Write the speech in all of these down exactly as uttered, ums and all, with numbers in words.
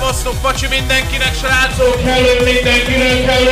Szevasztok, pacsi mindenkinek, srácok! Hello mindenkinek, hello!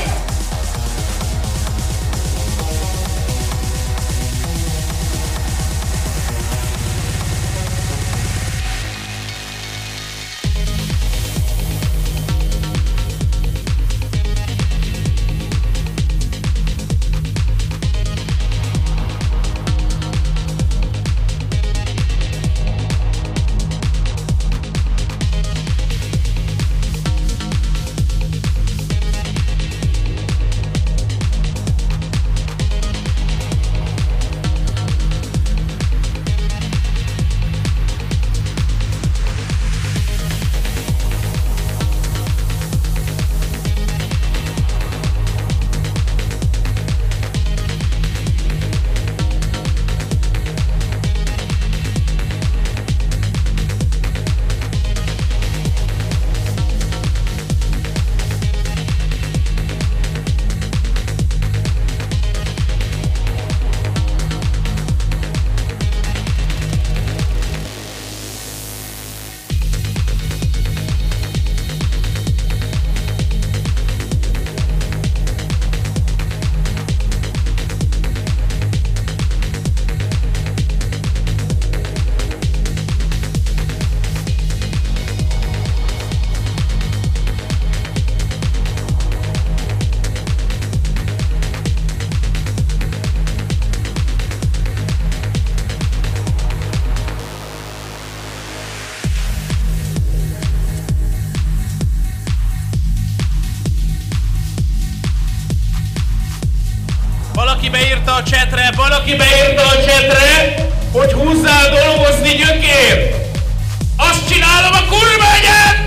Valaki beírta a chatre, valaki beírta a chatre, hogy húzzál dolgozni, gyökér! Azt csinálom a kurva egyet!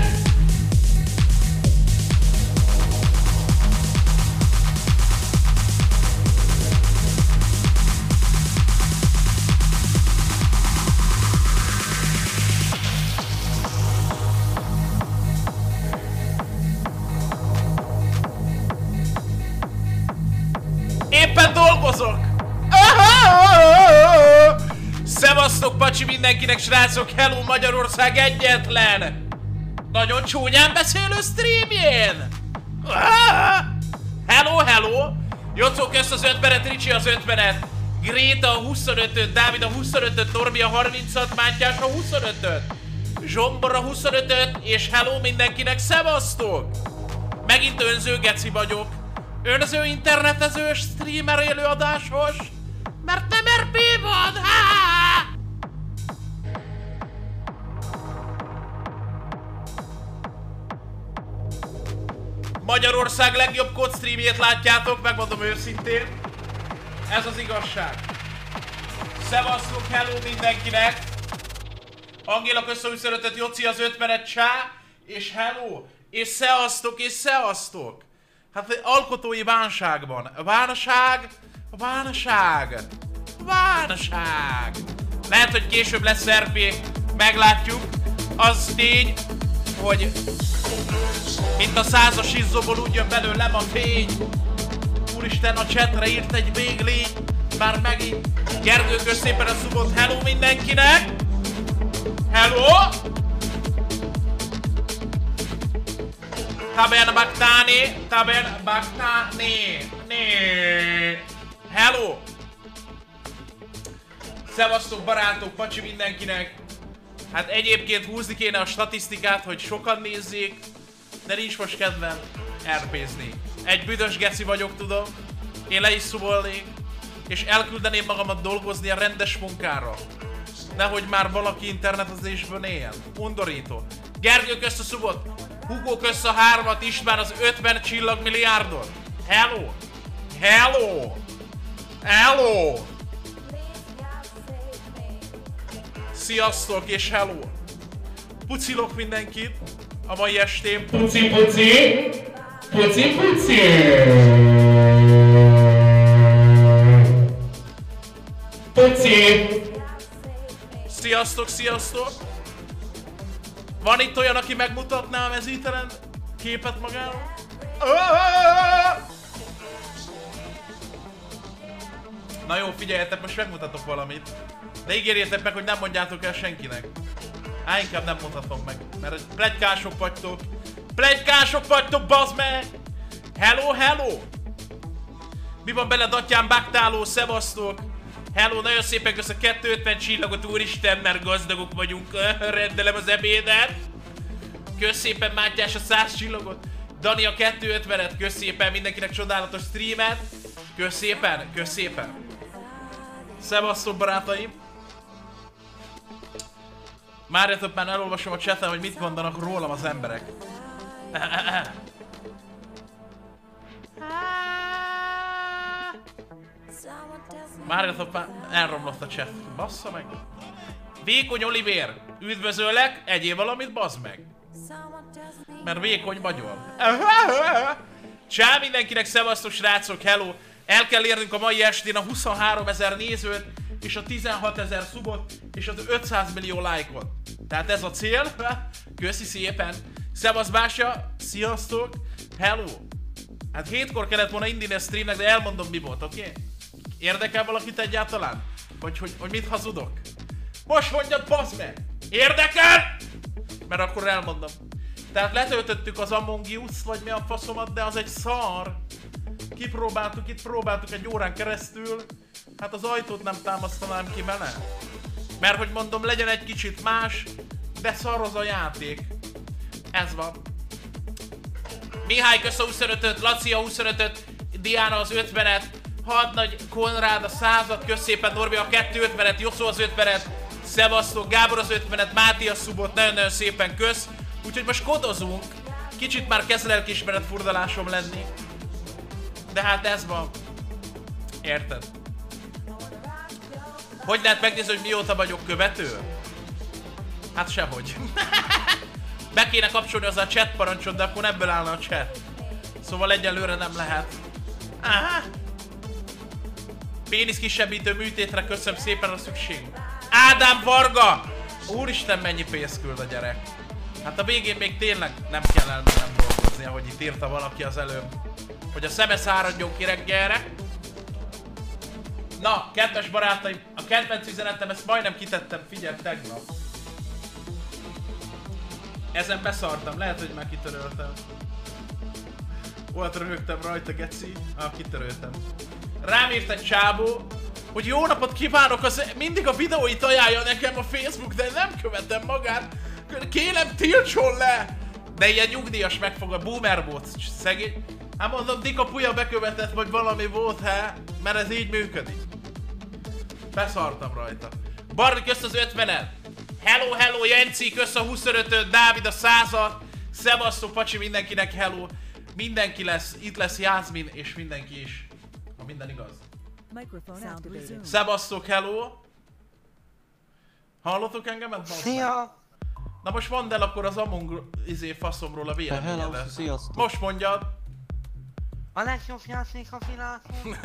Éppen dolgozok! Szevasztok, pacsi mindenkinek, srácok! Hello Magyarország egyetlen! Nagyon csúnyán beszélő streamjén! Hello, hello! Jocó, kösz az ötvenet, Ricsi az ötvenet, Gréta a huszonötöt, Dávid a huszonötöt, Norbi a harmincat, Mátyás a huszonötöt, Zsombor a huszonötöt, és hello mindenkinek, szevasztok! Megint önző geci vagyok. Önző internetezős streamer élőadásos, mert nem er pé van! Há! Magyarország legjobb kod streamjét látjátok, megmondom őszintén. Ez az igazság. Szevasztok, hello mindenkinek! Angéla kösz a huszonötöt, Joci az ötvenet, csá, és hello, és szevasztok, és szevasztok! Hát alkotói válságban. Válság, válság, válság. Lehet, hogy később lesz er pé, meglátjuk. Az tény, hogy mint a százas izzóból úgy jön belőlem a fény. Úristen, a chatre írt egy véglény. Már megint. Gergő, kösz szépen a szubot. Hello mindenkinek. Hello. Taben Baktani, Taben Baktani, né. Hello! Szevasztok barátok, pacsi mindenkinek! Hát egyébként húzni kéne a statisztikát, hogy sokan nézzék, de nincs most kedvem er pézni. Egy büdös geci vagyok, tudom, én le is szubolnék, és elküldeném magamat dolgozni a rendes munkára. Nehogy már valaki internetezésből éljen. Undorító. Gergő, kösz a szubot! Hugo, kösz a hármat, István az ötven csillagmilliárdot! Hello! Hello! Hello! Sziasztok és hello! Pucilok mindenkit a mai estén. Puci, puci! Puci, puci! Puci! Sziasztok, sziasztok! Van itt olyan, aki megmutatná a mezítelen képet magáról? Na jó, figyeljetek, most megmutatok valamit. De ígérjétek meg, hogy nem mondjátok el senkinek. Á, inkább nem mutatom meg, mert pletykások vagytok. Pletykások vagytok, bazd meg! Hello, hello! Mi van beled, atyám, baktáló, szevasztok! Hello, nagyon szépen köszönöm a kétszázötven csillagot, úristen, mert gazdagok vagyunk. Rendelem az ebédet. Kösz szépen, Mátyás, a száz csillagot. Dani a kétszázötvenet, kösz szépen mindenkinek csodálatos streamet. Kösz szépen, kösz szépen. Szevasztok, barátaim. Várjatok, már elolvasom a chaten, hogy mit mondanak rólam az emberek. Várjatok, már elromlott a chat. Bassza meg. Vékony Olivér, üdvözöllek, egyél valamit, bazd meg. Mert vékony vagyol. Csá mindenkinek, szevasztok srácok, hello. El kell érnünk a mai estén a huszonháromezer nézőt, és a tizenhatezer szubot, és az ötszáz millió lájkot. Tehát ez a cél. Köszi szépen. Szevasz Bása, sziasztok. Hello. Hát hétkor kellett volna indulni a streamnek, de elmondom mi volt, oké? Okay? Érdekel valakit egyáltalán? Hogy, hogy, hogy mit hazudok? Most mondjad, bazd meg! Érdekel? Mert akkor elmondom. Tehát letöltöttük az Among Us, vagy mi a faszomat, de az egy szar. Kipróbáltuk, itt próbáltuk egy órán keresztül. Hát az ajtót nem támasztanám ki vele. Mert hogy mondom, legyen egy kicsit más, de szar az a játék. Ez van. Mihály kösz a huszonötöt, Laci a huszonötöt, Diana az ötvenet, Hadnagy Konrád a százat, kösz szépen Norbi a kétszázötvenet, Joszó az ötvenet, szevasztok, Gábor az ötvenet, Máté a szubot, nagyon-nagyon szépen kösz. Úgyhogy most kodozunk. Kicsit már kezd lelkiismeret furdalásom lenni. De hát ez van. Érted? Hogy lehet megnézni, hogy mióta vagyok követő? Hát sehogy. Be kéne kapcsolni az a chat parancsot, de akkor ebből állna a chat. Szóval egyelőre nem lehet. Aha. Pénisz kisebbítő műtétre köszönöm szépen a szükség. Ádám Varga! Úristen, mennyi pénzt küld a gyerek. Hát a végén még tényleg nem kell elmennem dolgozni, ahogy itt írta valaki az előbb. Hogy a szeme száradjon ki reggelre. Na, kedves barátaim, a kedvenc üzenetem, ezt majdnem kitettem, figyelj, tegnap. Ezen beszartam, lehet, hogy már kitöröltem. Volt röhögtem rajta, geci. Ah, kitöröltem. Rám írt egy csábó, hogy jó napot kívánok, az mindig a videóit ajánlja nekem a Facebook, de nem követem magát. Kérem, tiltson le! De ilyen nyugdíjas megfog a boomer volt, szegény. Hát mondom, Dika Puja bekövetett, vagy valami volt, he? Mert ez így működik. Beszartam rajta. Barni, kösz az ötvenet! Hello, hello, Jenci, kösz a huszonötöt, Dávid a százat! Szevasztok, pacsi, mindenkinek hello! Mindenki lesz, itt lesz Jászmin, és mindenki is. Ha minden igaz. Szevasztok, hello! Hallottok engemet? Szia! Na most mondd el akkor az Among izé faszomról a véleményedet. Most mondjad! A legjobb játék a világon.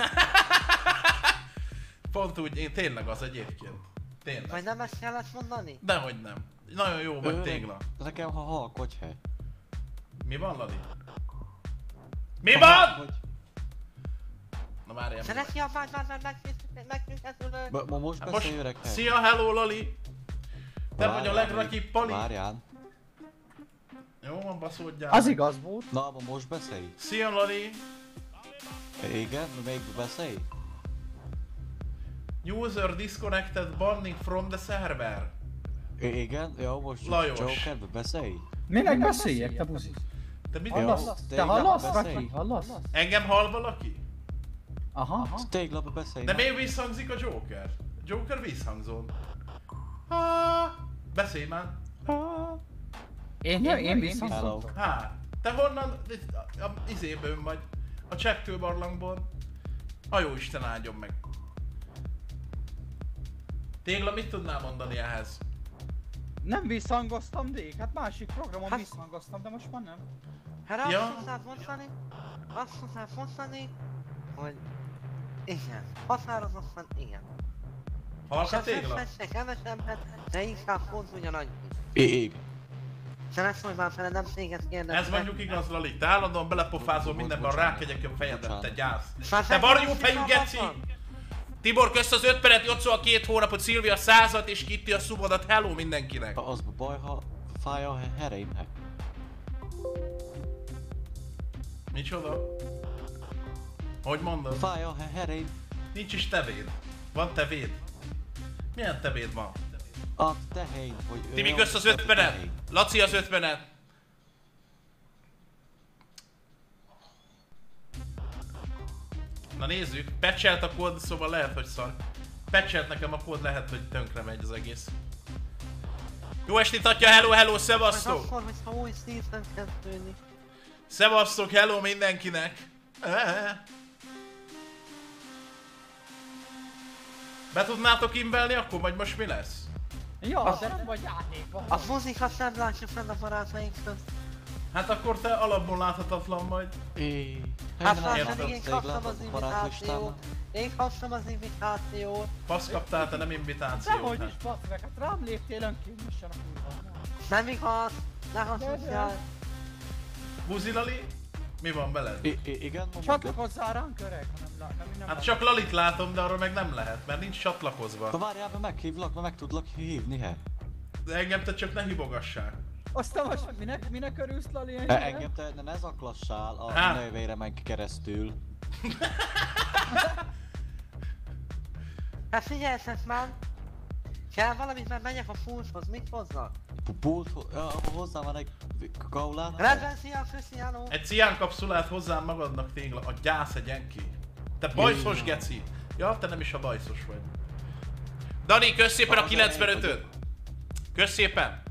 Pont úgy, én tényleg az egyébként. Tényleg. Vagy nem ezt kellett mondani? Dehogy nem. Nagyon jó vagy Ö, tégla. Nekem ha halkodj he. Mi van, Lali? Mi van? Hogy... Na már ilyen. Szereti a vágyvázat megtűnhetőlő? Ma most Hát beszélj öreg he. Szia, hello, Lali! Te vagy a legrakibb pali. Várjál. Jó van, baszódjál. Az igaz volt. Na, ma most beszélj. Szia, Lali! Igen, még beszélj. User disconnected banning from the server. I igen, jó, most Lajos. Jokerbe beszélj. Minek beszéljek, te buzi? Te mit Jó. Hallasz? Te tényleg hallasz, beszélj. Raki? Hallasz? Engem hall valaki? Aha, aha. Téglaba beszélj. De na. miért visszhangzik a Joker? Joker visszhangzol. Ha, beszélj már. Én, én, én viszont. Hello. Hát, te honnan? Itt a, a izéből vagy. A csettő barlangból. A jó Isten áldjon meg. Tégla, mit tudnál mondani ehhez? Nem visszhangoztam, Dék. Hát másik programon Hát- visszhangoztam, de most már nem. Hát Ja. azt tudnád mondani, azt tudnád mondani, hogy igen, határozottan igen. Hallgat Se tégla? többet, se kevesebbet, de inkább pont ugyanannyi. Ég. Szeretsz, hogy már fele nem téged kérdeztek. Ez mondjuk igaz, Lali. Te állandóan belepofázol mindenben, rákegyek a fejedet, te gyász. Már Te varjú megkérdezték fejű a geci! papon? Tibor, kösz az öt percet, Jocó a két hónapot, Szilvia százat és Kitty a szubodat. Hello mindenkinek. Az a baj, ha fáj a hereimnek. Micsoda? Hogy mondod? Fáj a hereim. Nincs is tevéd. Van tevéd? Milyen tevéd van? A tehén, hogy... Timi, kösz az öt percet. Laci az öt percet. Na nézzük, patchelt a kód, szóval lehet, hogy szar. Patchelt nekem a kód, lehet, hogy tönkre megy az egész. Jó estét, atya, hello, hello, Majd szevasztok! akkor, hogyha új season kezdődik. Szevasztok, hello mindenkinek! Be tudnátok imbelni akkor, vagy most mi lesz? Ja, de nem vagy játékban. A mozikat nem látjuk fenn a barátaink közt. Hát akkor te alapból láthatatlan vagy. É. Hát nem már értem. pedig én kaptam az invitációt. Én kaptam az invitációt. Fasz kaptál, te nem invitációt. Dehogy is, bassz meg, hát rám léptél önkényesen a kurva. Nem igaz. Ne De, hazudjál. de. Buzilali? Mi van veled? I- I- igen, ma Csak hozzá ránk öreg, hanem lá- nem, nem Hát csak Lalit látom, de arra meg nem lehet, mert nincs csatlakozva. Ha várjál, mert meghívlak, mert meg tudlak hívni, he. De engem te csak ne hibogassál. Aztán most minek, minek örülsz, Lali? E, ennyire? engem te ne zaklassál a Hát. nővéremen keresztül. Hát figyeljetek már. Kell valamit, mert megyek a fullhoz. Mit hozzak? Pult, ja, hozzá van egy kaulát. Rendben, szia, Cristiano. Egy cián kapszulát hozzám magadnak tégla, a gyász egyen ki. Te bajszos Jaj. geci. Ja, te nem is a bajszos vagy. Dani, kösz szépen a Az kilencvenötöt. Kösz szépen.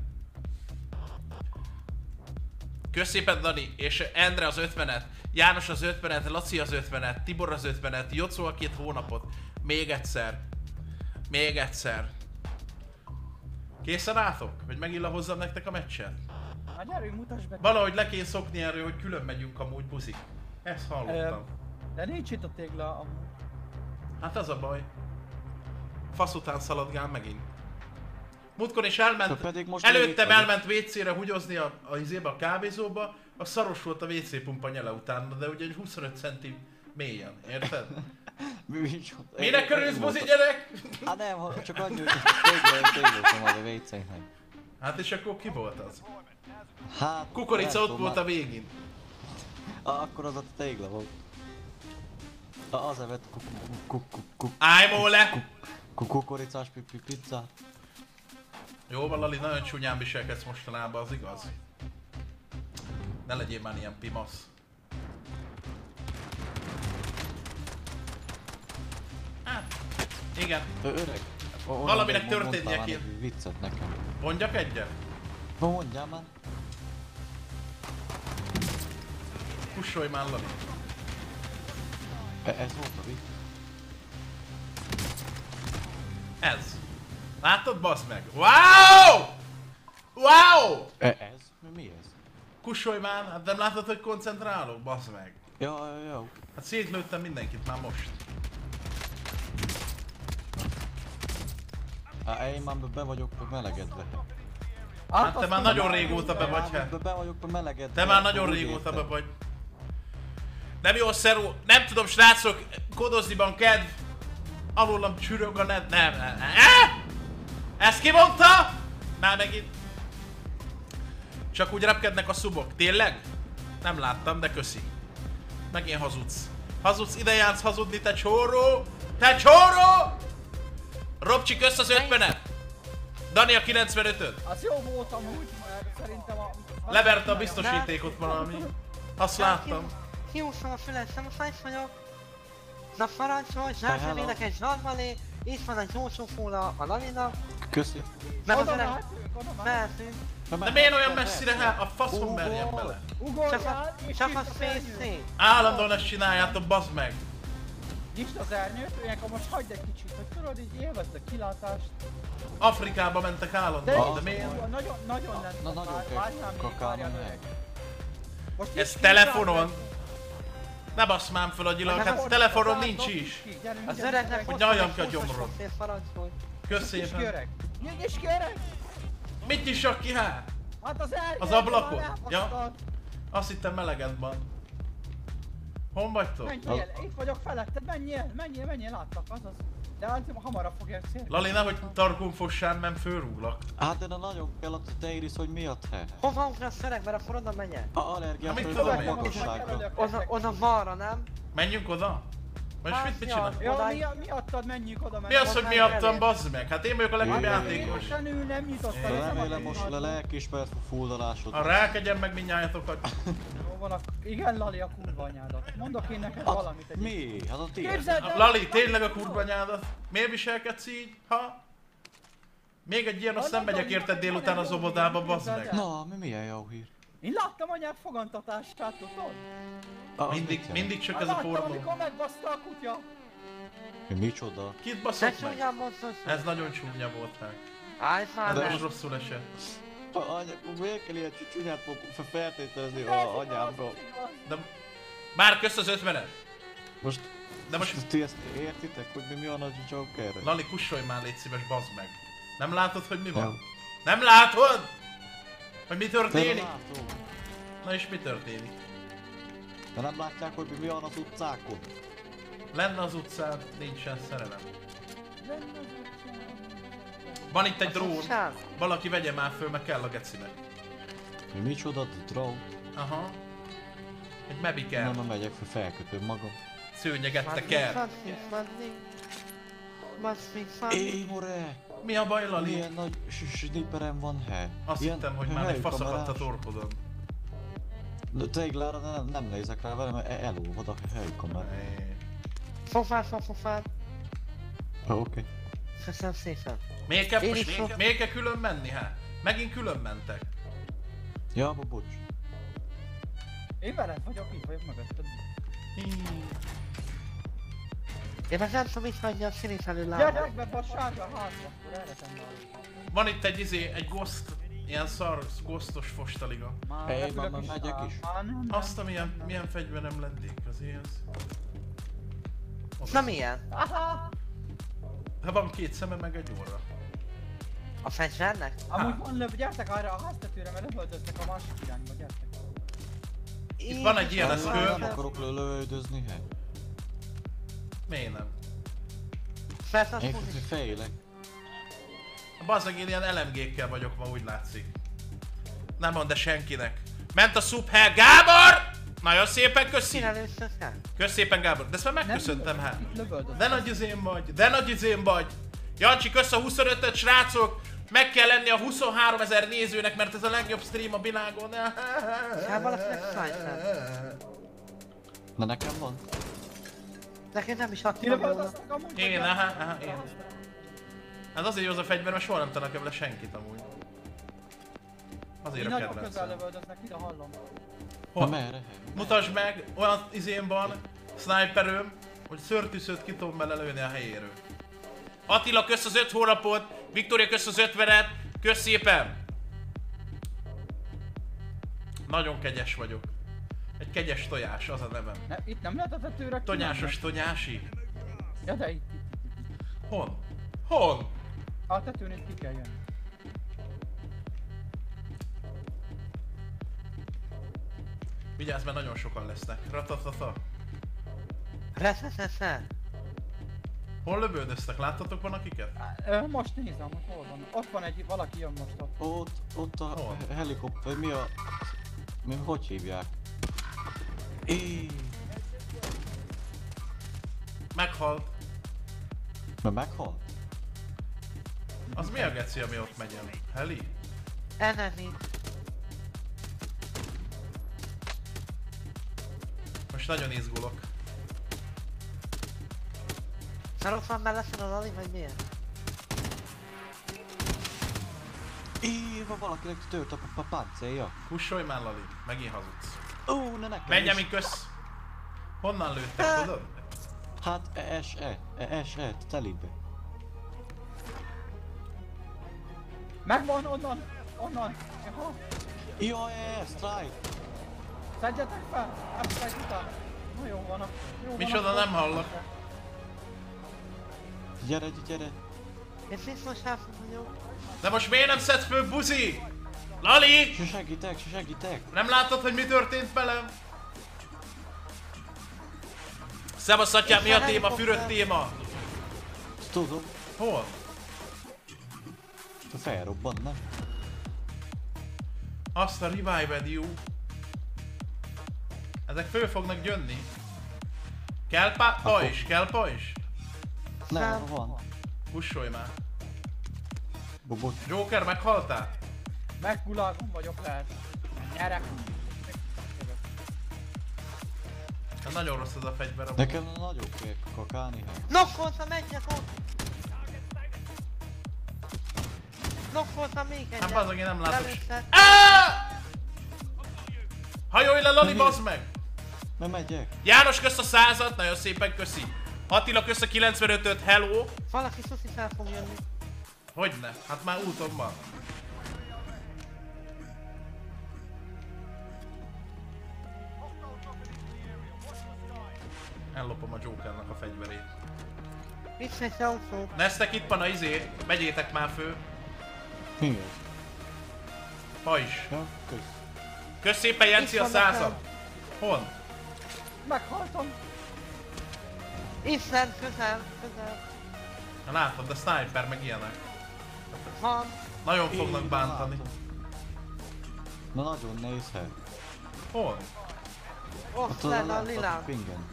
Kösz szépen, Dani, és Endre az ötvenet, János az ötvenet, Laci az ötvenet, Tibor az ötvenet, Jocó a két hónapot. Még egyszer. Még egyszer. Készen álltok? Hogy megilla hozzam nektek a meccset? Hát gyerünk, mutasd be. Valahogy le kéne szokni erről, hogy külön megyünk amúgy, buzik. Ezt hallottam. De nincs itt a tégla amúgy. Hát az a baj. Fasz után szaladgál megint. Múltkor is elment, Pedig most előttem még itt vagyok. elment vécére hugyozni a, a izébe, a kávézóba, a szaros volt a vé cé pumpa nyele utána, de ugye egy huszonöt centi mélyen, érted? Mi is? Minek körülsz, buzi gyerek? Hát nem, ha- csak annyi, hogy tégla, téglózom a vé cének. Hát és akkor ki volt az? Hát... Kukorica nem ott tudom, volt a már- végén. Ah, akkor az a tégla volt. Ah, az evett Ájmó le! kukoricás pipi pizzát. Jó van, Lali, nagyon csúnyán viselkedsz mostanában, az igaz? Ne legyél már ilyen pimasz. Hát, igen. Ö, öreg. o- olyan Valaminek mondtál történnie már kéne. egy viccet nekem. Mondjak egyet? Na mondjál már. Kussolj már, Lali. E- Ez volt a vicc. Ez. Látod, bazd meg? Wow! Wow! E- Ez? Mi- Mi ez? Kussolj már, hát nem látod, hogy koncentrálok, bazd meg. Ja, ja, ja. Hát szétlőttem mindenkit már most. Á, én már be vagyok melegedve. Hát te azt már mondom, nagyon régóta be vagy, Be, hát. be vagyok melegedve. Te már nagyon úgy régóta be értem. vagy. Nem jó, Szeró. Nem tudom, srácok, kodozniban kedv. Alullam csürög a net. Nem, nem, nem. Ezt ki mondta? Már megint. Csak úgy repkednek a szubok. Tényleg? Nem láttam, de köszi. Megint hazudsz. Hazudsz, ide jársz hazudni, te csóró! Te csóró! Robcsi, kösz az ötvenet! Dani a kilencvenötöt. Az jó volt amúgy, mert szerintem a... Leverte a biztosítékot valami. Azt láttam. Kiúszom a fület, nem a fejt vagyok. Na parancsolj, zsárfőnének egy zsarmalé. Itt van egy jó csófóra a Lalinak. Köszi. Meg az Oda öreg mehetünk, oda mehetünk. mehetünk. De miért olyan messzire? Hát a faszom merjen bele. Csak Ugorjál, a, és csak nyisd a az Space ernyőt. C. Állandóan ezt csináljátok, bazd meg. Nyisd az ernyőt, ilyenkor most hagyd egy kicsit, hogy tudod, így élvezd a kilátást. Afrikába mentek De, állandóan, de így, miért? nagyon, nagyon lent. Na, nagyon Vár- kell várjál még, kakálni várjál meg. meg. Most Ez nyisd ki, telefonon. zárd Ne bassz már föl agyilag, Nem, hát nem, telefonon meg. nincs Zárd, is. ki, gyerünk, Az gyerünk, öregnek gyerünk. Hogy hoztam nyaljam egy ki a húszas gyomrom. koktél, parancsolj. Kösz Nyisd ki, szépen. öreg. Nyisd ki, öreg. Mit nyissak ki hát? Hát az ernyőt. Az ablakon? már Ja. elbasztad. Azt hittem meleged van. Hon vagytok? Menjél, itt vagyok feletted, menjél, menjél, menjél, látlak, azaz. De az hamarabb fogja szélni. Lali, nehogy tarkon fossán, mert fölrúglak. Hát de na nagyon kell a te Iris, hogy miatt he? Hova ugrasz Szereg, mert akkor oda menjek? A allergiás Hát mit a tudom én? magasságra. Oda, oda balra, nem? Menjünk oda? Most Hát, mit, mit ja. csinál? Ja, Oda- mi, miattad menjünk oda, Mi az, hogy Oda miattam, elé. bazd meg? Hát én vagyok a legjobb Jaj, játékos. Véletlenül nem nyitottad, ez nem Remélem a most a pillanat. lelkiismeret fog fuldalásod. Ha rákegyem meg mindnyájatokat. Jó van, ak- igen Lali a kurva anyádat. Mondok én neked Hát, valamit egy. mi? Hát a tiéd. Képzeld el! Lali, tényleg a kurva nyádat? Miért viselkedsz így? Ha? Még egy ilyen, azt nem megyek érted délután az obodába, bazd meg. Na, mi milyen jó hír? Én láttam anyád fogantatását, tudod? Ah, az Mindig, mit jelent? mindig csak Hát ez a láttam, pornó. amikor megbaszta a kutya. Mi, micsoda? Kit Ne baszott meg? csúnyán mondsz. Ez nagyon csúnya volt hát. Állj már De meg. most rosszul esett. A anya, miért kell ilyen csúnyát fog feltételezni a anyámról? De... Már kösz az ötvenet! Most... De most... Ti ezt értitek, hogy mi, mi van a Jokerre? Lali, kussolj már, légy szíves, bazd meg. Nem látod, hogy mi van? Jó. Nem látod? Hogy mi De történik? látom. Na és mi történik? De nem látják, hogy mi, mi van az utcákon? Lenne az utcán, nincsen szerelem. Van itt egy drón. Sám. Valaki vegye már föl, meg kell a gecinek. Mi, micsoda, the drone? Aha. Egy mebi Na, kell. na megyek fel, felköpöm magam. Szőnyeget te Madni, kell. madni, madni. Madni, madni. Éj, more! Mi a baj, Lali? Milyen nagy s- sniperem van, he? Azt Ilyen hittem, hogy már egy helykamerás. faszakadt a torkodon. De téglára nem, nem nézek rá vele, mert e- elolvad a helykamera. Fofát, fofát. Oké. Okay. Köszönöm szépen. Miért kell, Én most is miért, fog- miért kell külön menni, hát? Megint külön mentek. Ja, abba bocs. Én veled vagyok, itt vagyok mögötted. Én meg nem tudom itt hagyni a színét elő Gyere lábam. be a sárga házba, akkor erre tenném. Van itt egy izé, egy ghost, ilyen szar, ghostos fostaliga. Már Hey, repülök már is megyek rá. is. Már nem, nem. Azt a milyen, milyen fegyverem lennék az ez. Na milyen? Aha! Ha van két szeme meg egy óra. A fegyvernek? Amúgy van löv, gyertek arra a háztetőre, mert lövöldöznek a másik irányba, gyertek. Itt van egy ilyen Nem, eszköz. nem akarok lő- lövöldözni, he? Miért nem? Feltartsz Én fúzni. f- félek. Bazzeg, én ilyen el em gé-kkel vagyok ma, úgy látszik. Nem mondd de senkinek. Ment a Subhel Gábor! Nagyon szépen köszi! Szín először kell. Kösz szépen Gábor, de ezt már Nem megköszöntem lövöldöz, hát. itt lövöldöznek. De nagy izém vagy, de nagy izém vagy. Jancsi, kösz a huszonötöt, srácok! Meg kell lenni a huszonháromezer nézőnek, mert ez a legjobb stream a világon. Kell valakinek sniper. Na nekem van. Nekem nem is adtam Ki volna. lövöldöznek amúgy? Én, vagy aha, gyertek? aha, én. Hát azért jó az a fegyver, mert soha nem találok vele senkit amúgy. Azért Így a nagyon közel kedvencem. lövöldöznek, ide hallom. Na Hol? merre, he? Mutasd meg, olyan izém van, sniperőm, hogy szörtűszőt ki tudom vele lőni a helyéről. Attila, kösz az öt hónapot, Viktória, kösz az ötvenet, kösz szépen! Nagyon kegyes vagyok. Egy kegyes tojás, az a nevem. Ne, itt nem lehet a tetőre Tonyásos tonyási. Ja de itt, itt, itt, itt, itt. Hon? Hon? A tetőn itt ki kell jönni. Vigyázz, mert nagyon sokan lesznek. Ratatata. Reszesze. Hol lövöldöztek? Láttatok van akiket? Ö, most nézem, hogy hol van. Ott van egy, valaki jön most ott. Ott, ott a Hol? helikopter, mi a... Mi, hogy hívják? Éj, Meghalt. mert meghalt? Az mi a geci, ami ott megy el? Heli? Enemy. Most nagyon izgulok. Mert ott van mellette a Lali, vagy milyen? Éj, van valakinek tört a, a páncélja. Kussolj már, Lali. Megint hazudsz. Ó, ne nekem Menj, is. ami kösz. Honnan lőttek, tudod? Hát, es e, es e, telibe. Megvan onnan! Onnan! Jaha! Jaj, e, strike! Szedjetek fel! F-strike után! Na jó van, akkor. Jó van, Micsoda, akkor. nem hallok. Gyere, gyere! Én biztos sáfom vagyok. De most miért nem szedsz föl, buzi? Lali! Se segítek, se segítek! Nem látod, hogy mi történt velem? Szevasz atyám, mi a Itt a téma? helikopter. Fürödt téma? Tudom, Hol? te felrobban, nem? Azt a Revived You. Ezek föl fognak jönni. Kell pá... pajzs? Kell pajzs? Nem, Nem. van. Pussolj már. Bobot. Joker, meghaltál? Meggulágon vagyok lehet. Nyerek. Hát nagyon rossz az a fegyver. amúgy. Nekem nagyon kell kakálni. hát. Nokkoltam egyet ott! Nokkoltam még egyet! Hát bazog, én nem látok. Lelőtte. Áááá! Hajolj le, Lali, bazd meg! Nem megyek. János, kösz a százat, nagyon szépen köszi. Attila, kösz a kilencvenötöt, hello! Valaki szuszi fel fog jönni. Hogyne? Hát már úton van. Ellopom a Jokernak a fegyverét. Itt egy autó. Neztek, itt van a izé, megyétek már fő. Igen. Pajzs. Ja, kösz. Kösz szépen, Jenci, a Itt vannak százat. Hol? Meghaltam. Itt lent, közel, közel. Na látod, de sniper meg ilyenek. Van. Nagyon fognak Én bántani. látom. Na nagyon nehéz hely. Hol? Ott a lenne a lent, lilá. a pingen.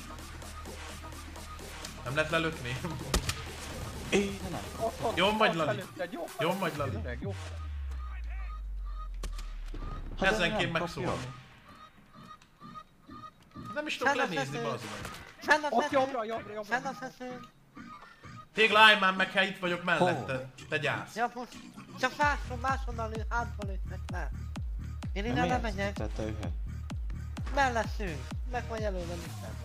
Nem lehet lelökni? Én nem. Ott, ott, Jó vagy, ott Lali? előtted, Jó Jó vagy, Lali? Öreg, Jó. Hát de Ezen nem kéne kapja. megszólalni. Nem is tudok Fenn a lenézni, tető. bazd meg. Fenn a Ott tető. jobbra, jobbra, jobbra. Fenn a tető. Tégla, állj már meg, hát itt vagyok melletted. Te gyász. Ja, most csak máson, máshonnan lő, hátba lőttek le. Én innen Nem nem miért? megyek. Tetőhely. Mellettünk. Meg vagy előre minden.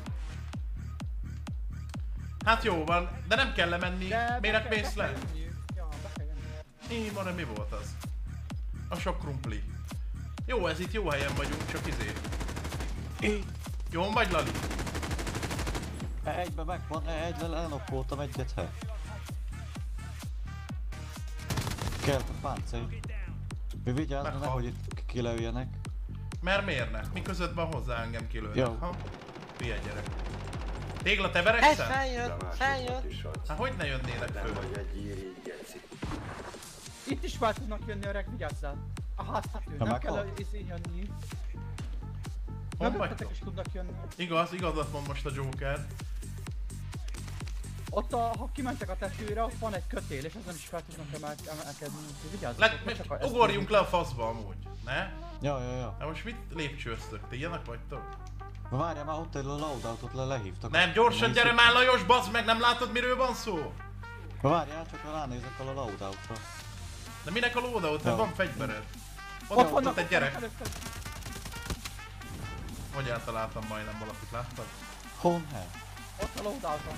Hát jó van, de nem kell lemenni. De Miért be kell- mész be le? kell jönniük. Ja, be kell jönni. Így van, mi volt az? A sok krumpli. Jó, ez itt jó helyen vagyunk, csak izé. Én. Jó vagy, Lali? E, egyben megvan, e, egyben elnokkoltam egyet hely. Kell a páncél. Mi vigyázz, Meghal. nehogy itt kilőjenek. Mert miért ne? Mi között van hozzá engem kilőnek? Jó. Ha? Hülye gyerek. Tégla, te Egy verekszel? feljött, feljött. Hát hogy ne jönnének föl? Itt is fel tudnak jönni, öreg, vigyázzál. A háztető, Ha nem kell meghal? a izén jönni. Hol Mögöttetek vagytok? is tudnak jönni. Igaz, igazat mond most a Joker. Ott, a, ha kimentek a tetőre, ott van egy kötél, és ezen is fel tudnak emel, emelkedni. Vigyázzatok, Le, ne csak a- mi, ezt ugorjunk tudjuk. le a faszba amúgy, ne? Ja, ja, ja. De most mit lépcsőztök? Ti ilyenek vagytok? Várjál már, ott egy loadoutot le lehívtak. Nem, gyorsan Nézzük. gyere már Lajos, bazd meg, nem látod miről van szó? Várjál, csak ránézek a loadoutra. De minek a loadout? Hát Jó. van fegyvered. Ott, Ott ott, vannak, ott egy ott gyerek. vannak előtted. Hogy eltaláltam majdnem valakit, láttad? Hol hely? Ott a loadouton.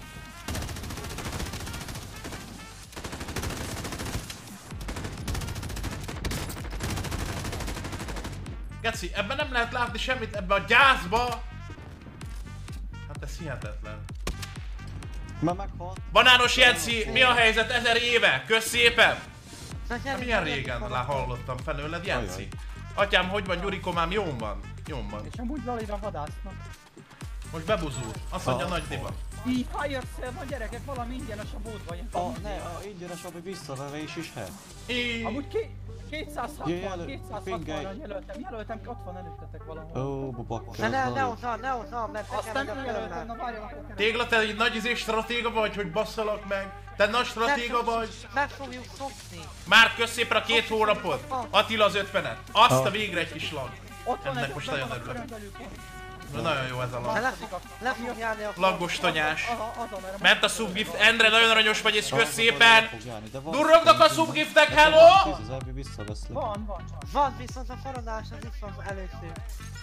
Geci, ebben nem lehet látni semmit, ebbe a gyászba! Hát ez hihetetlen. Már meghalt. Banános Jenci, mi a helyzet ezer éve? Kösz szépen! Na, Hát gyere, milyen gyere, régen gyere. lá hallottam felőled, Jenci? Ajaj. Atyám, hogy van, Gyurikomám? Jón van? Jón van. És amúgy Lalira vadásznak. Most bebuzult. Azt mondja Ah, nagy divat. Így, ha jössz el, van gyerekek, valami ingyenes a bódban. ilyen A, valami. ne, a ingyenes, ami visszavevés is hely. Í- Amúgy ké, kétszázhatvan, Jelöl- kétszázhatvanra pingelj. jelöltem, jelöltem, ott van előttetek valahol. Ó, babakker. De ne, az ne Lali. oda, ne oda, mert Aztán nekem nem meg a jelöltem, körömmel. na várjanak, akkor Tégla, te egy nagy izés stratéga vagy, hogy basszalak meg? Te nagy stratéga vagy? Meg fogjuk szokni. Már kösz szépen a két hónapot! Attila az ötvenet. Azt a végre egy kis lag. Ott van Ennek egy, most ott van nagyon a örülök. körön belül pont. Na, nagyon jó ez a De lag. le fog, le fog járni a Laggos tanyás. Aha, azon erre. Ment a subgift, Endre, nagyon aranyos vagy és kösz Arra szépen! fog járni, de van- Durrognak a subgiftek, hello! tízezer, mi visszaveszlek. Van, van, van. Van, viszont a koronás az itt van először.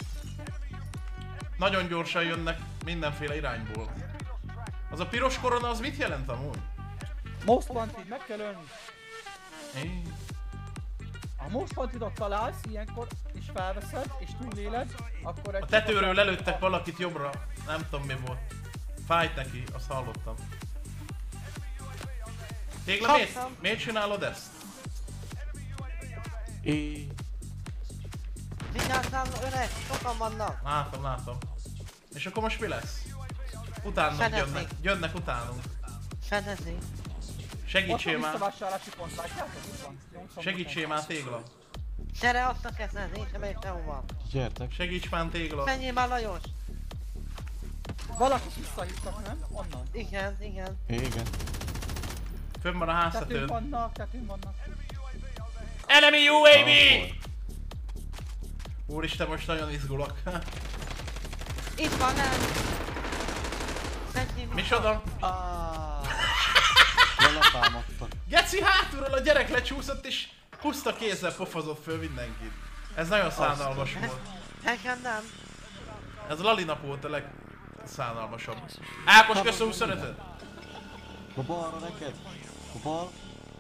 Nagyon gyorsan jönnek mindenféle irányból. Az a piros korona, az mit jelent amúgy? Most wanted, meg kell ölni. Én... Ha most wantedot találsz ilyenkor, és felveszed, és túléled, akkor egy... A tetőről lelőttek valakit jobbra. Nem tudom mi volt. Fájt neki, azt hallottam. Tégla, miért, Kaptam. miért csinálod ezt? É, Vigyázzál, öreg, sokan vannak. Látom, látom. És akkor most mi lesz? Utánunk Fedezni. jönnek, jönnek utánunk. Fedezni. Segítsél Ott van már, visszavásárlási pont, látjátok? Itt van. nyolcvan segítsél már tégla. Gyere azt a kezdeni, én sem értem hova. Gyertek. Segíts már tégla. Menjél már Lajos. Valakit visszahívtak, nem? Onnan. Igen, igen. Igen. Fönn van a Tetőn háztetőn. vannak, tetőn vannak. Enemy U A V! Ahol. Úristen, most nagyon izgulok. Itt van nem. Menjél már. Micsoda? Ah. Lelepámadtak. Geci hátulról a gyerek lecsúszott és puszta kézzel pofozott föl mindenkit. Ez nagyon szánalmas volt. Nekem nem. Ez a Lalinap volt a legszánalmasabb. Ákos, köszön huszonötöt! A balra neked. A bal.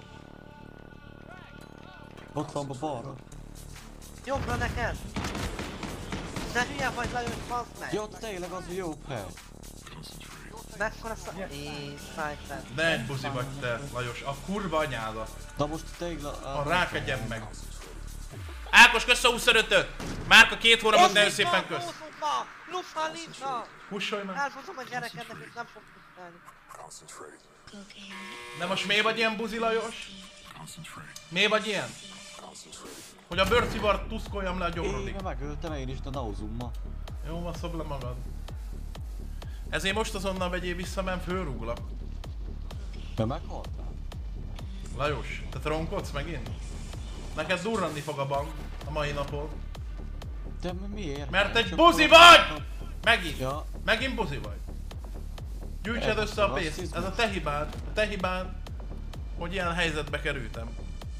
Ott van a balra. Jobbra neked. De hülye vagy Lajos, bazd meg. Jó, tényleg az jó hely. Mekkora szak... Éj, Sniper. De egy buzi vagy te, Lajos, a kurva anyádat. Na most tégla... A rákegyen meg. Ákos, köszön huszonötöt! Márka két hónapot nagyon szépen kösz. Lufa, Lisa! Hussolj már. Elfogom a gyerekednek, és nem fog pusztálni. De most miért vagy ilyen buzi, Lajos? Miért vagy ilyen? Hogy a bőrcivart tuszkoljam le a gyomrodig. Én megöltem én is a nauzummal. Jó, van, szobd le magad. Ezért most azonnal vegyél vissza, mert fölrúglak. De meghaltál? Lajos, te tronkodsz megint? Neked durranni fog a bank a mai napon. De miért? Mert egy Csak buzi próbáltam. vagy! Megint! Ja. Megint buzi vagy. Gyűjtsed össze a pénzt. Ez a te hibád. A te hibád, hogy ilyen helyzetbe kerültem.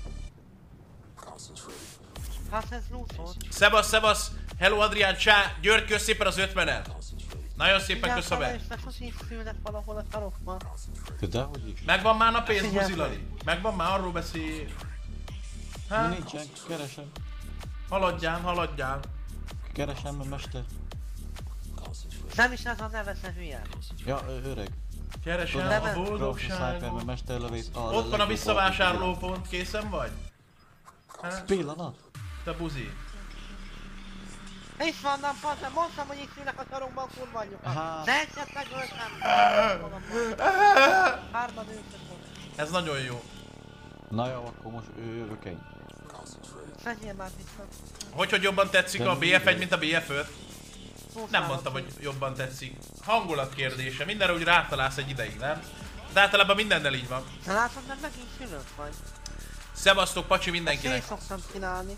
Hát ez loot volt. Szevasz, szevasz! Hello Adrián, csá! György, kösz szépen az ötvenet! Nagyon szépen kösz a be! És meg sosem szülnek valahol a sarokban. De dehogy is. Megvan már a pénz, Figyelj. buzi Lali? Megvan már, arról beszél. Mi Hát, nincsen, keresem. haladjál, haladjál. Keresem a mester. Nem is ez a neve, te hülye. Ja, ö, öreg. Keresem Tudom, a nem. Boldogságot. boldogságot. mesterlövész. Ott van a visszavásárló pont, készen vagy? Hát, Pillanat. te buzi. Itt vannak, bazd, mondtam, hogy itt ülnek a sarokban, kurva anyjukat. Hát. De egyet megöltem. Hárman őket volt. Ez nagyon jó. Na jó, akkor most ő jövök én. Menjél már vissza. Hogy, hogy jobban tetszik De a B F egy, mindegy. mint a B F öt? Nem Szóval mondtam, hogy jobban tetszik. Hangulat kérdése. Mindenre úgy rátalálsz egy ideig, nem? De általában mindennel így van. Te látod, mert megint fülök vagy. Szevasztok, pacsi Ezt én mindenkinek. szoktam csinálni.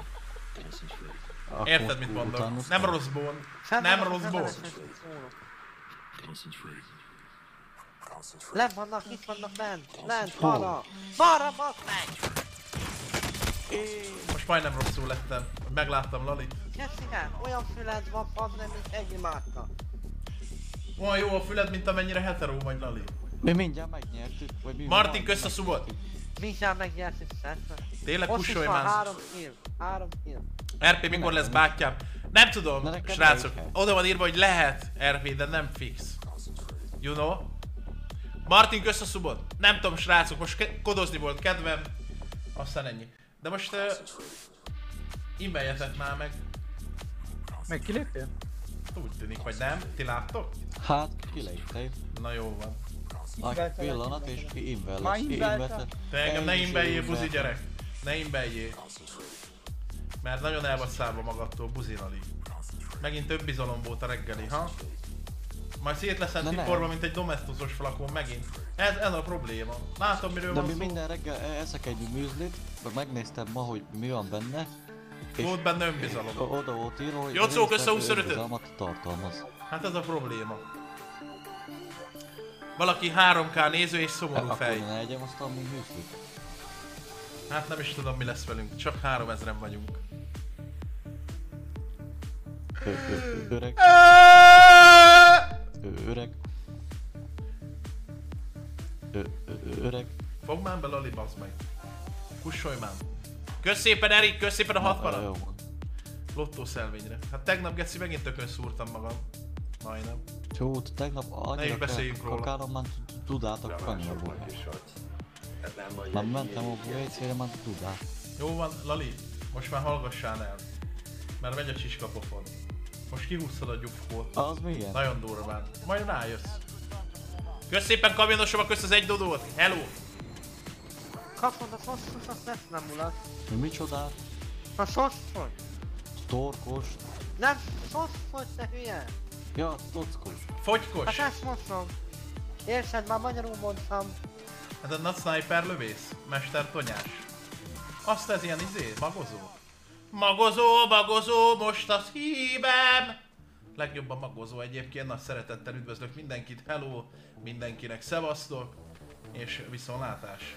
Akkor Érted, most mit mondok? utánoztam. Nem rossz bón. Fenn Nem vannak rossz az bón. emberek, akik szólnak. Lent vannak, itt vannak bent. Lent, balra. Balra, bazd meg! Most majdnem rosszul lettem. Megláttam Lalit. Jessica, olyan füled van, bazd meg, mint egy márka. Olyan jó a füled, mint amennyire hetero vagy, Lali. Mi mindjárt megnyertük, vagy mi? Martin, kösz a szubot. Mindjárt megnyertük szerve. Tényleg Ott is pusolj van már. három kill. Három kill. er pé mikor lesz bátyám? Nem tudom, Na nekem srácok. melyik? Oda van írva, hogy lehet er pé, de nem fix. You know? Martin, kösz a szubot. Nem tudom, srácok, most ke- kodozni volt kedvem. Aztán ennyi. De most... Uh, imbeljetek már meg. Meg kiléptél? Úgy tűnik, vagy nem? Ti láttok? Hát, kiléptél. Na jó van. Nagy pillanat és ki Már inveles. inveltem. Te engem ne imbeljél, buzi gyerek. Ne imbeljél. Mert nagyon el vagy szállva magadtól, buzi Lali. Megint több bizalom volt a reggeli, ha? Majd szét leszel De nem. tiporba, mint egy domesztusos flakon megint. Ez, ez a probléma. Látom, miről De van mi szó. minden reggel e- eszek egy műzlit, meg megnéztem ma, hogy mi van benne. És Volt benne önbizalom. o- oda volt írva, hogy Jocó, a kösz a részlet huszonötöt. önbizalmat tartalmaz. Hát ez a probléma. Valaki három ká néző és szomorú Akkor fej. ne egyem azt a műzlit. Hát nem is tudom, mi lesz velünk. Csak háromezren vagyunk. Ö- ö- Öreg, ö- öreg. Ö- ö- Öreg. Fogd már be, Lali, bazd meg. Kussolj már. Kösz szépen, Erik, kösz szépen a Na, hatvanat. jó van. Lottószelvényre. Hát tegnap, Geci, megint tökön szúrtam magam. Majdnem. Csót, tegnap Ne annyira is beszéljünk róla. kakálom, már tudátok kanyarból. Már mentem a vécére, már tudát. Jó van, Lali, most már hallgassál el. Mert megy a csiska pofon. Most kihúztad a gyufkót. Az milyen? Nagyon durván. Majd rájössz. Kösz szépen kamionosom, kösz az egy dodót. Hello! Kapod a szoszos, azt lesz nem mulat. Mi micsodát? A szoszos. Torkost? Nem szoszos, te hülye. Ja, tockos. Fogykos! Hát ezt mondom. Érted, már magyarul mondtam. Hát a nagy sniper lövész. Mester Tonyás. Azt ez ilyen izé, magozó. Magozó, magozó, most az hívem! Legjobb a magozó egyébként, nagy szeretettel üdvözlök mindenkit, hello, mindenkinek szevasztok, és viszontlátás.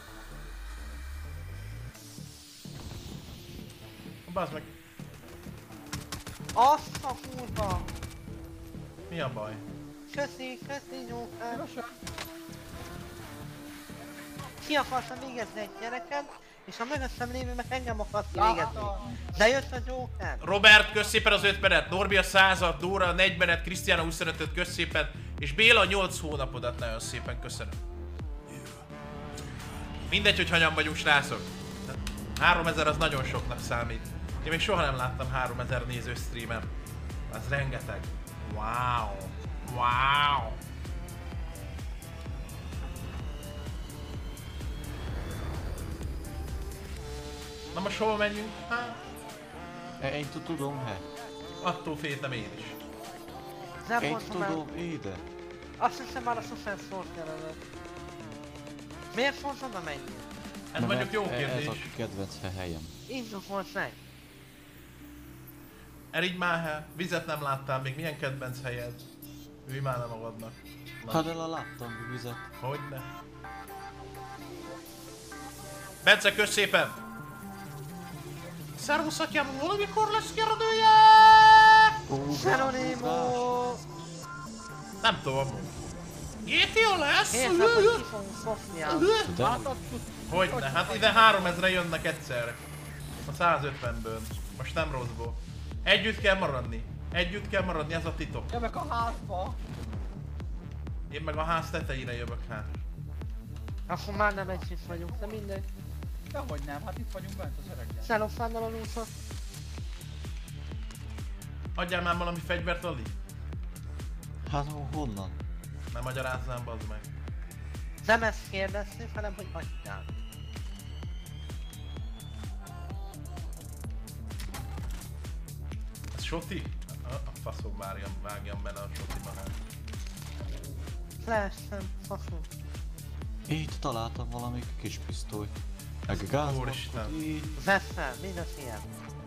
Bazd meg, Azt a kurva. mi a baj? Köszi, köszi, Joker. Szívesen. Ki akartam végezni egy gyereket, és a mögöttem lévő meg engem akart kivégezni. Láttam. De jött a Joker. Robert, kösz szépen az öt menet, Norbi a százat, Dóra a négy menet, Krisztián a huszonötöt, kösz szépen, és Béla a nyolc hónapodat nagyon szépen köszönöm. Mindegy, hogy hanyan vagyunk, srácok. háromezer az nagyon soknak számít. Én még soha nem láttam háromezer néző streamen. Az rengeteg. Wow. Wow. Na most hol menjünk? Hát, Én tudom, he. attól féltem én is. Nem Én mondtam el. tudom, ide. Azt hiszem már a sosem szólt jelenleg. Miért fogsz oda menni? Ez Na, mondjuk mert jó Ez a kérdés. kedvenc helyem. Indokolt meg. Erigy már, he, vizet nem láttál még, milyen kedvenc helyed? Ülj már le magadnak. Na, Hát el a láttam vizet. hogyne? Bence, kösz szépen! Szervusz atyám, valamikor lesz kérdője! Geronimo! Nem tudom. gé té á lesz? Értem, hogy ki fogunk szokni ám. De Látod? Hogyne, hát ide háromezre jönnek egyszerre. A százötvenből. Most nem rosszból. Együtt kell maradni. Együtt kell maradni, ez a titok. Jövök a házba. Én meg a ház tetejére jövök hát. Akkor már nem együtt vagyunk, de mindegy. Dehogy nem, hát itt vagyunk bent az öreggel. Szelofánnal a lúszot. Adjál már valami fegyvert, Ali? hát ho- honnan? Nem magyarázzám, bazd meg. Nem ezt kérdeztük, hanem hogy adjál. Ez Soti? A, a faszom várjam, vágjam bele a Sotiba hát. Flash-en, faszom. Itt találtam valami kis pisztolyt. Meg gázbakkot, Úristen. így. Vesszel, mindaz ilyen.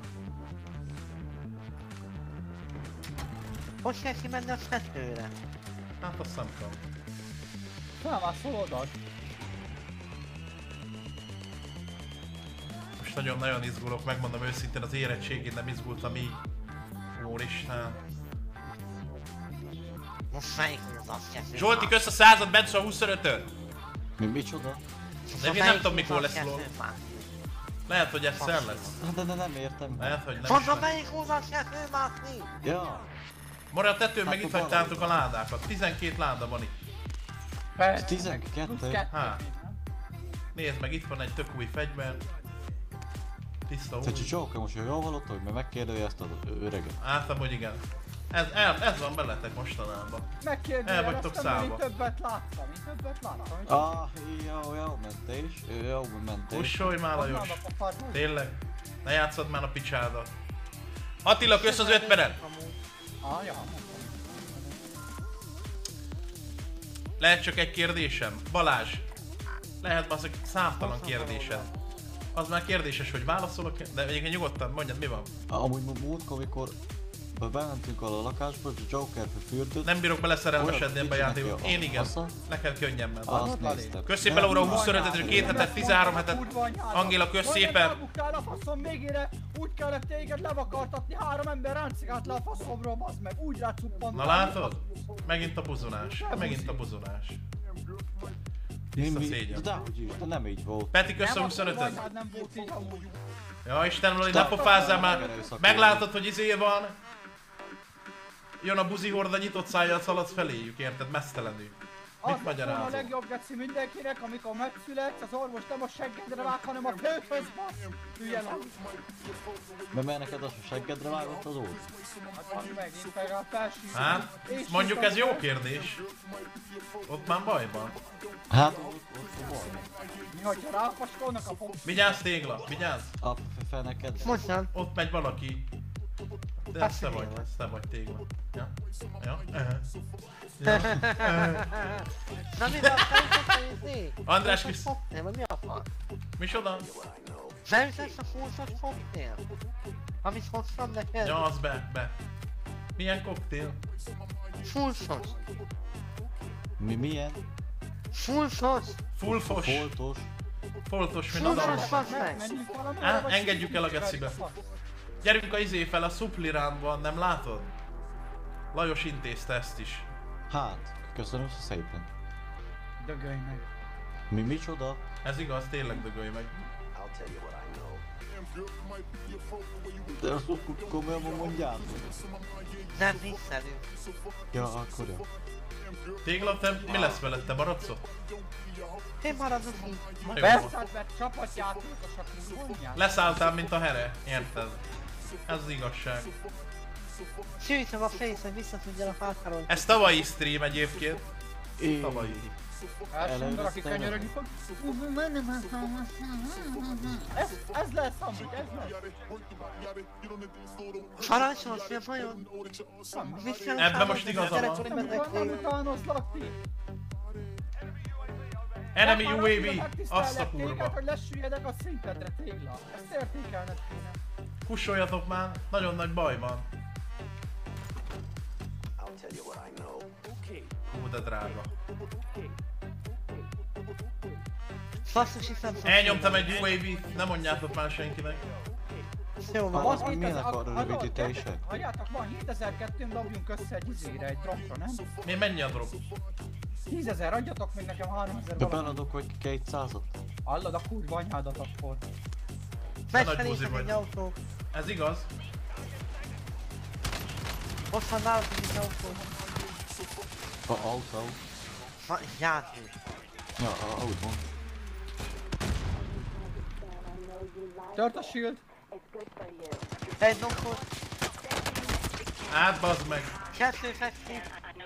Hogy kell kimenni a tetőre? Hát azt nem tudom. Nem, már szólodod. Most nagyon-nagyon izgulok, megmondom őszintén, az érettségén nem izgultam így. Úristen. Most melyik az azt kell Zsolti, kösz a század, Bence a huszonötöt! Mi micsoda? De én nem tudom mikor lesz lol. Lehet, hogy egyszer lesz. Hát de, de nem értem. Lehet, hogy nem is Mondom, lesz. melyik oldalt kell fölmászni? Ja. Mora a tetőn meg Hát itt a hagytátok a ládákat. tizenkét láda van itt. Persze. tizenkettő? Plusz kettő. Hát. Nézd meg, itt van egy tök új fegyver. Tiszta Te új. Joker most jól hallott, hogy mert megkérdőjelezte az öreget. Általában, hogy igen. Ez, el, ez van veletek mostanában. El vagytok Megkérdőjeleztem, szállva. én többet láttam, én többet láttam. és Ah, jó, jó, mentél is. Jó, mentél is. Ussolj már, Lajos. onnan a pofádhoz. Tényleg? Ne játszod már a picsádat. Attila, kösz az ötvenet! Ah, ja, mondtam. Lehet csak egy kérdésem? Balázs, lehet azok számtalan kérdésed. Az már kérdéses, hogy válaszolok, de egyébként nyugodtan mondjad, mi van? Amúgy mú- múltkor, amikor bementünk a lakásba, a Joker fürdött. Nem bírok beleszerelmesedni Olyan ebbe a kicsi játékba. neki a Én igen. hasza. Neked könnyen ment. Azt Lali. néztem. Kösz szépen, Nem, Laura, nem. huszonötöt és két hetet, tizenhárom hetet. Angéla, kösz szépen. Elbuktál a faszom végére, úgy kellett téged levakartatni, három ember ráncigált le a faszomról, bazd meg, úgy rácuppant. Na látod? Megint a buzonás. Megint a buzonás. Mi, Vissza mi, szégyen. de hogy is, de nem így volt. Peti, kösz a Nem, huszonötöt. akkor nem volt így amúgy. Ja, Istenem, Lali, ne pofázzál már. Meglátod, hogy izé van. Jön a buzi horda, nyitott szájjal szaladsz feléjük, érted? Mesztelenül. Az lett volna a magyarázol? legjobb geci mindenkinek, amikor megszületsz, az orvos nem a seggedre vág, hanem a főhöz basz! Hülye lap! Mert mert neked az a seggedre vágott az óra? Hát az megint legalább felsírt. Hát, És mondjuk itt ez jó az- kérdés. Ott már baj van. Hát ott, ott a baj. Mi, hogyha rápaskolnak a fog... Vigyázz tégla, vigyázz! A fel neked. Mondjam. Ott megy valaki. De ez te vagy, ez te vagy tégla. Ja? Ja? Uh-huh. Ja. Na mi van, felütöttem izé? András Fúszos kis- koktél, vagy mi a fasz? Micsoda? Felütötsz a fúszos koktél? Amit hoztam neked? Ja, az be, be. Milyen koktél? Fúszos. Mi milyen? Fúszos. Fullfos. Foltos. Foltos, mint a Fúszos, darab. fasz meg. Menjünk valamire, Á, vagy engedjük el a sírjuk, gecibe. fasz? Gyerünk a izé fel, a szupliránban, nem látod? Lajos intézte ezt is. Hát, köszönöm szépen. Dögölj meg. Mi micsoda? Ez igaz, tényleg dögölj meg. De azt úgy komolyan mondjátok. Nem viccelünk. Ja, akkor jó. Tégla, te mi lesz veled, te baracot? Én maradok így. Jó. Persze, mert csapatjátékosak mondják. Leszálltál, mint a here, érted? Ez az igazság. Sűjtöm a face, hogy vissza tudjanak hátraról. Ez tavalyi stream egyébként. Én... Tavalyi. Első ember, aki Előre könyörögni fog. Ez, ez lesz amúgy, ez lesz. Parancsolsz, mi a bajod? Vissza Ebben most igaza van. Nem, nem utánozlak ti. Enemy Már U A annyira V, megtisztellek azt a téged, kurva. hogy lesüllyedek a szintedre, tégla. Ezt értékelned kéne. Kussoljatok már, nagyon nagy baj van. Hú, de drága. Basszus, hiszem szó. Elnyomtam egy U A V-t, nem mondjátok már senkinek. Jó Az van. meg milyen akar a rövidítése? Hagyjátok, van hétezer-kettőn dobjunk össze egy izére, egy dropra, nem? Mi mennyi a drop? tízezer, adjatok még nekem háromezer De valami. beladok vagy kétszázat? Hallod a kurva anyádat akkor. nagy buzi Megfelézek vagy. egy autó. Ez igaz? Ott van nálatok egy autó. A autó. Ma, játék. Ja, a autó. Tört a shield. Egy donkor. Hát bazd meg. Kettő fekszik.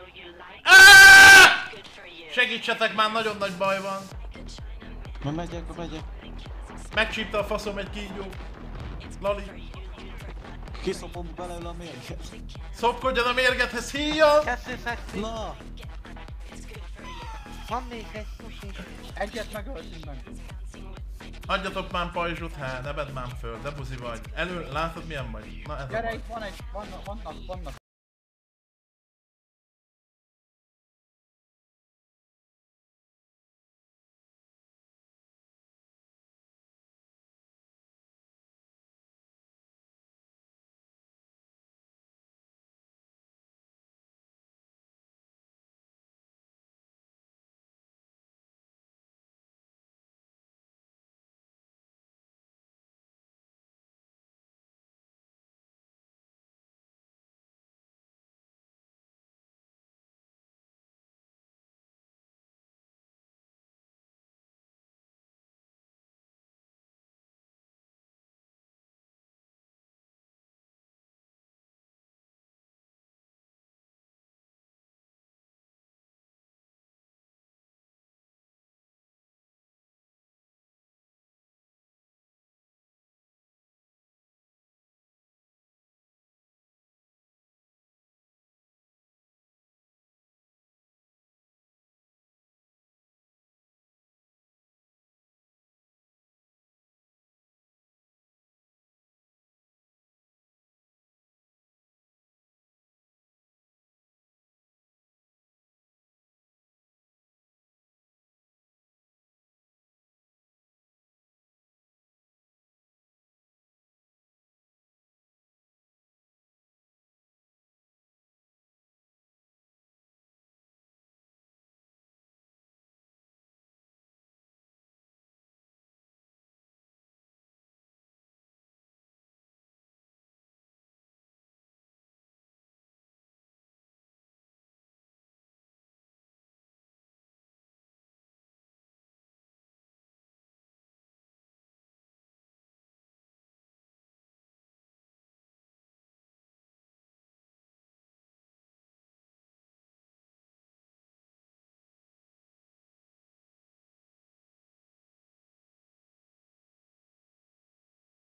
Ah! Segítsetek már, nagyon nagy baj van. Na megyek, megyek. Megcsípte a faszom egy kígyó. Lali. Kiszopom belőle a mérget. Szopkodjon a mérgethez, híjjal! Kettő fekszik. Na! Van még egy sushi. Egyet megöltünk meg. Adjatok már pajzsot, hát ne vedd már föl, de buzi vagy. Elő, látod milyen vagy? Na ez a Gyere, baj. itt van egy, vannak, vannak, vannak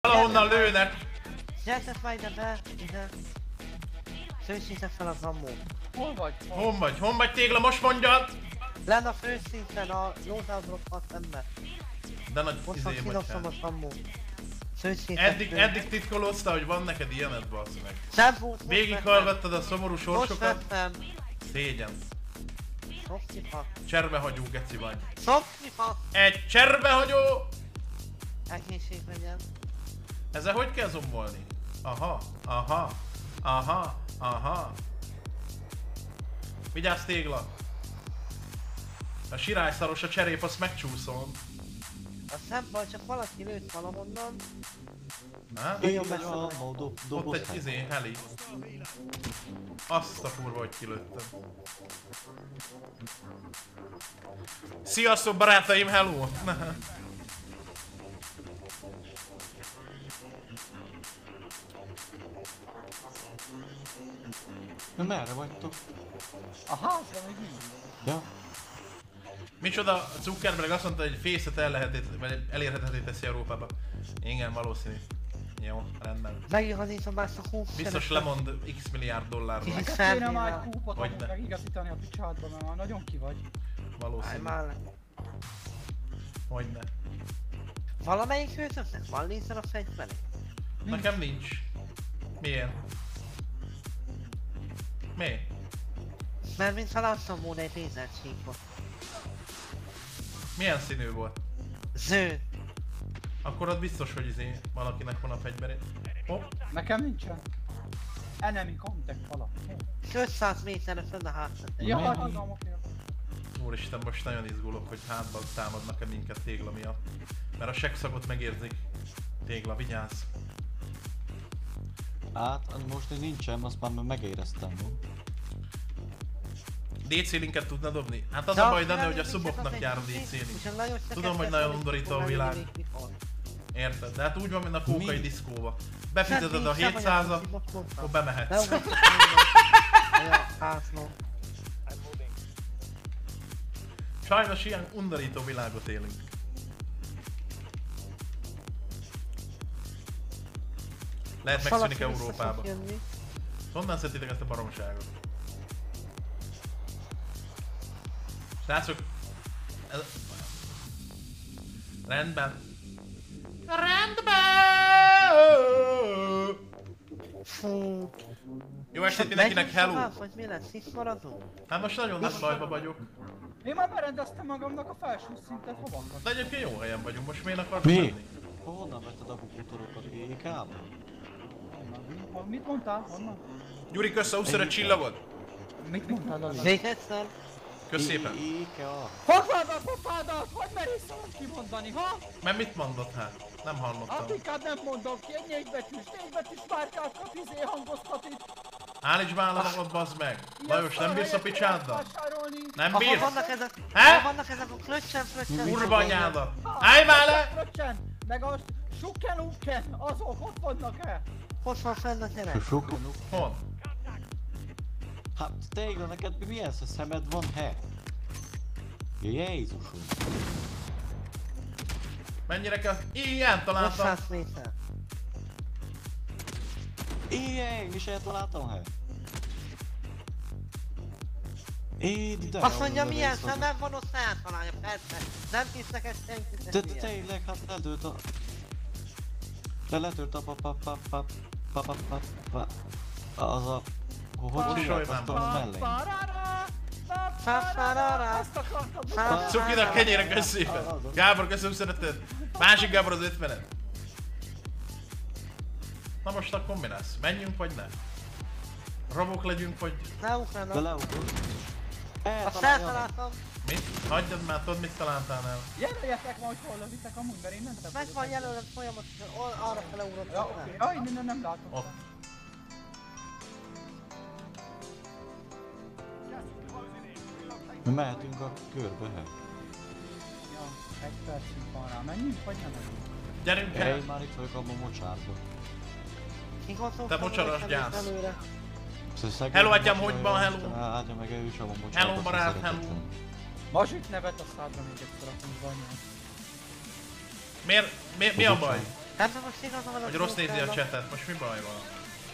Valahonnan lőnek. Gyertek már ide be, ide. Szősítek fel az ammót. Hol vagy? Hon vagy? Hon vagy tégla? Most mondjad! Lenn a főszinten a lózárdrokkal szembe. De nagy Ott van izé vagy kidoszom az hát. ammót. Szősítek Eddig, föl. eddig titkolóztál, hogy van neked ilyened, bassz meg. Nem volt, most Végighallgattad a szomorú vettem. Most sorsokat? vettem. Szégyen. Szopcifa. Cserbehagyó geci vagy. Szopcifa. Egy cserbehagyó! Egészség legyen. Ezzel hogy kell zoomolni? Aha, aha, aha, aha. Vigyázz tégla! A sirály-szaros a cserép, azt megcsúszom. A szempont csak valaki lőtt valahonnan. Na? Nagyon Így messze van, vagy. a dob, Ott doboz egy izé, heli. Azt a kurva, hogy kilőttem. Sziasztok barátaim, hello! Na merre vagytok? A házban még nincs. Ja? Micsoda, Zuckerberg azt mondta, hogy Face-et el lehetett, vagy elérhetetté teszi Európába. Igen, valószínű. Jó, rendben. Megigazítom ezt a húsz. Biztos lemond x milliárd dollárnak. Kicsit Neked kéne már felnél. egy kúpot Hogyne. amúgy megigazítani a picsádba, mert már nagyon ki vagy. Állj Valószínű. már le. Hogyne. Valamelyik őtöknek van lézer a fegyveré? Nekem nincs. Miért? Mi? Mert mintha láttam volna egy lézercsíkot. Milyen színű volt? Zöld. Akkor ott biztos, hogy izé valakinek van a fegyverét. Hopp. Nekem nincsen. Enemy contact valami. ötszáz méterre fönn a hátsat. Ja, Mi? hát tudom, oké. Úristen, most nagyon izgulok, hogy hátban támadnak-e minket tégla miatt. Mert a seggszagot megérzik. Tégla, vigyázz. Hát, most hogy nincsen, azt már megéreztem. dé cé linket tudna dobni? Hát az a baj, Dani, hogy a szuboknak jár a dé cé link. Tudom, hogy nagyon undorító a világ. Érted? De hát úgy van, mint a kókai Mi? diszkóba. Befizeted a hétszázat, akkor bemehetsz. Sajnos ilyen undorító világot élünk. Lehet megszűnik Európába. Honnan szedtétek ezt a baromságot? Srácok, ez... Rendben. Rendben! Fú. Jó estét mindenkinek, hello! Tovább, vagy mi lesz? Itt maradunk? Hát most nagyon nagy bajba vagyok. Én már berendeztem magamnak a felső szintet, hova akarsz? De egyébként jó helyen vagyunk, most miért akarsz Mi? menni? Honnan vetted a bukutorokat? Ékába? Honnan? Mit mondtál? Honnan? Gyuri, kösz a huszonöt csillagod! Mit mondtál, Lali? Még egyszer? Kösz szépen! Éka! Pofádat, pofádat! Hogy merész szavat kimondani, ha? Mert mit mondott hát? Nem hallottam. Hát inkább nem mondom ki, egy négybetűs, négybetűs márkát kap, izé hangoztat itt. Állíts már a magad, bazd meg! Lajos, nem bírsz a picsáddal? Vásárolni. Nem Ahol bírsz? vannak ezek, He? ahol vannak ezek a klöccsen, klöccsen. Kurva anyádat! Állj már le! Fröccsen, meg a sukken ukken, azok ott vannak-e? Ott van fenn a gyerek. Sokan. Hon? Hát tégla, neked mi ez a szemed van, he? Jézusom! Mennyire kell? Ilyen találtam! ötszáz méter. Ilyen, mi se találtam, he? Én ide! Azt mondja, milyen szemem van, ott eltalálja, persze. Nem hisznek ezt senkit, De de tényleg, hát letört a... De letört a pa pa pa pa pa pa pa pa... Az a... Hogy hívják azt a mellé? Fa-fa-ra-ra. Ezt akartam Fa- mondani. Cukinak kenyére, kösz szépen! Gábor, köszönöm szereted! Másik Gábor az ötvenet! Na most akkor mi lesz? Menjünk vagy ne? Rabok legyünk vagy... Ne De ugranak. leugrott. Azt Eltalálja. eltaláltam. Mit? Hagyjad már, tudod mit találtál el? Jelöljetek ma, hogy hol lövitek amúgy, mert én nem tudom. Meg van jelölve folyamatosan, ol- arra fele Ja, ugrottam oké. fel. Jaj, nem, nem, nem látom. Ott. Mi mehetünk a körbe, he? Ja, egy percünk van rá. Menjünk, vagy nem menjünk? Gyerünk el! Én már itt vagyok abban a mocsárban. Kigondoltam, Te mocsaras hogy gyász. előre. Hello, atyám, hogy van, hello? Áldja meg ő is abban a mocsárban. Hello, barát, hello. Mazsik nevet a szádra még egyszer a kurva anyám. Miért? Mi, mi a baj? Ebben most igazam van a Hogy rossz nézi a Jokernak. chatet, most mi baj van?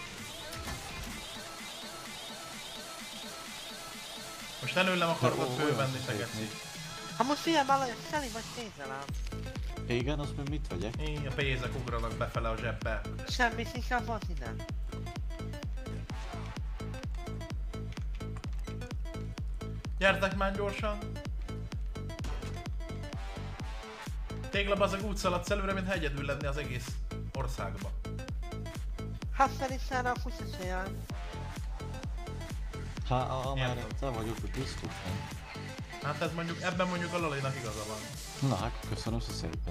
Most előlem akarod fölvenni, te geci. Ha most figyelj már, Lajos, Szeli vagy pénzzel ám. Igen, azt még mit vegyek? Így a pénzek ugranak befele a zsebbe. Semmi, inkább van innen. Gyertek már gyorsan! Tégla bazeg úgy szaladsz előre, mintha egyedül lenni az egész országba. Hát szerintem a kutyasaján. Ha, amerre Értem. te vagyok, hogy biztos nem. Hát ez mondjuk, ebben mondjuk a Lalinak igaza van. Na hát, köszönöm szépen.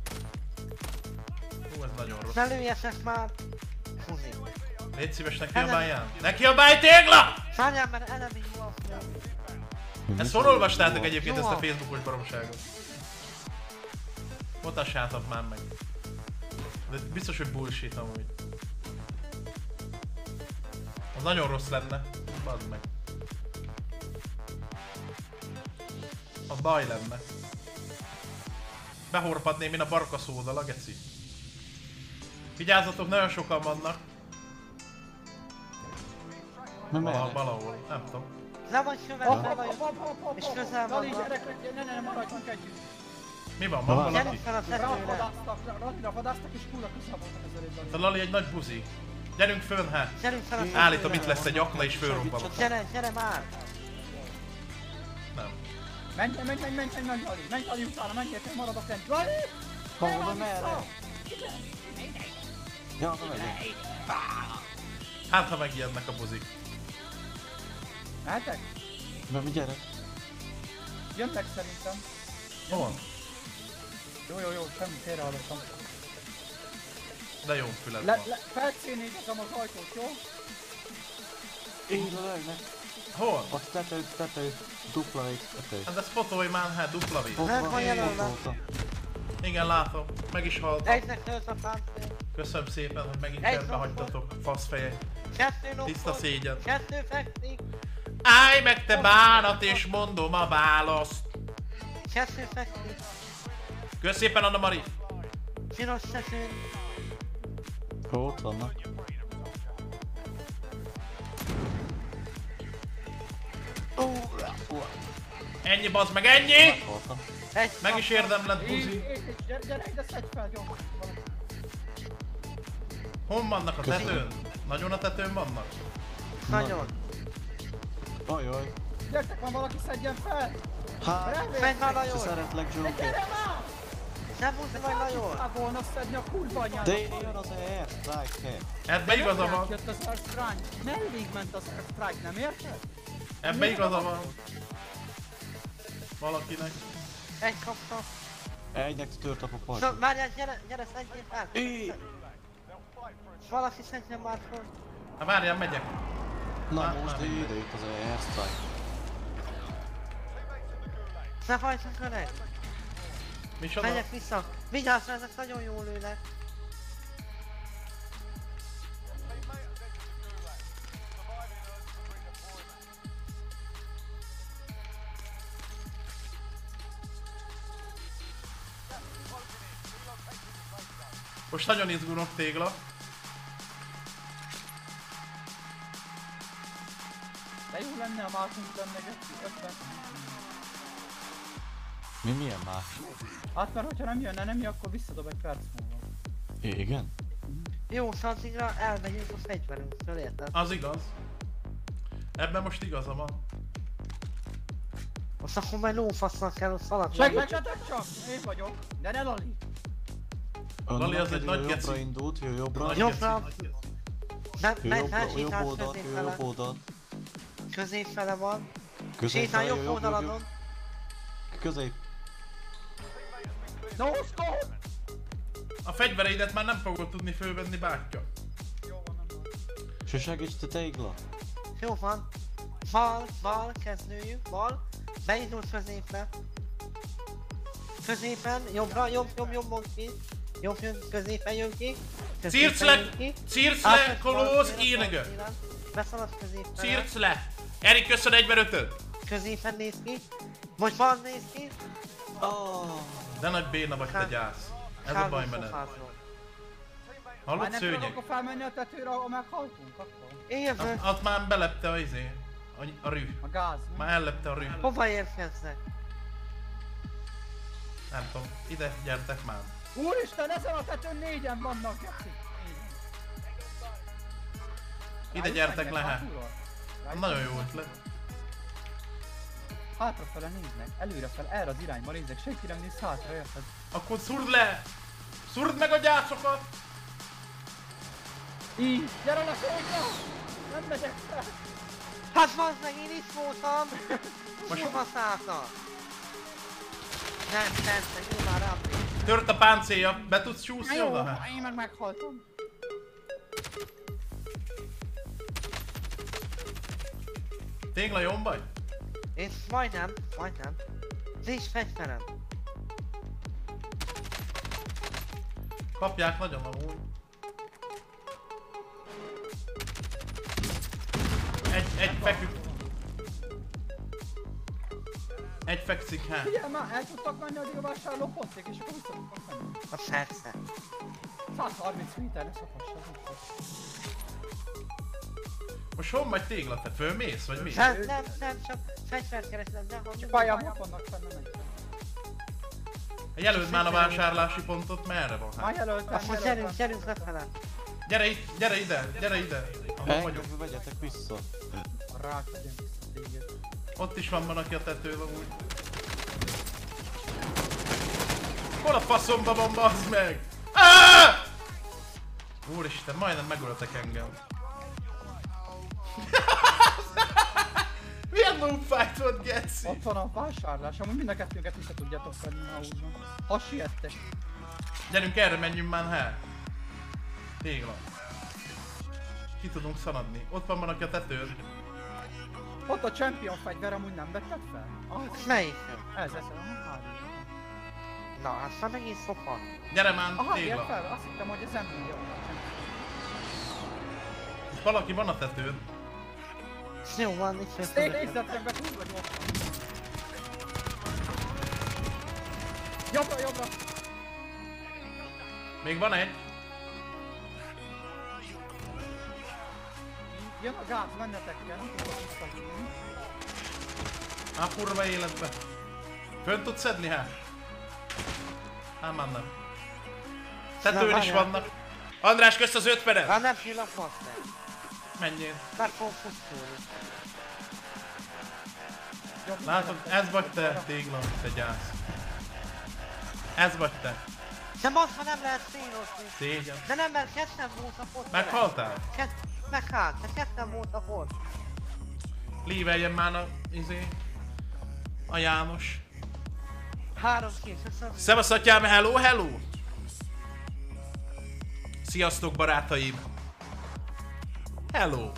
Hú, ez nagyon rossz. Ne lőjetek már. Húzi. Légy szíves, ne kiabáljál! Ne kiabálj, Tégla! Várjál, mert elemi jó a film. Ezt hol olvastátok egyébként Jó. ezt a Facebookos baromságot? Mutassátok már meg. De biztos, hogy bullshit amúgy. Az nagyon rossz lenne. Bazd meg. Az baj lenne. Behorpadném én a barkaszódal, a geci. Vigyázzatok, nagyon sokan vannak. Na Vala, merre? valahol, nem tudom. Le vagy Hopp, követve, hopp, Lajos. hopp, hopp, hopp, És hopp. közel Lali, vannak. gyerek, ne, ne, ne, maradjunk együtt. Mi van, Na, van valaki? Gyerünk fel a tetőre. Ráfadáztak, Lalira fadáztak és kurva közel voltak ezelőtt. A Lali egy nagy buzi. Gyerünk fönn, hát. Gyerünk fel a tetőre. Állítom, itt lesz egy akna és fölrobbanok. Gyere, gyere már. Nem. Menj, menj, menj, menj, menj, menj, Lali, menj, Lali utána, menj, érted, maradok lent. Lali! Hol, van merre? Ja, na megyek. Hát, ha megijednek a buzik. Mehetek? Na mi gyere? Jönnek szerintem. Hol? Jó, jó, jó, semmi, félrehallottam. De jó füled Le, van. le, felcénézem az ajtót, jó? Így lőnek. Hol? Ott tető, tető, dupla X tető. Hát de spotolj már, hát dupla vé. Ott Meg van, van jelölve. ott voltam. Igen, látom. Meg is haltam. Egynek nőtt a páncél. Köszönöm szépen, hogy megint Egy cserbe napot. hagytatok, faszfejek. Kettő nokot. Tiszta szégyen. Kettő fekszik. Állj meg te bánat, és mondom a választ. Kettő fekszik. Kösz szépen, Anna Mari. Piros tetőn. Hol ott vannak? Ennyi, bazd meg, ennyi! Voltam. Egy Meg is érdemled, Így, buzi. így, gyere, gyere, ide szedj fel, jó? Hon vannak a Köszönöm. tetőn? Nagyon a tetőn vannak? Nagyon. Ajaj. Gyertek, van valaki szedjen fel! Hát, Menj már te Lajos. szeretlek, Joker. Gyere már! Nem húzni vagy Lajos. Tudtál volna szedni a kurva anyádat. De jön az Air Strike-e. Ebbe igaza van. Jött az Airstrike. Melléig ment az Airstrike, nem érted? Ebbe igaza van. Valakinek. Egy kapta. Egynek tört a Szóval papajt. várjál, gyere, gyere, szedjél fel. Éj! Valaki szedjen már fel. Hát várjál, megyek. Na Már- most már ide jött az Air Strike. Ne hajtsunk öreg. Micsoda? Megyek vissza. Vigyázz, mert ezek nagyon jól lőnek. Most nagyon izgulok, Tégla. De jó lenne, a másunk lenne ötven. Mi milyen más? Hát mert hogyha nem jönne, nem jön, akkor visszadob egy perc múlva. I- igen? Jó szantigra elmegyünk a fegyverünktől, érted? Az igaz. Ebben most igaza van. Most akkor majd lófasszal kell ott szaladni. Segítsetek csak! Én vagyok, de ne Lali! Lali, az egy Ő nagy jobbra geci. indult, ő jobbra. Nagy Jobbra. geci, nagy geci. Nem, Ő megy jobbra, fel, ő jobb sétálsz oldalt, ő középfele. jobb oldalt. Középfele van. Közép Sétál felé, jobb oldaladon. Közép. No stop! A fegyvereidet már nem fogod tudni fölvenni, bátyja. Jó van, nem van. Se segíts te Tégla. Jó van. Bal, bal, kezdőjük, bal. Beindult középre. Középen, jobbra, jobb, jobb, jobbon ki. Jobb jön, középen jön ki. Középen Circ le! jön ki. Circ le, Átmegy kolóz, bal szélen, ínögö! bal szélen. Beszalad középre. Circ le! Erik, köszön egyvenötöt! Középen néz ki. Most bal néz ki. Oh. De nagy béna vagy, te Kár- gyász. Ez a Kármon baj veled. pofázol. Hallod, Már nem tudok szőnyeg? akkor felmenni a tetőre, ahol meghaltunk akkor? Én jövök. Ott már belepte a izé. A, a rű. A gáz, mi? Már ellepte a rű. Hova érkeznek? Nem tudom, ide gyertek már. Úristen, ezen a tetőn négyen vannak, Geci! Ide gyertek le, hát. Rájuk Nagyon jó mennek? ötlet. Hátrafele néznek, előrefel, erre az irányba néznek, senki nem néz hátra, érted? Akkor szurd le! Szurd meg a gyászokat! Így, gyere le Kóka! Nem megyek fel! Hát bazd meg, én itt voltam! Most- Hova szálltak? Nem, nem, nem, én már rám néz. Tört a páncélja, be tudsz csúszni Jó, oda? Hát? én meg meghaltam. Tégla jón vagy? Én majdnem, majdnem. Nincs fegyverem. Kapják nagyon amúgy. Egy, egy feküdt. Egy fekszik, hát. Figyelj már, el tudtak menni addig a vásárló pontig, és akkor vissza tudtak menni. A persze. száz harminc méter, ne szakassatok. Most hol vagy Tégla? Te fölmész, vagy mi? Nem, nem, nem, csak fegyvert keresem, de hogy... Pályámok vannak fenn, nem Jelöld már a vásárlási pontot, merre van Már hát? jelöltem, Akkor gyerünk, jelöltem. gyerünk lefele. Gyere itt, gyere ide, gyere ide! Ahol vagyok. Engem vegyetek vissza. Rák legyen vissza téged. Ott is van valaki a tetőn amúgy. Hol a faszomba van, bazd meg? Ah! Úristen, majdnem megöltek engem. Milyen noob-fight volt, Geci? Ott van a vásárlás, amúgy mind a kettőnket vissza tudjátok venni, ha úgy van. Ha siettek. Gyerünk erre, menjünk már, hát. Tégla. Ki tudunk szaladni. Ott van valaki a tetőn. Ott a champion fegyver, amúgy nem vetted fel? Az, Melyik? ez, ez, a há dé. Na, hát már megint szopa. Gyere már, Aha, ilyen Tégla. fel, azt hittem, hogy ez emlő jó. Valaki van a tetőn. Jó van, itt Én félre. nézzetek be, kurva gyorsan. Jobbra, jobbra! Még van egy. Jön a gáz, mennetek kell, nem tudok visszahívni. Á, kurva életbe. Fönn tudsz szedni, hát? Ám már nem. Tetőn Na, is várjál. vannak. András, kösz az öt percet! Hát nem pillanatot meg. Menjél. Már fogok pusztulni. Jobb, Látod, ez vagy te, Tégla, te gyász. Ez vagy te. De most már nem lehet színozni. Szégyen. De nem, mert ketten voltak ott. Meghaltál? Kett, meghalt, de ketten voltak ott. Líveljen már a, izé, a János. Három kés, köszönöm. Szevasz atyám, hello, hello! Sziasztok barátaim! Hello!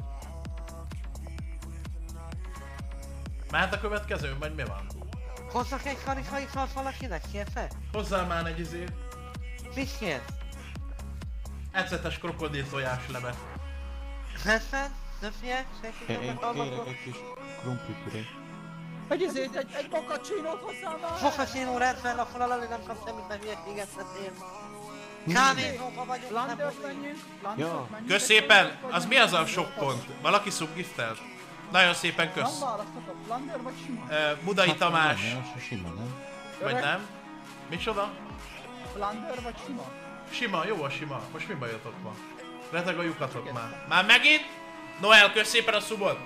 Mehet a következő, vagy mi van? Hozzak egy karikaitalt valakinek, kérte? Hozzá már egy izé, Mit kért? ecetes krokodil tojás levet. Hessen? Többje? Senki Én nem én kérek meghallgatott? egy kis krumplipüré. Egy izét, egy, egy bakacsinót hozzá már! Fokasinó rendben, akkor alelő nem kap semmit, mert hülyeséget beszél. Kávézóba vagyok, nem Landert mondjuk. menjünk, Ja. Landert menjünk. Kösz szépen! Az mi az a sok pont? Valaki szubgiftelt? Nagyon szépen Nem kösz. választhatok, Lander vagy sima? Uh, Budai Tamás, Nem, nem, sima, nem? vagy Öreg, nem? Micsoda? Lander vagy sima? Sima, jó a sima. Most mi bajotok van? Reteg a lyukatok már. Már megint? Noel, kösz szépen a szubot!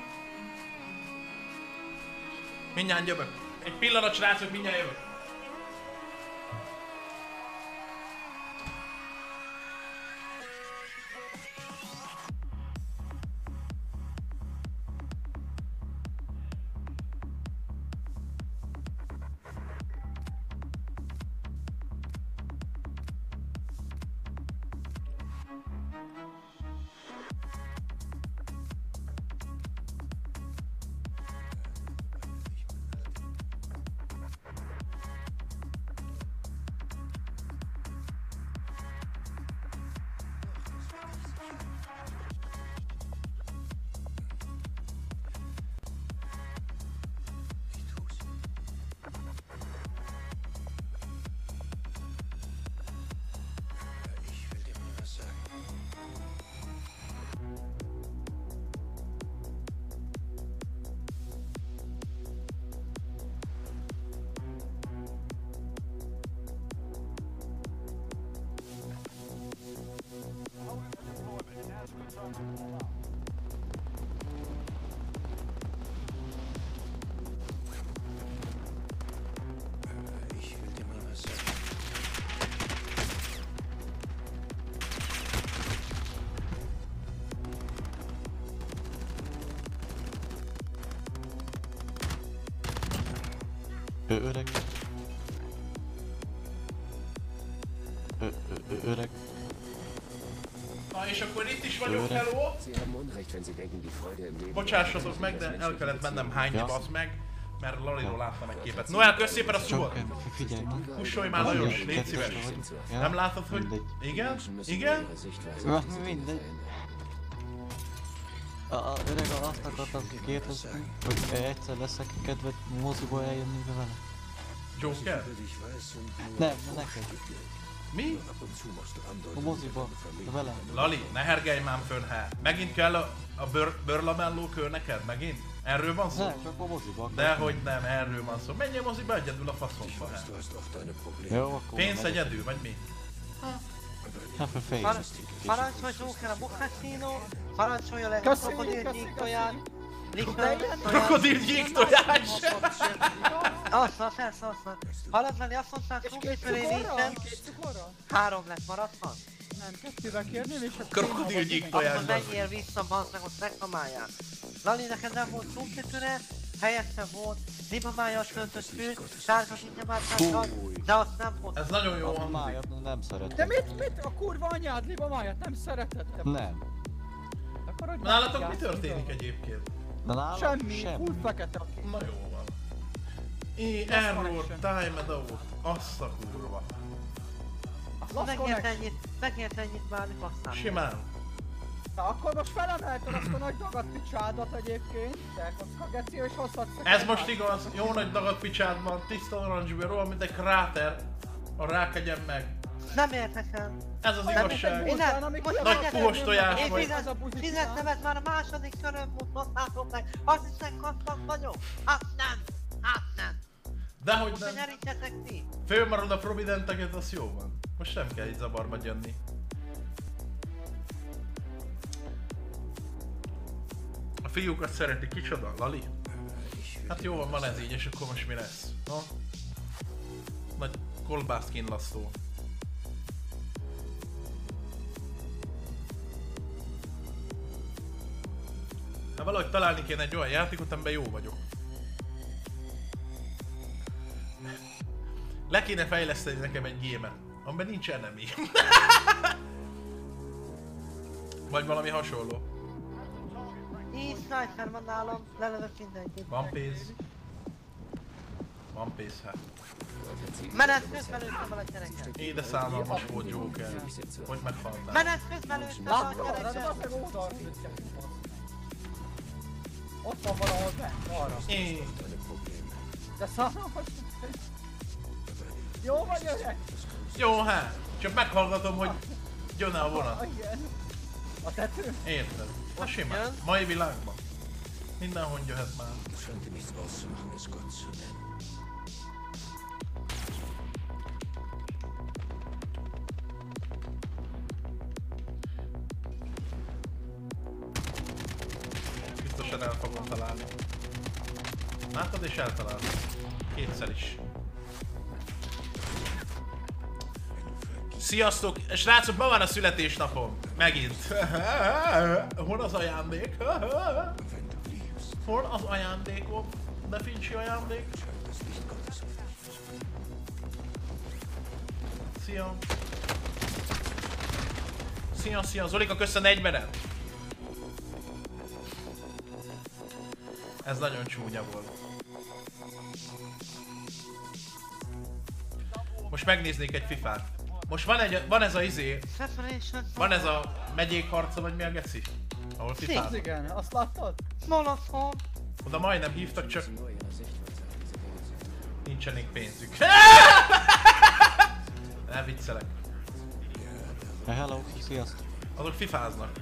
Mindjárt jövök. Egy pillanat, srácok, mindjárt jövök. Ich will dir mal was sagen. Ö öreg. Ö ö öreg. Na és akkor itt is vagyok, hello! Bocsássatok meg, de el kellett mennem hányni, Ja. bazd meg, mert Laliról láttam egy képet. Noel, kösz szépen a szubot! Csak figyelj már. Kussolj már, Lajos, légy szíves! Ja. Nem látod, hogy... Mindegy. Igen? Igen? Ja, mindegy. A, a öreg azt akartam kérdezni, hogy egyszer leszek kedved moziba eljönni vele. Joker? Nem, ne neked. Mi? A moziba, velem. Lali, ne hergelj már fönn, hát. Megint kell a, a bőr, bőrlamelló kör neked? Megint? Erről van szó? Nem, csak a moziba. Dehogy nem, erről van szó. Menjél moziba egyedül a faszomba, hát. Jó, akkor Pénz megyek. egyedül, vagy mi? Hát fel fejlesztjük. Parancsolj Joker a Bukkasino, parancsolja le a Köszönjük, krokodil köszi, gyíktoját, Krokodil gyíktojás! Azt van, persze, azt van. Hallod Lali, azt mondták, És hogy két felé cukorra? nincsen, Két cukorra? három lett maradt van. Nem, kettővel kérném és a Krokodil gyíktojás. Akkor menjél vissza, bazd meg, ott reklamálják. Lali, neked nem volt csumkitűre, helyette volt libamájas töltött fű, sárga zsinyamárkással, de azt nem volt. Ez nagyon jó A hangzik. májat nem De szeretem. mit, mit? A kurva anyád liba máját nem szeretettem. Nem. Akkor hogy Nálatok mi játszunk, történik tudod? egyébként? De nálam Semmi, semmi. full fekete a kép. Na jó van. I, Lost error, connection. time out. Azt a kurva. Lost Megért connection. ennyit, megért ennyit már aztán. Simán. Na akkor most felemelted azt a nagy dagat picsádat egyébként, de a geci és hozhatsz. Ez most igaz, jó nagy dagat picsád van, tiszta narancsbőr, olyan, mint egy kráter. A rákegyen meg. Nem érthetem. Ez az Nem igazság. Én nem, Amikor most Nagy egyetem- puhos tojás Én vagy. fizet- fizettem, ez már a második körön mutatnátok meg. Azt hiszem, gazdag vagyok. Hát nem, hát nem. Dehogy De nem. nyerítsetek ti. Fölmarad a providenteket, az jó van. Most nem kell így zavarba jönni. A fiúkat szereti, kicsoda? Lali? Hát jó van, van ez így, és akkor most mi lesz? Ha? Nagy kolbászkínlasztó. Hát valahogy találni kéne egy olyan játékot, amiben jó vagyok. Le kéne fejleszteni nekem egy gémet, amiben nincs enemy. Vagy valami hasonló. Így sniper van nálam, lelövök mindenkit. Van pénz. Van pénz, hát. Menet közben lőttem el a gyereket. Éde szállalmas volt Joker. Hogy meghaltál? Menet közben lőttem el a Látod, de az gyereket. meg oldalt lőttek. Ott van valahol bent, arra. Én. De szállalmas. Jó vagy öreg? Jó, hát. Csak meghallgatom, hogy jön a vonat. Ah, igen. A tető? Érted? Na simán. Jön. Mai világban. Mindenhol jöhet már. Biztosan el fogom találni. Látod és eltalálni. Kétszer is. Sziasztok! Srácok, ma van a születésnapom. Megint. Hol az ajándék? Hol az ajándékom? De Fincsi ajándék? Szia! Szia, szia! Zolika, köszön negyvenet! Ez nagyon csúnya volt. Most megnéznék egy fifát. Most van, egy, van ez a izé, Separation. van ez a megyék harca, vagy mi a geci? Ahol Az fifázunk. igen, azt láttad? Molotov. Oda majdnem hívtak, csak nincsenik pénzük. Nem viccelek. Hello, sziasztok. Azok fifáznak.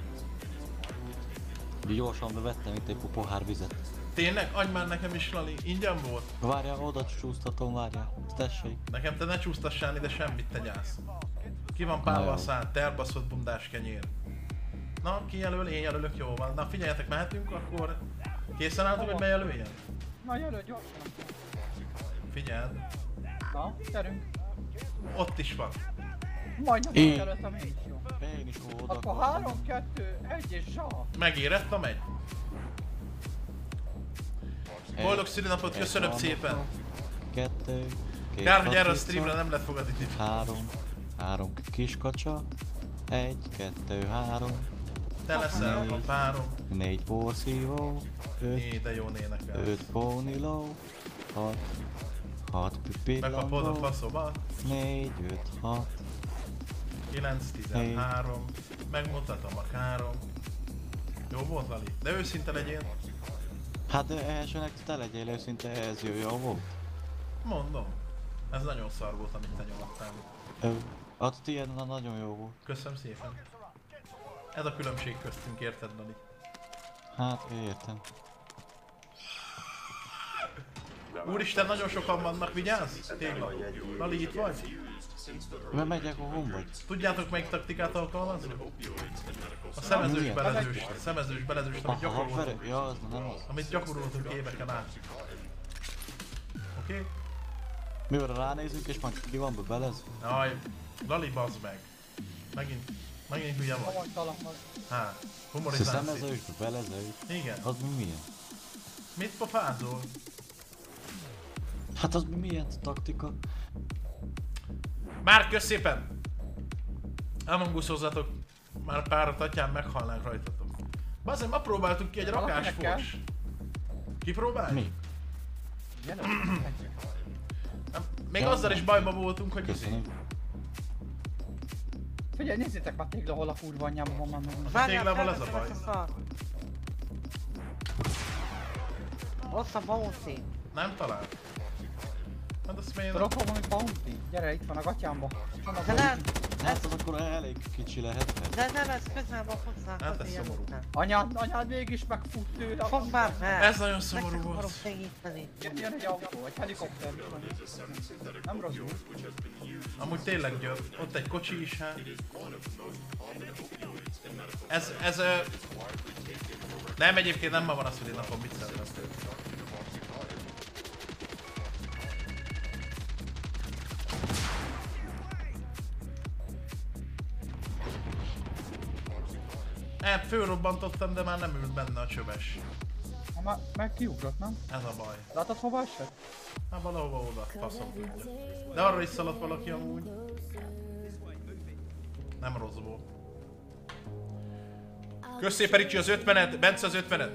Gyorsan bevettem itt egy pohár vizet. Tényleg? Adj már nekem is, Lali. Ingyen volt? Várjál, oda csúsztatom, várjál. Tessék. Nekem te ne csúsztassál ide semmit, te gyász. Ki van Na pálva jó. a szád? Te elbaszott bundás kenyér. Na, ki jelöl? Én jelölök, jó van. Na figyeljetek, mehetünk akkor? Készen álltok, hogy bejelöljen? Na jelöl gyorsan. Figyeld. Na, gyerünk. Ott is van. Majdnem Én. jelöltem én is, jó. Én is oda. Akkor három, kettő, egy és zsa. Megérett, na megy. Boldog szülinapot, Egy köszönöm harmadot. szépen. kettő, két Kár, hogy erre a katica, streamre nem lehet fogadni tippet. három, három kis kacsa, egy, kettő, három, Te leszel a párom. négy porszívó, öt, Né, de jó énekel. öt póniló, hat, hat Megkapod a pillangó, faszoba. négy, öt, hat, kilenc tizenhárom. Megmutatom a károm. Jó volt, Lali? De őszinte legyél. hát de elsőnek te legyél őszinte, ez jó, jó volt. Mondom. Ez nagyon szar volt, amit te nyomattál. Ö, a tiéd na- nagyon jó volt. Köszönöm szépen. Ez a különbség köztünk, érted, Lali? Hát értem. Úristen, nagyon sokan vannak, vigyázz! Tégla. Lali, itt vagy? Mert megyek, hol vagy? Tudjátok melyik taktikát alkalmazni? A szemezős Milyen? belezős, szemezős belezős, amit A habvere? gyakoroltunk. Ja, az nem az. Amit gyakoroltunk éveken át. Oké? Okay? Mivel ránézünk és már ki van be belez? Jaj, Lali, bazd meg. Megint, megint hülye vagy. Havattalan vagy. Hát, Ez a humorizálsz. szemezős, belezős. Igen. Az mi milyen? Mit pofázol? Hát az mi milyen taktika? Már kösz szépen! Elmongúszozzatok. Már párat atyám, meghalnánk rajtatok. Bazdmeg, ma próbáltuk ki egy rakás Valakinek kell? fors. Ki próbál? Mi? Gyere, Nem, még Ja. azzal is bajba voltunk, hogy izé. Köszönöm. Figyelj, nézzétek már Tégla, hol a kurva anyjában van már meg. Várjál, téglával ez a felveszem baj. ezt a szart. Rossz a bounty. Nem talál. Hát azt miért? Tudok, hol van egy bounty? Gyere, itt van a gatyámba. Itt van a De nem, Hát ez, az akkor elég kicsi lehet. de nem, ez közel van hozzá. Hát ez azért szomorú. nem. Anyád, anyád mégis megfut tőle. Fogd már fel! Ez nagyon szomorú Nektek volt. akarok segíteni. Jön egy autó, egy helikopter. Nem rossz. Amúgy tényleg győr. Ott egy kocsi is, hát. Ez, ez... Ö... Nem, egyébként nem ma van a szülinapom, mit szeretem. Hát fölrobbantottam, de már nem ült benne a csöves. Ha már meg kiugrott, nem? Ez a baj. Látod hova esett? Hát valahova oda, faszom tudja. De arra is szaladt valaki amúgy. Nem rossz volt. Kösz szépen Ricsi az ötvenet, Bence az ötvenet.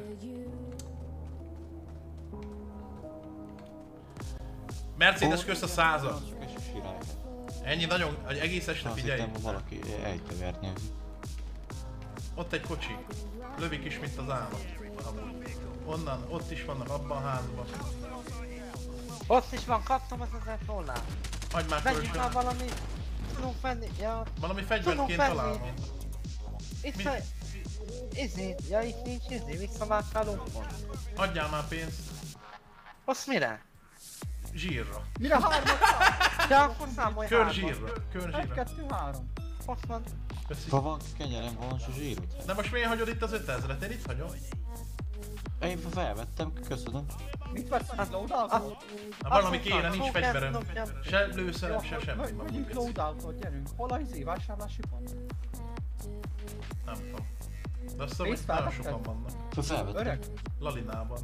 Mercedes kösz a százat. És sirály. Ennyi nagyon, hogy egész este Azt figyelj. hittem, valaki ejtővert nyert. Ott egy kocsi. Lövik is, mint az állat. Amúgy. Onnan, ott is vannak abban a házban. Ott is van, kaptam az ezer dollár. Hagyd már Vegyünk kölcsön. már valami... Tudunk venni, ja... Valami Tudunk fegyvert venni. találnom. Itt Mi? a... Izé, ja itt nincs izé, visszaváltálunk van. Adjál már pénzt. Azt mire? Zsírra. Mire hármat? Ja, akkor számolj Kör hármat. zsírra. Kör Egy, zsírra. kettő, három. Ott van. Köszi. Ha van kenyerem, van se zsírot. De most miért hagyod itt az ötezret? Én itt hagyom. Én felvettem, köszönöm. Mit vesz a loadoutot? Na valami Azt kéne, mondtam, nincs fog fegyverem. dobjam. Se lőszerem, se semmi. Vegyünk loadoutot, gyerünk. Hol a izé, vásárlási pont? Nem tudom. De azt hiszem, hogy Pénzt nagyon felvetted? sokan vannak. Felvettem. Öreg? Lalinában.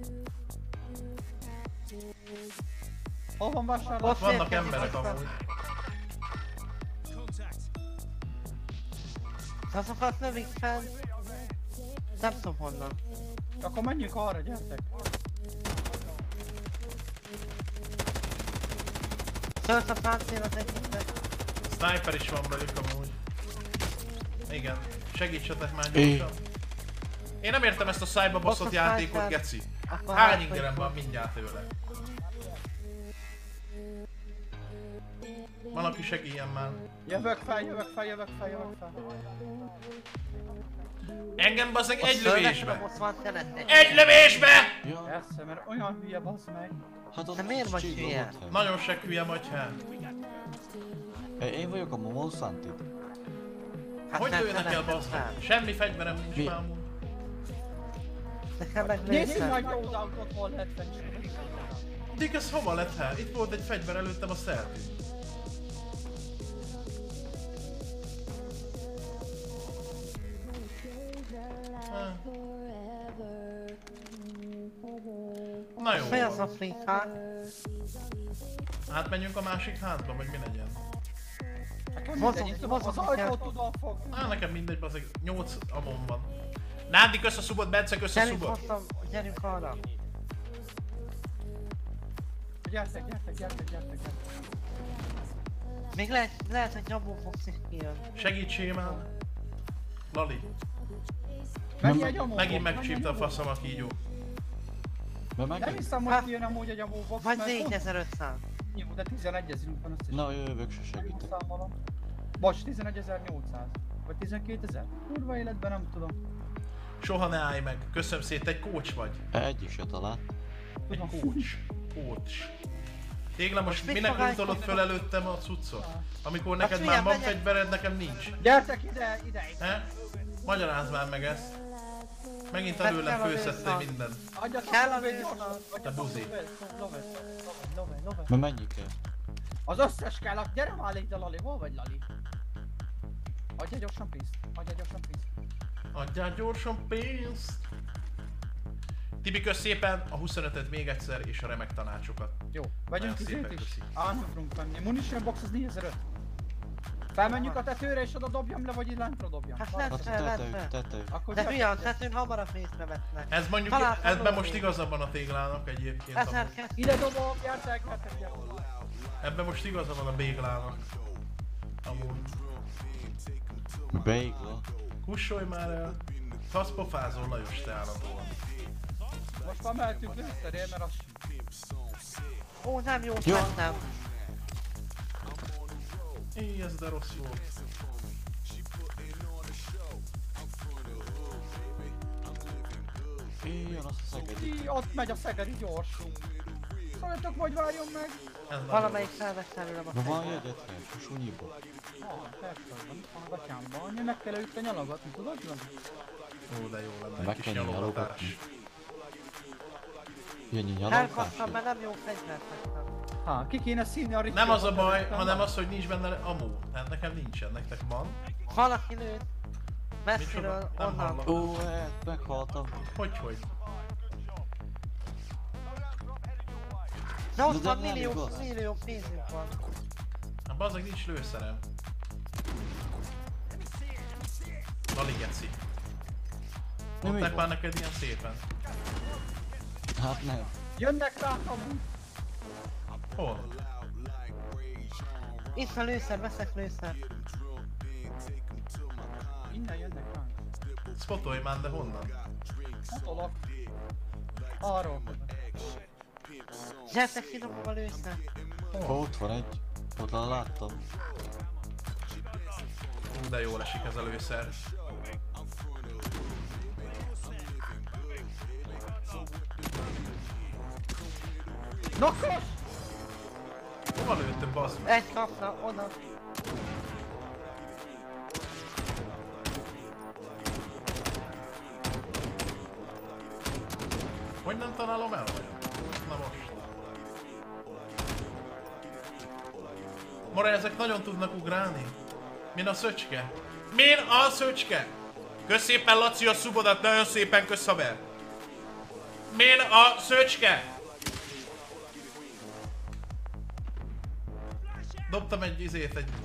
Hol van vásárlási? Ott Vannak érkezik emberek vissza. amúgy. Azokat lövik fel. Nem tudom honnan. Akkor menjünk arra, gyertek. Tölt a páncél az egyiknek. Sniper is van velük amúgy. Igen. Segítsetek már É. gyorsan. Én nem értem ezt a cyberbossot Ott a játékot, sniper. geci. Akkor Hány hát, ingerem hogy- van mindjárt tőle? Van, aki segítjen már. Jövök fel, jövök fel, jövök fel, jövök fel. Engem bazzeg Ott egy fölvettem, lövésbe! Ott van teletek. Egy lövésbe! Ja, Persze, mert olyan hülye bazd meg. hát az De miért vagy csiga hülye? volt, hát. Nagyon se hülye vagy, hát. Én vagyok a Monsanti. Hát Hogy nem lőnek el, teletek bazd fel. meg? Semmi fegyverem nincs Mi? már amúgy. Nekem meg Nézzük lőszer. nagy loadoutot, hol lehet venni. Dik, ez hova lett, hát? Itt volt egy fegyver előttem, a eltűnt. Hát. Na jó. Mi az Afrika? Átmenjünk a másik házba, vagy mi legyen? Nekem Mozog, mindegy, én mozog, tudom, az kell. ajtót tudom fogni. Á, nekem mindegy, bazeg. nyolc amon van. Nándi, kösz a szubot, Bence, kösz a Gyerünk szubot. hoztam, gyerünk arra. Gyertek, gyertek, gyertek, gyertek, gyertek. Még lehet, lehet, hogy nyomó fogsz is kijön. Segítsél már. Lali, Mennyi egy amó? megint megcsípte a faszom a kígyó. Mert Nem meg... hiszem, hogy kijön amúgy egy amó box, Vagy mert pont- négyezer-ötszáz. Jó, de tizenegyezerünk van összesen. Na jövök, se segítek. Számolom. Bocs, tizenegyezer-nyolcszáz. Vagy tizenkétezer? Kurva életben nem tudom. Soha ne állj meg. Köszönöm szépen, egy coach vagy. Egy is jött alá. Egy Tudom. coach. Coach. Tégla, most mit minek fogány lootolod fognak? föl előttem a cuccot? Amikor neked figyelj, már van megyek. fegyvered, nekem nincs. Gyertek ide, ide, ide. He? Magyarázd már meg ezt. Megint Hát előlem kell a főszedtél lőszar. mindent. Adjatok Kell a lövét lőszar. gyorsan. Te buzi. Love, love, love. Mert mennyi kell? Az összes kell, gyere már ide Lali, hol vagy Lali? Adja gyorsan pénzt, adja gyorsan pénzt. Adjál gyorsan pénzt! Tibi, kösz szépen a huszonötöt még egyszer és a remek tanácsokat. Jó, vegyünk Nagyon izét szépen is. köszi. Á, nem tudunk venni. Munition box az négyezer-öt. Felmenjünk a tetőre és oda dobjam le, vagy itt lentre dobjam. Hát Valami. nem. Hát Fel, tetejük, fel. tetejük. Akkor De gyertek, hülye, a gyertek. tetőn hamarabb észrevesznek. Ez mondjuk, Talán ebben valami. most igaza van a téglának egyébként. amúgy. ezerkettő. Ide dobom, gyertek, gyertek, gyertek. Ebben most igaza van a béglának. Amúgy. Beigla. Kussolj már el! Faszpofázol Lajos, te állandóan. Most már mehetünk lőszerért, mert az... Ó, nem jó, Jó. nem. Éj, ez de rossz volt. Éjjön azt a szegedi. Ki, ott megy a szegedi gyors. Szóljatok, vagy várjon meg. Ez nagyon Valamelyik felvette előlem a De van fegyvert. jegyetre, a sunyiból. Ah, persze, van itt van a gatyámban. Annyi meg kell őt nyalogatni, tudod? Lali? Ó, de jó lenne Meg egy kis kell nyalogatás. nyalogatni. Ennyi nyalogás. Elkaptam, mert nem jó fegyvert vettem. Há, ki kéne szívni a Ricky. Nem az a baj, hanem az, hogy nincs benne amó. Hát nekem nincsen, nektek van. Valaki lőtt. Micsoda? Messziről, Nem onnan. hallom. Ó, hát meghaltam. Hogy, hogy? De ott De van nem millió, igaz. millió pénzünk van. Hát bazdmeg nincs lőszerem. Lali geci. Nem Mondták így már van. neked ilyen szépen. Hát nem. Jönnek rá amúgy. Hol? Itt a lőszer, veszek lőszer. Innen jönnek rá. Spotolj már, de honnan? Hatolok. Arról. Gyertek, kidobom a lőszer. Ó, ott van egy. Oda láttam. Ú, de jól esik ez a lőszer. Nokos! Hova lőttem, bazd meg? Egy kapta, oda. Hogy nem találom el vagy? Na most. Mora, ezek nagyon tudnak ugrálni. Min a szöcske? Min a szöcske? Kösz szépen Laci a szubodat, nagyon szépen kösz haver. Min a szöcske? Dobtam egy izét, egy...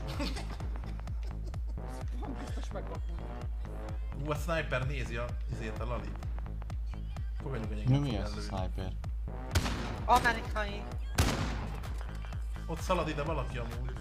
Nem biztos meglapul. Ú, a sniper nézi a izét, a Lali. Fogadjuk, hogy Mi engem mi fog ez a ellőni. sniper? Amerikai. Ott szalad ide valaki amúgy.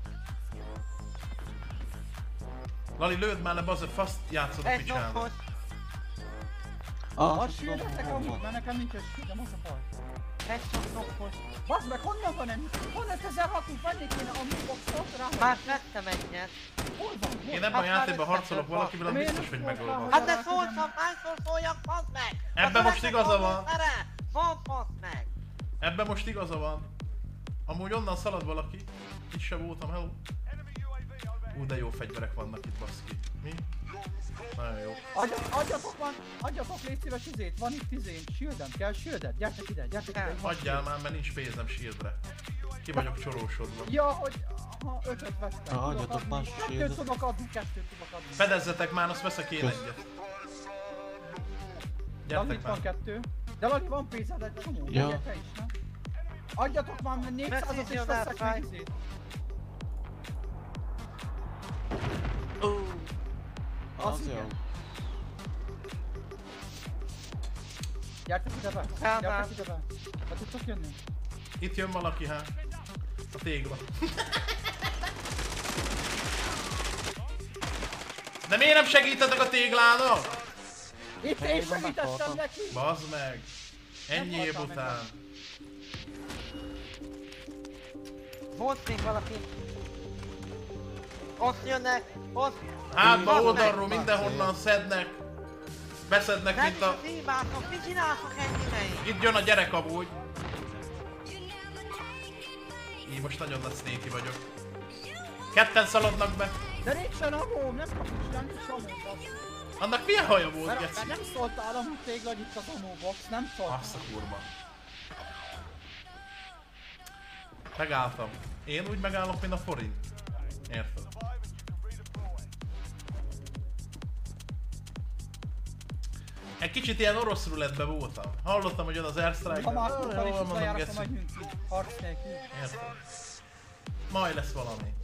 Lali, lőd már le, bazd, faszt játszod a Egy picsába. nokos. Ah, Azt sírjatok amúgy, mert nekem nincs ességem, az a baj. Egy sok nokos. Bazd meg, honnan van ennyi? Honnan ezerhatszor venni kéne a mi boxot rá? Már vettem egyet. Hol van? Hol? Én ebben a Hát már játékban összetett harcolok van. valakivel, az De miért biztos, hogy nem szóltál, megolvatom. Hát de szóltam, hányszor szóljak, fasz meg! Ebben Az most öregnek igaza van van. lőszere. Van, fasz meg! Ebben most igaza van. Amúgy onnan szalad valaki. Itt sem voltam, hello. Ú, de jó fegyverek vannak itt, baszki. Mi? Nagyon jó. Adja- Adjatok van, adjatok légy szíves izét, van itt izén, shieldem, kell shieldet, gyertek ide, gyertek ide. itt van Adjál már, mert nincs pénzem shieldre. Ki vagyok csorósodva. Ja, hogy ha ötöt vettem. Ah, tudok adjatok adni. más Kettőt shieldet. tudok adni, kettőt tudok adni. Fedezzetek már, azt veszek én Kösz. egyet. Lali, Gyertek itt van már. kettő. De Lali, van pénzed egy csomó, Ja. ugye te is, nem? Adjatok már négyszázat és veszek meg izét. Az jó. Gyertek ide be, gyertek ide be. Be tudtok jönni? Itt jön valaki, hát. A tégla. De miért nem segítetek a téglának? Itt én segítettem neki! Bazd meg! Ennyi év után. Volt még valaki. Ott jönnek, ott. Hát ma Bazd meg. oldalról mindenhonnan szednek. Beszednek, Nem mint is a... a hibátok, mit csináltok ennyi ideig? Itt jön a gyerek amúgy. Így most nagyon nagy snéki vagyok. Ketten szaladnak be. De nincsen amóm, nem kapjuk csinálni, nincs amóm. Annak milyen haja volt, Mert, geci? mert nem szóltál amúgy tégla, hogy itt az amóbox, nem szóltál. Azt a kurva. Megálltam. Én úgy megállok, mint a forint. Érted? Egy kicsit ilyen orosz rulettben voltam. Hallottam, hogy jön az airstrike. Ha már Jól tudtam is mondom, visszajár, akkor geci. megyünk ki. Harc nélkül. Érted? Majd lesz valami.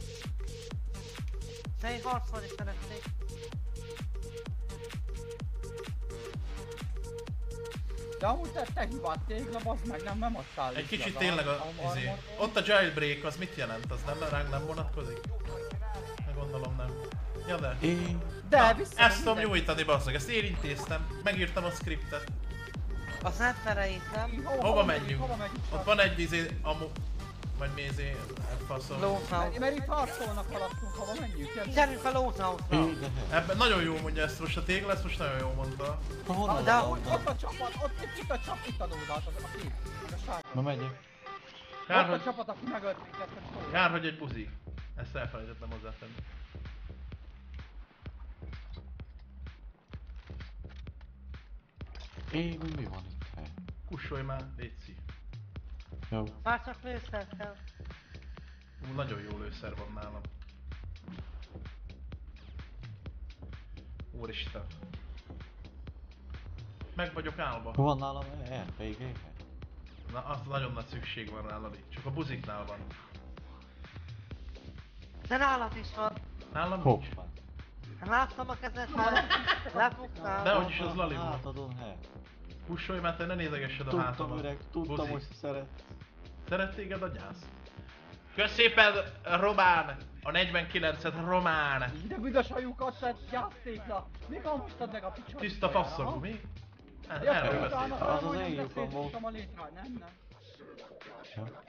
De én harcolni szeretnék. De amúgy te, te hibád tégla, bazd meg, nem, nem adtál. Egy is kicsit legalább. tényleg a, A- izé. armor- Ott a jailbreak, az mit jelent? Az nem ránk nem vonatkozik? Ne gondolom nem. Ja de. Én... De Na, vissza. ezt tudom nyújtani, basszak, ezt én intéztem. Megírtam a scriptet. Azt nem felejt, nem? Hova menjünk? Hova megyünk? Ott van egy izé, amu... Vagy mi izé, faszom. Lóthouse. Mert, mert itt harcolnak haladtunk, hova menjünk? Gyerünk. Gyerünk a Lóthouse-ra. Én, de hát. Ebben nagyon jó mondja ezt most a tégla, ezt most nagyon jó mondta. Honnan De van Ott, a ott a csapat, ott itt, itt a csapat, itt a lódát, az a két, meg a sárga. Na megyek. Kár, Ott a hogy, csapat, aki megölt minket, hogy szól. kár, hogy egy buzi. Ezt elfelejtettem hozzátenni. Én, mi van itt? Hely? Kussolj már, létszi. Jó. Már csak lőszer kell. Ú, nagyon jó lőszer van nálam. Úristen. Meg vagyok állva. Van nálam er pé gé? Na, az nagyon nagy szükség van rá, Lali. Csak a buziknál van. De nálad is van. Nálam nincs. Hoppá. Láttam a kezedet, lebuktál. De hogy is az Lali volt. Hátadon, hely. Pussolj már, te ne nézegessed a Tudtam hátamat. öreg, tudtam, Buzi. hogy szeret. Szeret téged a gyász? Kösz szépen, Román! A negyvenkilencet, Román! De büdös hajukat tett gyásztékla. Még hangoztad meg a picsot? Tiszta faszagú, mi? Hát Ja, erről utána beszéltem. Az az majdnem én lyukam beszéltünk volt. a létre. Nem, nem. Ja.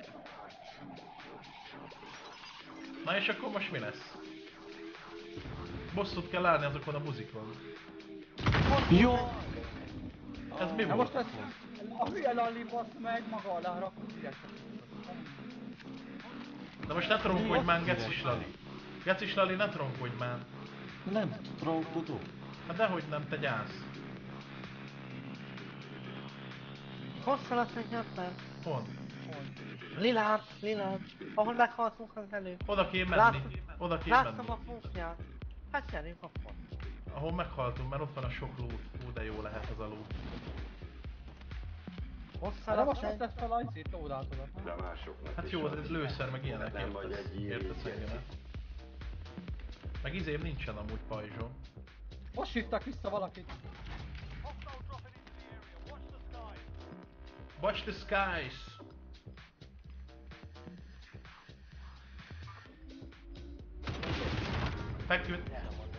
Na és akkor most mi lesz? Bosszút kell állni azokon a buzikon. Jó! Ez mi Na volt? most ez a hülye Lalli bassz meg maga alá rakott ügyet. De most ne tronkodj már, Gecis Lali. Gecis Lali, ne tronkodj már. Nem trókodó. Hát dehogy nem, te gyász. Hosszal azt egy nyomtál. Hol? Lilát, Lilát. Ahol meghaltunk az előbb. Oda kéne menni. Láttam- Oda kéne Láttam menni. a funkját. Hát gyerünk akkor. Ahol meghaltunk, mert ott van a sok lút. Ú, de jó lehet az a lút. Hosszal De azt most egy... veszed fel a izét, lódátodat. De másoknak Hát is jó, az, ez lőszer, meg ilyenek, nem vagy értesz? egy Értesz ír, engem? Meg izém nincsen amúgy pajzsom. Most hívtak vissza valakit. Watch the skies! Feküdt.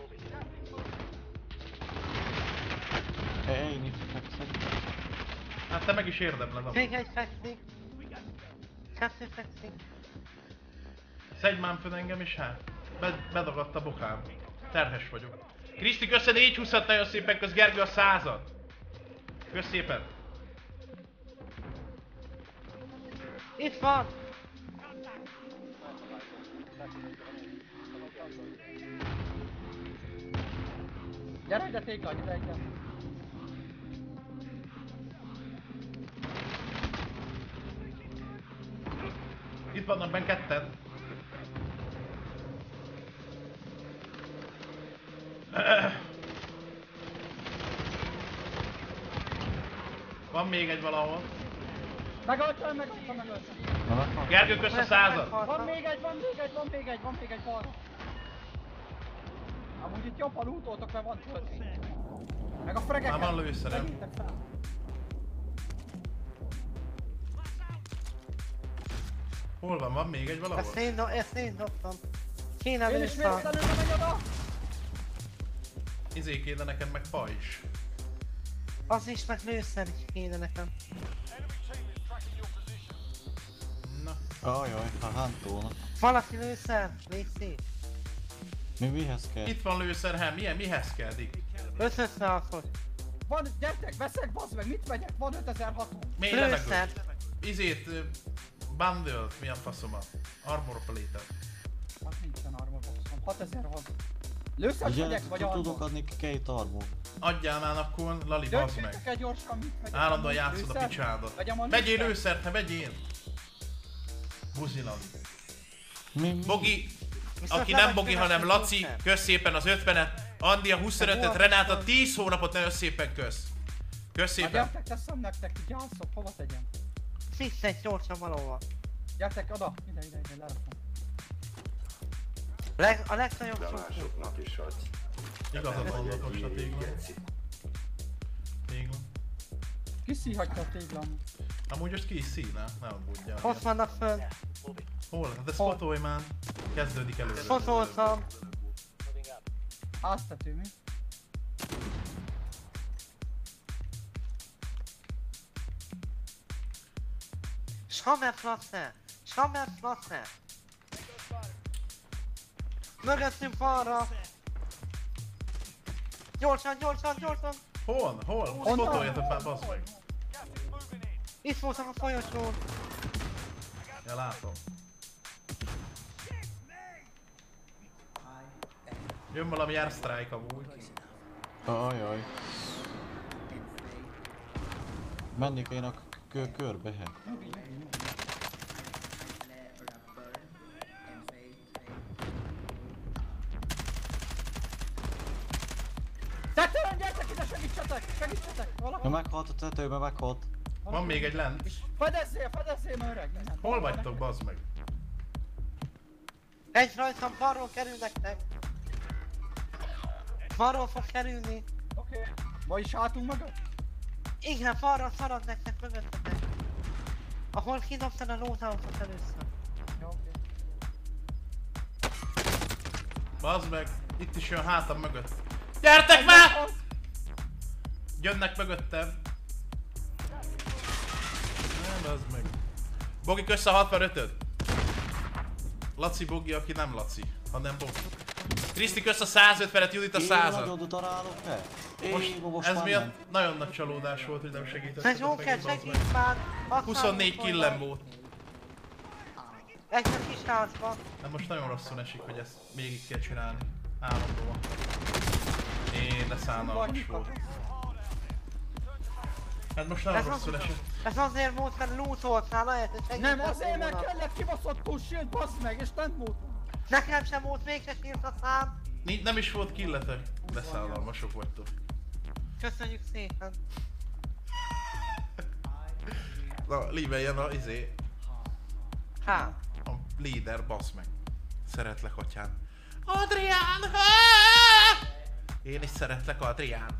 Én is fekszek. Hát te meg is érdemled a... Még egy fekszik. Kettő fekszik. Szedj már föl engem is hát. Be, bedagadt a bokám. Terhes vagyok. Kriszti, köszön négy húszat nagyon szépen, kösz Gergő a százat. Kösz szépen. Itt van! Gyere ide tégla, ide, ide. Itt vannak benn ketten. Van még egy valahol. Megöltem, megöltem, megöltem. Na meghalt? Gergő, kösz a század! Van még egy, van még egy, van még egy, van még egy balra. Amúgy itt jobban lootoltok, mert van töltény. Meg a fregeket. Már van lőszerem. Vegyétek fel. Hol van? Van még egy valahol? Ezt én, do- ezt én dobtam. Kéne Én is vissza. véletlenül megy oda. Izé kéne neked meg pajzs. Az is, meg lőszer is kéne nekem. Na. Ajaj, ha hántónak. Valaki lőszer? Légy szép. Mi mihez kell? Itt van lőszer, hát milyen, mihez kell, Dick? ötöszázhoz. Van, gyertek, veszek, bazd meg, mit vegyek? Van ötezer-hatvan. Mély Lőszer. levegőt. Izét, ö, bundle-t, mi a faszomat? Armor plate-et. Az nincsen armor boxom, hatezer van. Lőszert Ugye, vegyek, vagy tudok armor? adni két armor. Adjál már akkor, Lali, bazd meg. Döntsétek el gyorsan, mit vegyek? Állandóan játszod a Lőszert? picsádat. Vegyem a Vegyél lőszert? lőszert, ha vegyél! Buzi Lali. Mi, mi? Bogi, Viszont aki nem nem Bogi, hanem megkeresek Laci, lőszert. kösz szépen az ötvenet. Andi a huszonötöt, Hol? Renáta tíz hónapot, nagyon szépen kösz. Kösz Na szépen. gyertek, teszem nektek, így játszok, hova tegyem? Fisz egy gyorsan valahol. Gyertek oda, ide, ide, ide, lerakom. Leg, a legnagyobb De csokó. másoknak is adsz. Igazad van, most a tégla. Geci. Tégla. Kiszíhatja a téglám. Amúgy most ki is színe, ne aggódjál. Ott vannak föl. Hol? Hát ezt Hol? fotolj már. Kezdődik előre. Fotoltam. Háztető, mi? Schammerflasse! Schammerflasse! Mögöttünk falra! Gyorsan, gyorsan, gyorsan! Hol? Hol? Honnan? Fotoljatok már, bassz meg. Itt voltam a folyosón! Ja, látom. Jön valami airstrike amúgy. Ajaj. Menni kéne a kö körbe, he. Tetően, gyertek ide, segítsetek, segítsetek! Valaki? Ja, meghalt a tetőbe, meghalt. Van még egy lent. Fedezzél, fedezzél, már öreg, minden. Hol vagytok, bazd meg? Egy rajtam balról kerül nektek! Balról fog kerülni! Oké. Okay. Vagyis hátunk mögött? Igen, falra szarad nektek mögöttetek! Ahol kidobtad a loadoutot először. Jó, oké. Bazd meg. Itt is jön hátam mögött. Gyertek már! Jönnek mögöttem. Nem, bazd meg. Bogi, kösz a hatvanötöt. Laci Bogi, aki nem Laci, hanem Bogi. Kriszti, kösz a százötvenet, Judit a Én százat. nagyon darálok el. Én Most, most ez már miatt nem. nagyon nagy csalódás volt, hogy nem Ez segítettetek Joker, megint, bazd meg. segíts már! Azt huszonnégy vágom, killem hogy volt. Egy a kis házba. Hát most nagyon rosszul esik, hogy ezt végig kell csinálni. Állandóan. Én, de szánalmas volt. Hát most nagyon Ez, rosszul az, esik. ez azért volt, mert lootoltál, lehet, hogy segítettél Nem, azért meg volna. kellett kibaszott push shield, bassz meg, és nem volt. Nekem sem volt mégse sírt a szám. Ni- Nem is volt killetek, de szánalmasok vagytok. Köszönjük szépen. Na, líveljen a izé, Hát. a leader, bassz meg. Szeretlek, atyán. Adrián! Én is szeretlek, Adrián.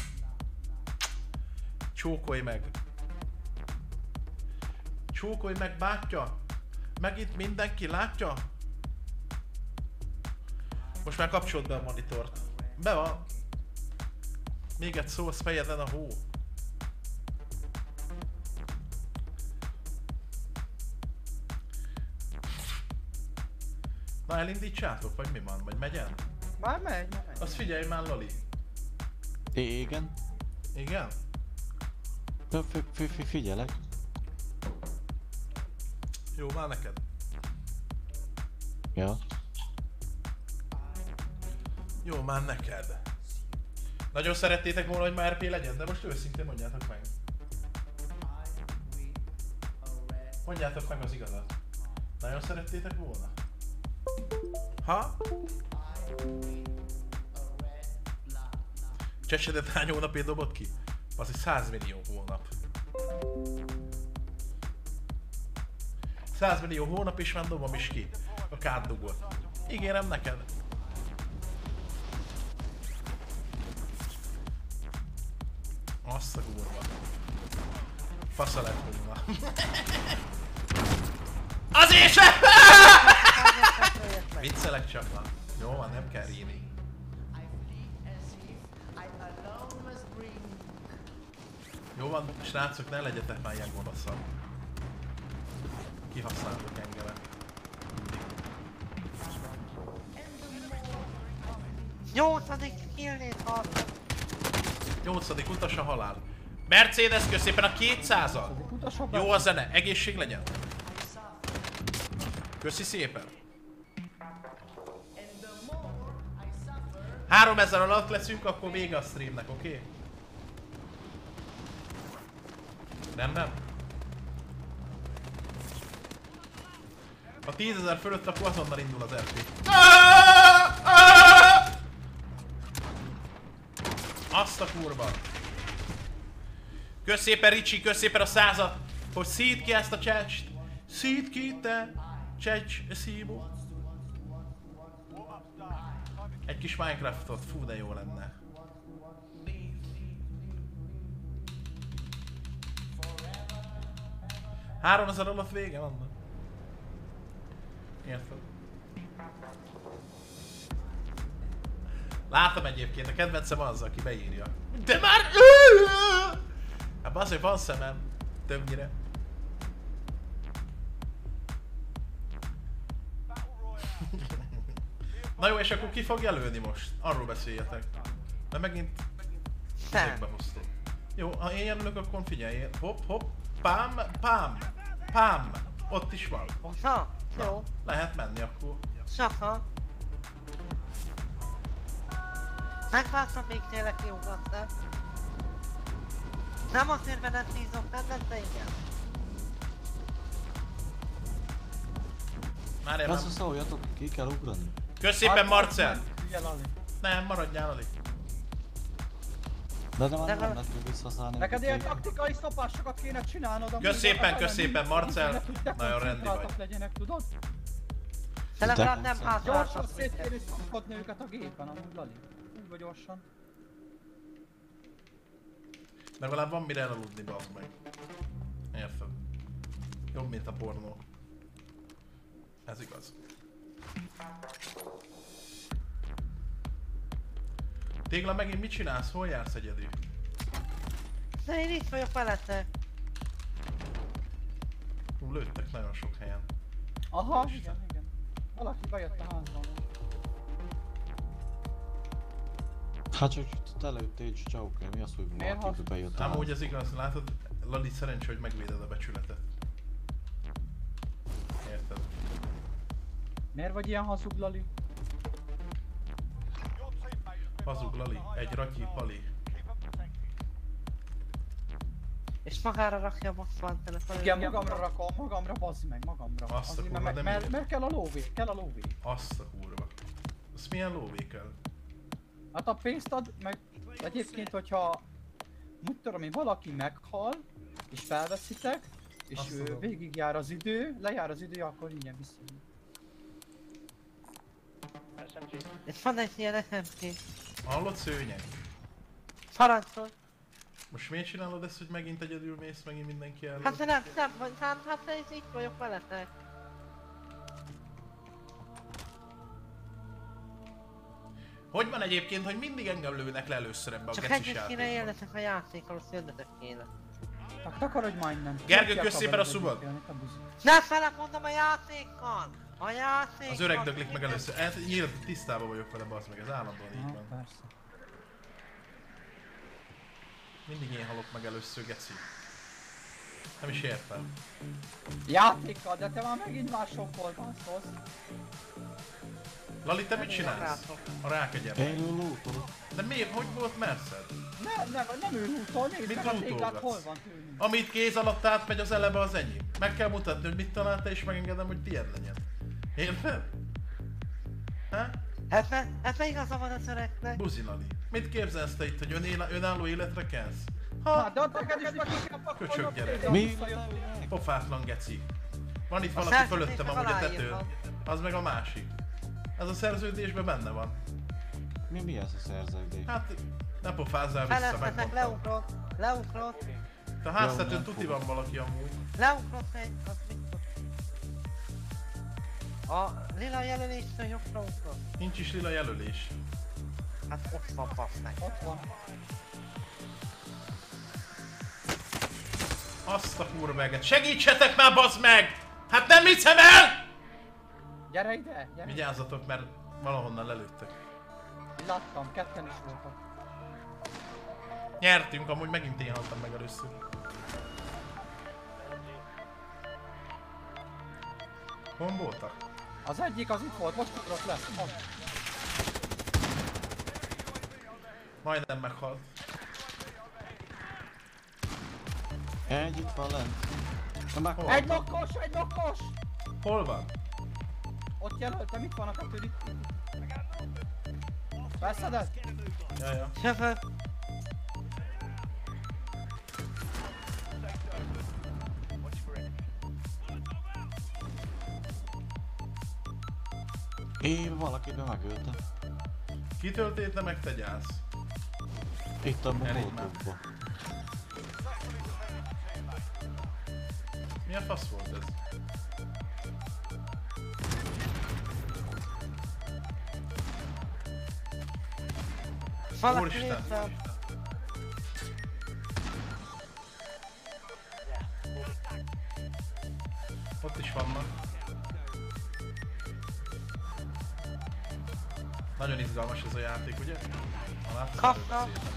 Csókolj meg. Csókolj meg, bátyja. Megint mindenki látja? Most már kapcsold be a monitort. Be van. Még egy szó, az fejeden a hó. Na, elindítsátok, vagy mi van? Vagy megy el? Már megy, már megy. Azt figyelj már, Lali. Igen. Igen? Fi- fi- fi- fi- Figyelek. Jó, már neked. Ja. Jó, már neked. Nagyon szerettétek volna, hogy már er pé legyen, de most őszintén mondjátok meg. Mondjátok meg az igazat. Nagyon szerettétek volna? Ha? Csecsedet hány hónapért dobott ki? Az egy száz millió hónap. száz millió hónap és már dobom is ki a kárdugot. Ígérem neked. Azt a kurva. Fasza lett volna. Azért sem! Viccelek csak, na. Jó van, nem kell írni. Jó van, srácok, ne legyetek már ilyen gonoszak. Kihasználtok engemet. nyolcadik killét haltam. nyolcadik utas a halál. Mercedes, kösz szépen a kétszázat! Jó a zene, egészség legyen! Köszi szépen! háromezer alatt leszünk, akkor vége a streamnek, oké? Okay? Nem, nem? A tízezer fölött akkor azonnal indul az er pé. Azt a kurva! Kösz szépen Ricsi, kösz szépen a százat, hogy szíd ki ezt a csecs. Szíd ki te csecs szívó. Egy kis Minecraftot, fú de jó lenne. háromezer alatt vége van. Érted? Látom egyébként, a kedvencem az, aki beírja. De már... Hát azért van szemem. Többnyire. Na jó, és akkor ki fog jelölni most? Arról beszéljetek. Mert megint... Nem. Behoztam. Jó, ha én jelölök, akkor figyelj. Hopp, hopp. Pám, pám, pám. Ott is van. Oha, jó. Lehet menni akkor. Saka. Megváltam még tényleg kiugatni. Nem azért, mert nem bízok benned, de igen. Már én Azt nem. szóljatok, ki kell ugrani. Kösz szépen Marcel! Figyelj, Ali. Nem, maradjál Ali. De nem, De nem nem- lehet még visszaszállni. Neked ilyen taktikai szopásokat kéne csinálnod, amíg Kösz szépen, a kösz szépen, Marcel. ne tudják, Nagyon rendi koncentráltak vagy. legyenek, tudod? De legalább nem Gyorsan Gyorsan hátráltak szét minket. kéne szopkodni őket a gépen, amúgy Lali. Úgy vagy gyorsan. Legalább van mire elaludni, bazd meg. Érted? Jobb, mint a pornó. Ez igaz. Tégla, megint mit csinálsz? Hol jársz egyedül? De én itt vagyok veletek. Hú, lőttek nagyon sok helyen. Aha, igen, igen. Valaki bejött a házban. Hát csak telőtt egy csauker, mi az, hogy Miért valaki bejött a Amúgy ez igaz, látod? Lali, szerencsé, hogy megvéded a becsületet. Érted? Miért vagy ilyen hazug, Lali? Hazug Lali, egy ratyi pali. És magára rakja a Moszkván telefon. Igen, magamra rakom, magamra, bazd meg, magamra. Azt a Azért, kurva, mert, de mert, miért? mert kell a lóvé, kell a lóvé. Azt a kurva. Azt milyen lóvé kell? Hát a pénzt ad, meg egyébként, hogyha úgy tudom én, valaki meghal, és felveszitek, és Azt ő, tudom. végigjár az idő, lejár az idő, akkor ingyen vissza. És van egy ilyen es em gé. Hallod, szőnyeg? Parancsol. Most miért csinálod ezt, hogy megint egyedül mész, megint mindenki el? Hát de nem, nem, vagy hát, hát én itt vagyok veletek. Hogy van egyébként, hogy mindig engem lőnek le először ebbe a Csak gecis együtt kéne játékban? élnetek a játékkal, azt jönnetek kéne. Tak, takarodj már innen. Gergő, Ki kösz szépen a haverod subot. egyébként, te buzi. Ne fele mondom a játékkal! A játékkal! Az öreg döglik meg először. Hát nyilván tisztában vagyok vele, bazd meg, ez állandóan így Aha, van. persze. Mindig én halok meg először, geci. Nem is értem. Játékkal, de te már megint más sokkal baszolsz. Lali, te mit csinálsz? A rákegyem. Én lootolok. De miért? Hogy volt Merced? Ne, ne, nem ő lootol, nézd Mit meg a téglát, lootolgatsz? hol van tőlünk. Amit kéz alatt átmegy az eleve az enyém. Meg kell mutatni, hogy mit találta és megengedem, hogy tiéd legyen. Érted? Ha? Hát ne, hát ne igaza van az öregnek. Buzi Lali. Mit képzelsz te itt, hogy önéla, önálló életre kelsz? Ha? Hát, de ott neked is meg kell pakolni Köcsög a gyerek. tégla, Mi? visszajön. Pofátlan geci. Van itt A valaki szerződés fölöttem meg amúgy a aláírva. tetőn. Az meg a másik. Ez a szerződésben benne van. Mi mi ez a szerződés? Hát, ne pofázzál vissza, Feleztetek, megmondtam. leugrott, leugrott, A Jó, háztetőn nem tuti fogok. van valaki amúgy. leugrott egy, az mit tud? A lila jelöléstől jobbra ugrott. Nincs is lila jelölés. Hát ott van, bassz meg. Ott van. Azt a kurveget. Segítsetek már, bazd meg! Hát nem hiszem el! Gyere ide, gyere ide. Vigyázzatok, mert valahonnan lelőttek. Láttam, ketten is voltak. Nyertünk, amúgy megint én haltam meg először. Hon voltak? Az egyik az itt volt, most ugrott le. Most. Majdnem meghalt. Egy itt van lent. Na már Hol? Egy nokkos, egy nokkos! Hol van? Ott jelöltem, itt van a kettő, itt. Beszeded? Jaja. Jövök. Én valakiben megöltem. Kitöltéte meg te gyász. Itt a Elég molotokba. Mi a fasz volt ez? Valaki Úristen. léptem. Ott is vannak. Nagyon izgalmas ez a játék, ugye? Ha látszom, Kaptam. erről beszéltem.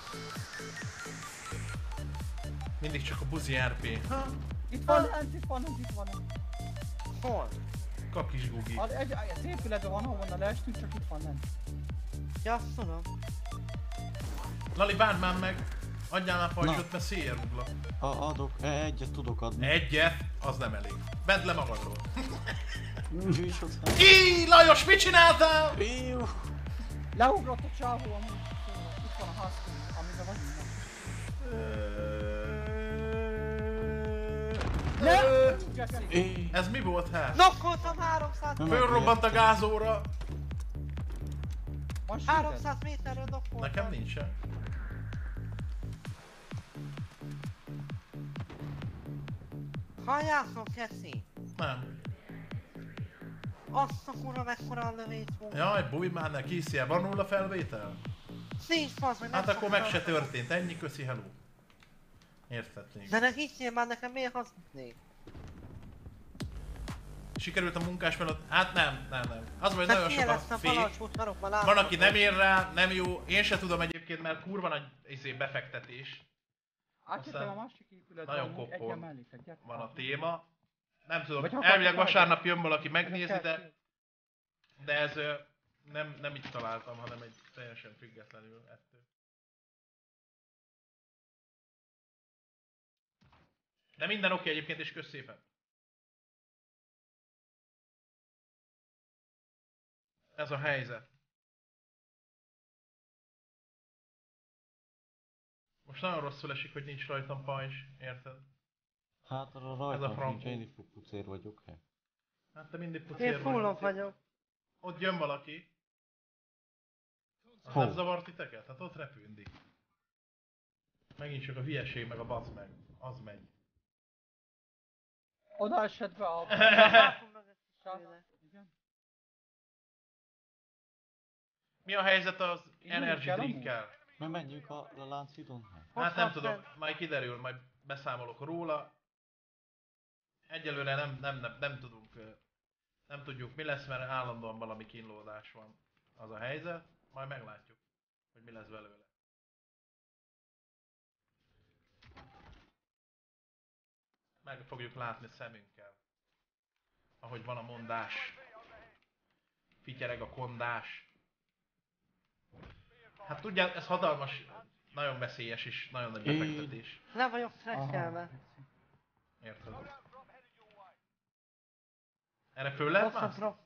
Mindig csak a buzi er pé. Itt van lent, itt van lent, itt van lent. Hol? Kak is gugi. Az, egy, az épületben van, ahonnan leestünk, csak itt van lent. Ja, azt tudom. Lali, bánd már meg! Adjál már pajzsot, mert széjjel rúglak. A, adok, e, egyet tudok adni. Egyet, az nem elég. Vedd le magadról. Műsodszám. Í, Lajos, mit csináltál? Iu. Leugrott a csávó amúgy. Itt van a ház, amiben vagyunk. Ö, Jesse. É. Ez mi volt hát? Nokkoltam háromszáz, Nem Fölrobbant a megértem. gázóra. Van shielded? háromszáz méterről nokkoltam. Nekem nincsen. Halljátok, Jesse? Nem. Azt a kurva mekkora a lövés volt. Jaj, bújj már ne, készíel, van nulla felvétel? Nincs fasz, meg nem Hát akkor meg szoktam. se történt, ennyi, köszi, hello. Értetnék. De ne higgél már nekem, miért hazudnék? Sikerült a munkás mellett? Hát nem, nem, nem. Az vagy De nagyon milyen sok lesz a a fék. palancsút, marokban látom. Van, aki nem ér rá, nem jó. Én se tudom egyébként, mert kurva nagy izé, befektetés. Átjöttem Aztán a másik épületbe, nagyon amúgy kopor egyen mellékleg, gyertek. Van a téma. Nem tudom, Vagy ha elvileg akartok, vasárnap jön valaki Nekem megnézi, kell de, shield. de ez ö, nem, nem így találtam, hanem egy teljesen függetlenül ettől. De minden oké egyébként, és kösz szépen. Ez a helyzet. Most nagyon rosszul esik, hogy nincs rajtam pajzs, érted? Hát arra Ez a rajtam frankó. sincs, én is pucér vagyok. He. Hát te mindig Én pucér fullon vagyok. Ott jön valaki. Az Hol? nem zavart titeket? Hát ott repül mindig. Megint csak a hülyeség meg a bazd meg. Az megy. Oda esett be a... Látom meg ezt is tőle. Igen. Mi a helyzet az Így energy kell amúgy? drinkkel? Mert menjünk a, a Láncidon. He. Hát nem van tudom, fent? majd kiderül, majd beszámolok róla. Egyelőre nem, nem, nem, nem tudunk, ö, nem tudjuk mi lesz, mert állandóan valami kínlódás van. Az a helyzet, majd meglátjuk, hogy mi lesz belőle. Meg fogjuk látni szemünkkel. Ahogy van a mondás. Fityereg a kondás. Hát tudjál, ez hatalmas, nagyon veszélyes és nagyon nagy Én- befektetés. Le vagyok Aha. trekkelve. Érted? Erre föl lehet Ott a már? drop.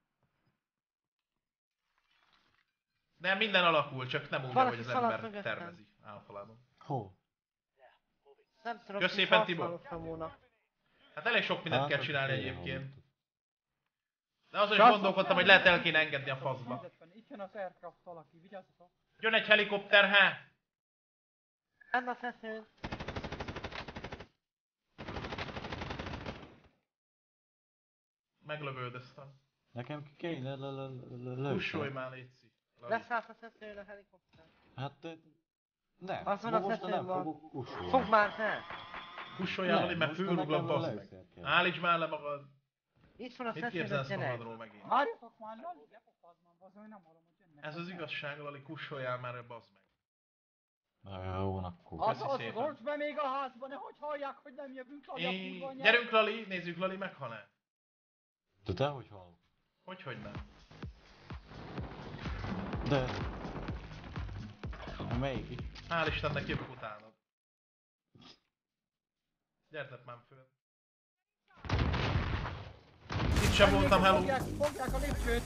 De minden alakul, csak nem úgy, Valaki ahogy az szaladt ember mögöttem. tervezi általában. Hol? Nem tudom, Kösz hogy szépen, Tibor. használottam volna. Hát elég sok mindent Hát, kell csinálni igen, egyébként. hallottuk. De azon is Csak- gondolkodtam, hogy lehet el kéne engedni a faszba. Itt jön az aircraft valaki, vigyázzatok. Jön egy helikopter, hát! Nem a feszőn. Meglövöldöztem. Nekem ki kéne le le le le Pussolj lőni. már, létszik. Leszállt a feszőn a helikopter. Hát ö, nem, Azon a most tetőn nem van. fogok kussolni. Fogd már fel! Pusoljál, Nem, mert most fölruglak, nekem bazd meg. lőszer kell. Állíts már le magad. Itt van a Mit feszőn, képzelsz gyerek. magadról megint? Várjatok már, Lali, lepofazd már, bazd, nem hallom, hogy jönnek. Ez az igazság, Lali, kussoljál már, bazd meg. Na jó, akkor. Az, Köszi az, szépen. az, be még a házba, nehogy hallják, hogy nem jövünk, Lali, a É, kurva anyád. gyerünk Lali, nézzük Lali meghal-e. De te hogy hallod? Hogy, hogy nem? De... Melyik is? Hál' Istennek jövök utánad. Gyertek már föl. Itt sem voltam, hello. Fogják, fogják a lépcsőt.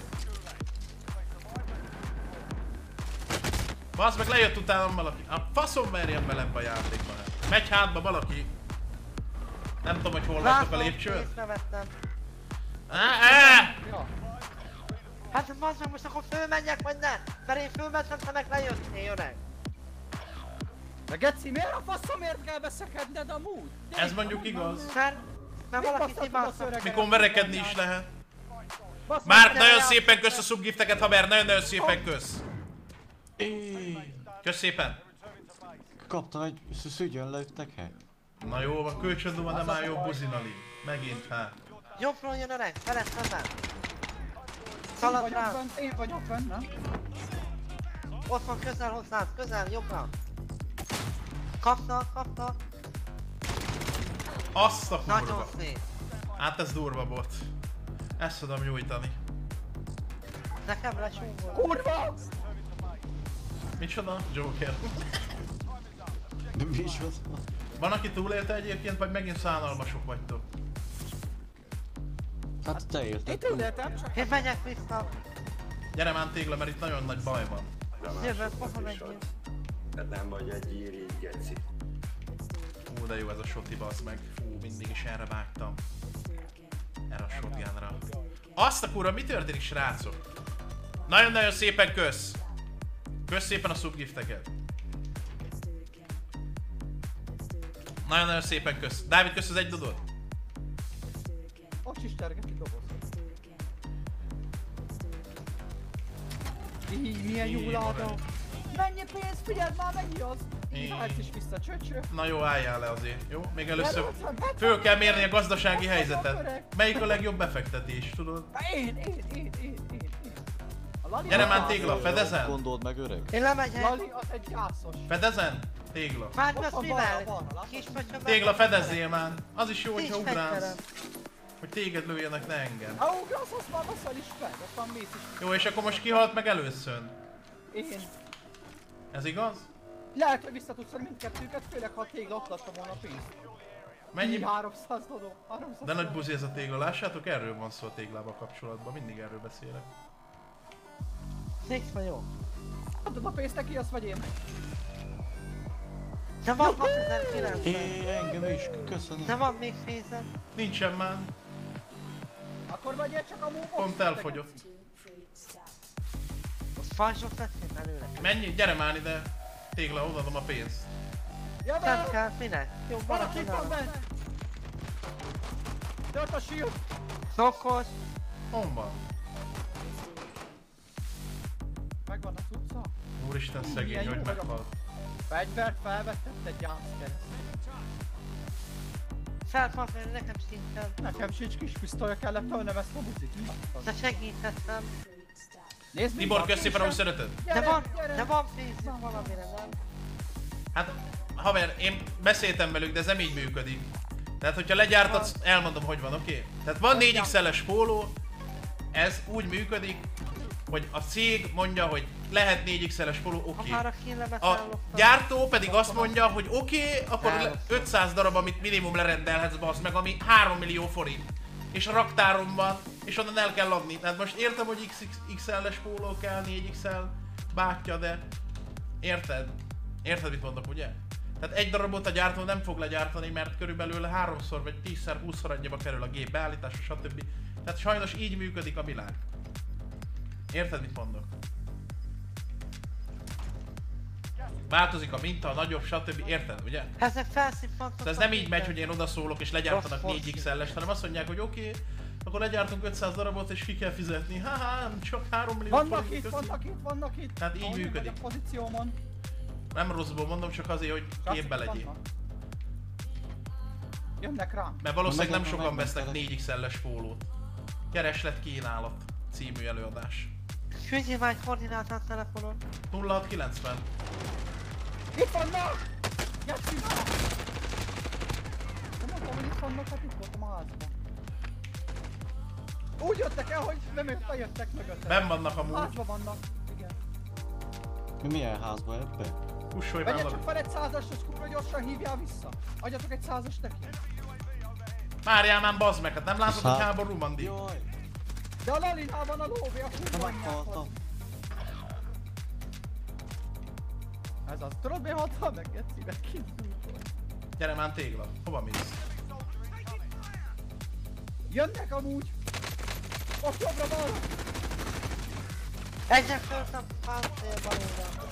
Bazd meg, lejött utánam valaki. A faszom merjen be ebbe a játékba. Hát. Megy hátba valaki. Nem tudom, hogy hol vagytok a lépcsőn. Észrevettem. Á, á! Ja. Hát bazd meg, most akkor fölmenjek vagy ne? Mert én fölmentem, te meg lejöttél, öreg. De Geci, miért a faszomért kell beszekedned amúgy? Ez mondjuk igaz. Mert... Mert valaki hibázta. Mikor verekedni is lehet. Basz, Már meg, nagyon ne szépen kösz a subgifteket, haver, nagyon-nagyon szépen kösz. Éj, Kösz szépen. kaptam egy szügyön lőttek hely. Na jó, van kölcsön van, de már jó buzinali. Megint, hát. Jobbról jön öreg, felett szemben. Én Szalad vagyok rám. bent, én vagyok bent, nem? Ott van közel hozzád, közel, jobbra. Kapta, kapta. Azt a Nagyon kurva. szép. Hát ez durva volt. Ezt tudom nyújtani. Nekem lesúgol. Kurva! Micsoda? Joker. De mi is az? Van, aki túlélte egyébként, vagy megint szánalmasok vagytok? Hát te érted. Én túléltem, csak Én megyek vissza. Gyere már tégla, mert itt nagyon nagy baj van. Jövök, hova megyünk? Hát nem vagy egy irigy, geci. Ú, de jó ez a shoti, bazd meg. Fú, mindig is erre vágtam. Erre a shotgunra. Azt a kurva, mi történik, srácok? Nagyon-nagyon szépen kösz! Kösz szépen a subgifteket. Nagyon-nagyon szépen kösz. Dávid, kösz az egy dodot. ott is tergeti doboz. Így, milyen jó Így, látom. morál. Mennyi pénz, figyeld már, mennyi az? Így. Így állsz is vissza, csöcső. Na jó, álljál le azért, jó? Még először föl kell mérni a gazdasági helyzetet. Melyik a legjobb befektetés, tudod? Én, én, én, én, én, én. A Lali Gyere az már gyászos. tégla, fedezen? Gondold meg öreg. Én lemegyek. Lali az egy gyászos. Fedezen? Tégla. Várj, Ott az van mivel? balra, balra, látod? Kis pöcsöm. Tégla, fedezzél már. Az is jó, hogyha Nincs ugrálsz. fegyverem. Hogy téged lőjenek, ne engem. Ha ugrasz, azt már veszel is fel, aztán mész is. Jó, és akkor most kihalt meg először. Én. Ez igaz? Lehet, hogy vissza tudsz venni mindkettőket, főleg ha a tégla ott adta volna a pénzt. Mennyi? Így háromszáz dollár. háromszáz De nagy buzi ez a tégla, lássátok, erről van szó a téglával kapcsolatban, mindig erről beszélek. Six vagy jó. Adod a pénzt neki, azt vagy én. De van hatezer-kilencszáz. É, engem is, köszönöm. De van még pénzed. Nincsen már, Akkor vegyél csak a móbox. pont elfogyott. Most fajsok leszünk előle. Mennyi? Gyere már ide. Tégla, odaadom a pénzt. Ja, Nem be! kell, minek? Jó, Valaki valaki van nálam. be! Jött a shield! Szokkos. Hon van? Megvan a cucca. Úristen szegény, Milyen hogy jó vagy a- meghalt. Fegyvert felvetett egy gyászkereszt. Felfaszni, nekem sincsen. Nekem sincs kis pisztolya, kellett tolnom ezt a buzit. Mi van? De segíthettem. Nézd, mi Tibor, van, kösz szépen, ahogy késem. szereted. De Gyere, van, gyere. de van pénzünk valamire, nem? Hát, haver, én beszéltem velük, de ez nem így működik. Tehát, hogyha legyártatsz, elmondom, hogy van, oké? Okay? Tehát van négy iksz el-es póló, ez úgy működik, hogy a cég mondja, hogy lehet négy iksz el-es póló, oké. Ha már a kínlemet A gyártó pedig azt mondja, hogy oké, okay, akkor le- ötszáz darab, amit minimum lerendelhetsz, bazd meg, ami három millió forint. És a raktáron van, és onnan el kell adni. Tehát most értem, hogy iksz iksz el-es póló kell, négy iksz el bátyja, de... Érted? Érted, mit mondok, ugye? Tehát egy darabot a gyártó nem fog legyártani, mert körülbelül háromszor vagy tízszer, húszszor annyiba kerül a gép beállítása, stb. Tehát sajnos így működik a világ. Érted, mit mondok? Változik a minta, a nagyobb, stb. Érted, ugye? Ezek felszippantok. De ez nem így megy, hogy én odaszólok és legyártanak Rossz négy iksz el-est, hanem azt mondják, hogy oké, okay, akkor legyártunk ötszáz darabot és ki kell fizetni. Haha, csak három millió Vannak forint, itt, köszi. vannak itt, vannak itt! Tehát így Ahogy működik. megy a pozíciómon. Nem rosszból mondom, csak azért, hogy képbe legyél. Vannak. Jönnek rám. Mert valószínűleg nem Meg- meg- sokan meg- vesznek meg- négy iksz el-es pólót. Kereslet kínálat című előadás. Küldjél már egy koordinátát telefonon. nulla hat kilencven. Itt vannak! Játszunk már! Nem mondtam, hogy itt vannak, hát itt voltam a házban. Úgy jöttek el, hogy nem ők bejöttek mögöttem. Benn vannak A amúgy. házban vannak. Igen. Mi milyen házba ebbe? Kussolj már Vegye valami. csak fel egy százas, és kurva gyorsan hívjál vissza. Adjatok egy százas neki. Várjál már, bazd meg, hát nem látod, hogy Szá- háború, Mandi? Jaj! De a Lalinál van a lóvé, a Nem kurva meghaltam. anyjákhoz. Ez az. Tudod mi haltál meg? Geci, meg kint volt. Gyere már tégla, hova mész? Jönnek amúgy. Ott jobbra balra. Egyek föltem páncél balóra.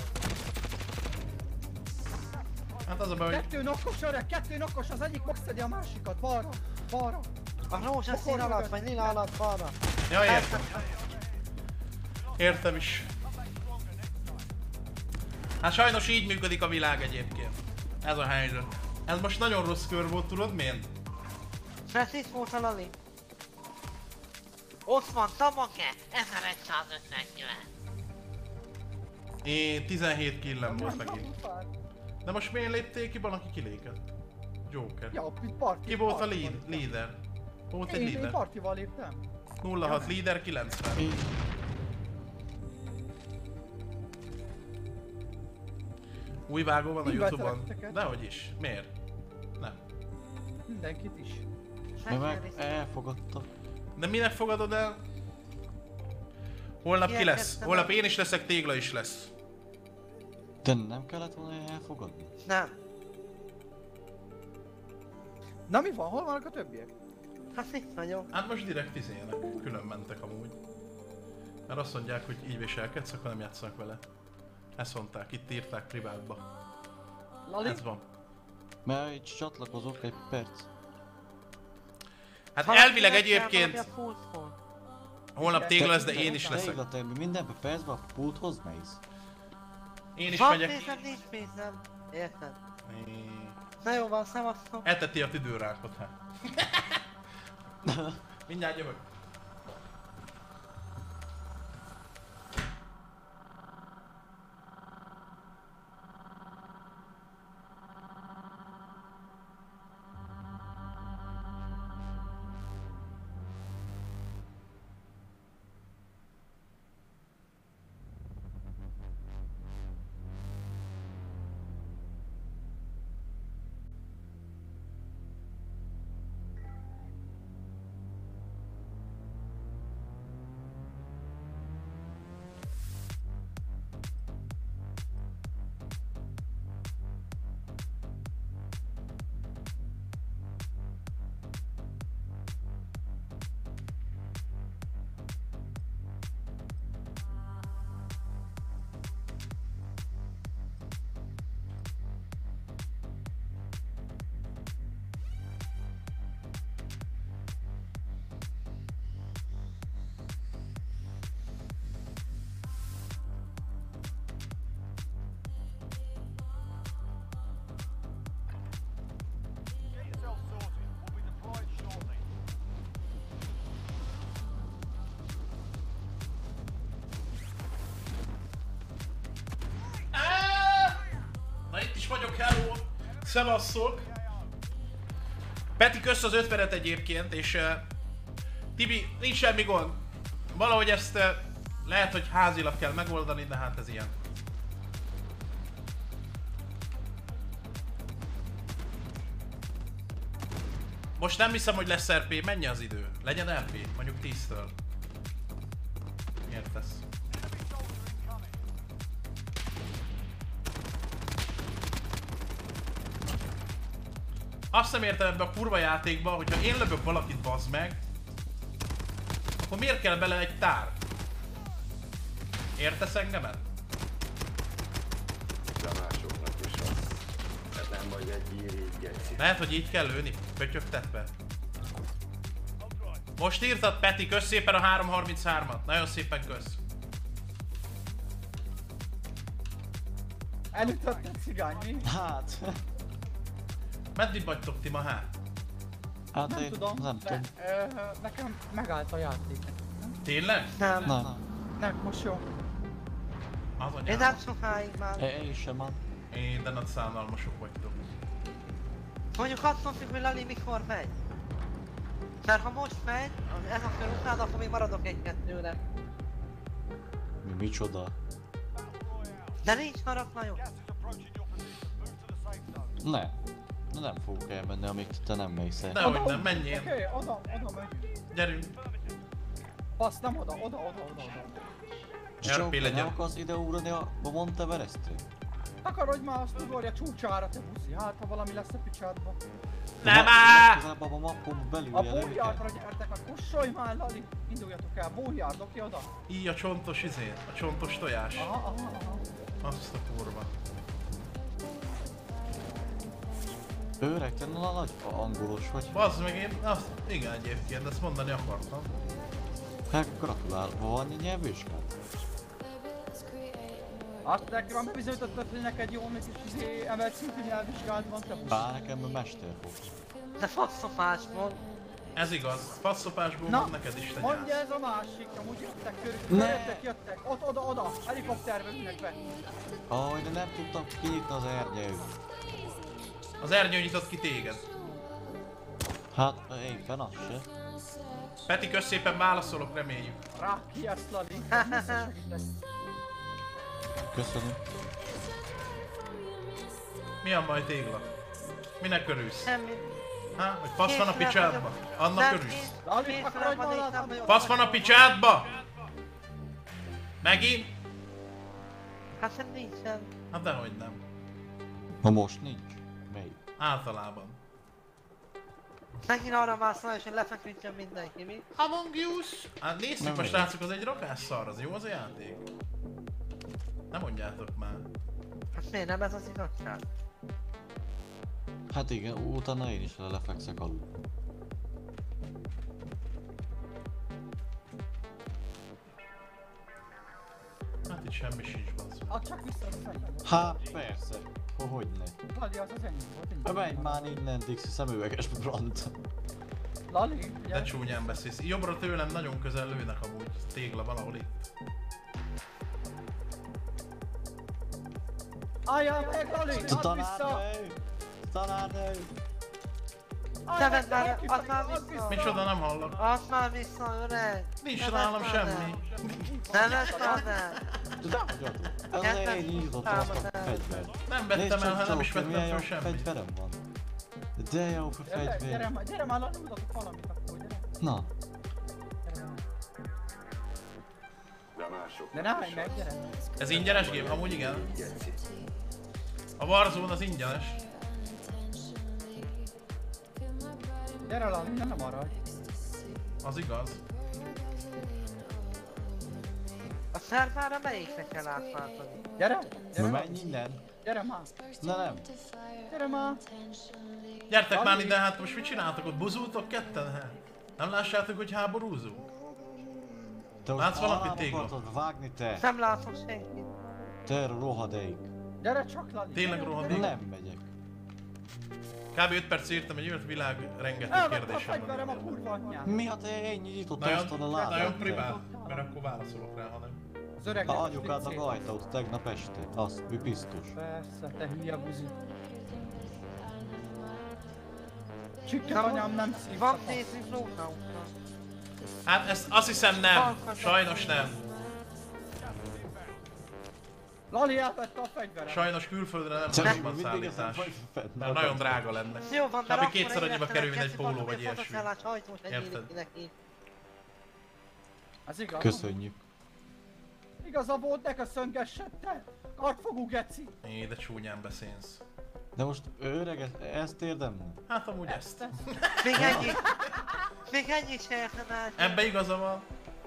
Hát az a baj, hogy Kettő nokkos öreg, kettő nokkos, az egyik megszedi a másikat. Balra, balra. A rózsaszín alatt, vagy lila alatt balra. ja, értem. Értem is. Hát sajnos így működik a világ egyébként. Ez a helyzet. Ez most nagyon rossz kör volt, tudod miért? Mert itt volt a Lali. Ott van Tamake, ezeregyszázötvenkilenc. Én tizenhét killem volt megint. De most miért lépték ki, van aki kiléket? Joker. Ja, itt parti. Ki volt a partival lead, léptem. leader? Volt egy Én, én leader. partival léptem. nulla hat leader kilencven. Én... Új vágó van a Invite-elek Youtube-on. titeket. Dehogy is. Miért? Nem. Mindenkit is. Mi meg elfogadta. De minek fogadod el? Holnap ki lesz. Kielkedtem Holnap el. én is leszek, Tégla is lesz. De nem kellett volna elfogadni? Nem. Na mi van? Hol vannak a többiek? Hát itt vagyok. Hát most direkt izének. Külön mentek amúgy. Mert azt mondják, hogy így viselkedsz, akkor nem játszanak vele. Ezt mondták, itt írták privátba. Lali? Ez van. Mert így csatlakozok egy perc. Hát Valaki elvileg meg kell egyébként valami a pultból. holnap Tégla lesz, de én is Te- leszek. Tégla, te mindenbe percben a pulthoz mész? Én is Van megyek. pénzem, nincs pénzem. Érted? É. Na jó van, szevasztok. Eteti a tüdőrákot, hát. Mindjárt jövök. Na itt is vagyok, hello! Szevasszok! Peti, kösz az ötvenet egyébként, és uh, Tibi, nincs semmi gond. Valahogy ezt uh, lehet, hogy házilag kell megoldani, de hát ez ilyen. Most nem hiszem, hogy lesz er pé, mennyi az idő? Legyen er pé, mondjuk tíztől. Értesz? Azt nem értem ebbe a kurva játékba, hogyha én lövök valakit, bazd meg, akkor miért kell bele egy tár? Értesz engemet? De másoknak is az. Ez nem vagy egy irigy geci. Lehet, hogy így kell lőni, pötyögtetve. Most írtad, Peti, kösz szépen a három harmincháromat. Nagyon szépen kösz. Elütötted cigány, mi? Hát... Meddig vagytok ti ma hát? Hát Nem én tudom, nem de tudom. ö, nekem megállt a játék. Tényleg? Nem. Na, Nem, most jó. Az Én anyám. nem sokáig már. én én sem van. Én, de nagy szánalmasok vagytok. Mondjuk attól függ, hogy Lali mikor megy. Mert ha most megy, ez a kör után, akkor még maradok egy-kettőre. Mi micsoda? De nincs harag nagyon. Ne. Na nem fogok elmenni, amíg te nem mész el. Dehogy nem, menjél. Oké, okay, oda, oda megyünk. Gyerünk. Basz, nem oda, oda, oda, oda, oda. er pé Csak nem legyen. akarsz ide ugrani a Monteverestre? Takarodj már azt ugorja csúcsára, te buszi. Hát, ha valami lesz a picsádba. Nem áll! Közelebb a mappon belül A jelölik el. bójjárdra gyertek, meg kussolj már, Lali. Induljatok el, bójjárd, oké, oda. Így a csontos izé, a csontos tojás. Aha, aha, aha. Azt a kurva. Öreg, te na nagy angolos vagy. Bazd meg én, azt, igen egyébként, ezt mondani akartam. Hát gratulálok, van annyi nyelvvizsgád? Azt nekem bebizonyítottad, hogy neked jó, még is izé emelt szintű nyelvvizsgád van, te buszi. Bár nekem mesterfog. De faszopás mond. Ez igaz, faszopásból Na, van neked is te mondja nyász. ez a másik, amúgy jöttek körül, Ne. jöttek, jöttek, ott, oda, oda, helikopterbe ülnek be. Aj, de nem tudtam kinyitni az ernyőt. Az ernyő nyitott ki téged. Hát, éppen az se. Peti, kösz szépen válaszolok, reméljük. Rá, ki ezt, Lali? Visszasegítesz. Köszönöm. Mi a baj tégla? Minek örülsz? Semmi. Há? Hogy fasz van a picsádba? Annak örülsz? Lali, takarodj már alá, Fasz van a picsádba? Megint? Hát sem nincsen. Hát dehogy nem. Ha most nincs. Melyik? Általában. Megint arra mászol és hogy lefeküdjön mindenki, mi? Among Us! Hát nézzük Nem most, értem. srácok, az egy rakás szar, az jó az a játék? Nem mondjátok már. Hát miért nem ez az igazság? Hát igen, utána én is lefekszek alul. Hát itt semmi sincs, bazd meg. Add csak vissza az enyém. Hát persze. Hogyne. Lali, az az enyém volt. Ha menj már innen, Dixi, szemüveges brand. Lali, De ugye? csúnyán beszélsz. Jobbra tőlem nagyon közel lőnek amúgy. Tégla valahol itt. Álljál meg, Lali! Add vissza! Tanárnő! Tanárnő! Álljál Te vedd meg, már, add add már add vissza! Micsoda, nem hallok. Add már vissza, öreg! Nincs Ne nálam vedd már semmi. Ne vedd már el! Tudom, hogy adod. Ez Érted? én nyitottam azt a Támadás. fegyvert. Nem Nézd vettem el, csak, ha nem is Joker, vettem milyen fel jó semmit. fegyverem van. De jó a Gyere, gyere fegyver. már, gyere már, Lali, mutatok valamit akkor, gyere. Na, Gyere már. De másoknak De ne állj is meg, az. gyere. Ez ingyenes game? Amúgy igen. Geci. A Warzone az ingyenes. Gyere, Lali, ne maradj. Az igaz. A szervára melyikre kell átváltani? Gyere, na gyere, menj Lali. innen. Gyere már, Na nem. gyere már. Gyertek már Lali. ide, hát most mit csináltok ott? Buzultok ketten? Hát? Nem lássátok, hogy háborúzunk? Te Látsz most valakit, alám Tégla? akartad vágni te. Nem látom senkit. Te rohadék. Gyere csak, Lali. Tényleg gyere, rohadék? gyere. Nem megyek. Kb. öt perc írtam egy olyat világ, rengeteg Elvette a kérdésem fegyverem a van. kurva anyját. Mi hát én nyitottam azt a Nagyon, lábát. nagyon privát, mert akkor válaszolok rá, ha nem. Az öreg A neked anyukádnak flicét. ajtót tegnap este. Az, mi biztos. Persze, te hülye buzi. Csükkes anyám nem szívta. Van nézni Flóknautra. Hát ezt azt hiszem nem, sajnos nem. Lali elvette a fegyverem. Sajnos külföldre nem Csak nagyon van mindig ezen szállítás. vagy fenn. Mert nagyon drága lenne. Jó van, de Kb. akkor kétszer annyiba érettenek kerül, mint egy kezdjük póló annak, vagy hogy ilyesmi. fotocellás ajtós egy Érted? nyílik neki. Ez igaz. Köszönjük. Igaza volt, ne köszöngessed te. Kartfogú geci. É, de csúnyán beszélsz. De most ő öreg, ezt, ezt érdemli? Hát amúgy ezt. Még ennyi. Még ennyi se értem el. Ebbe igaza van.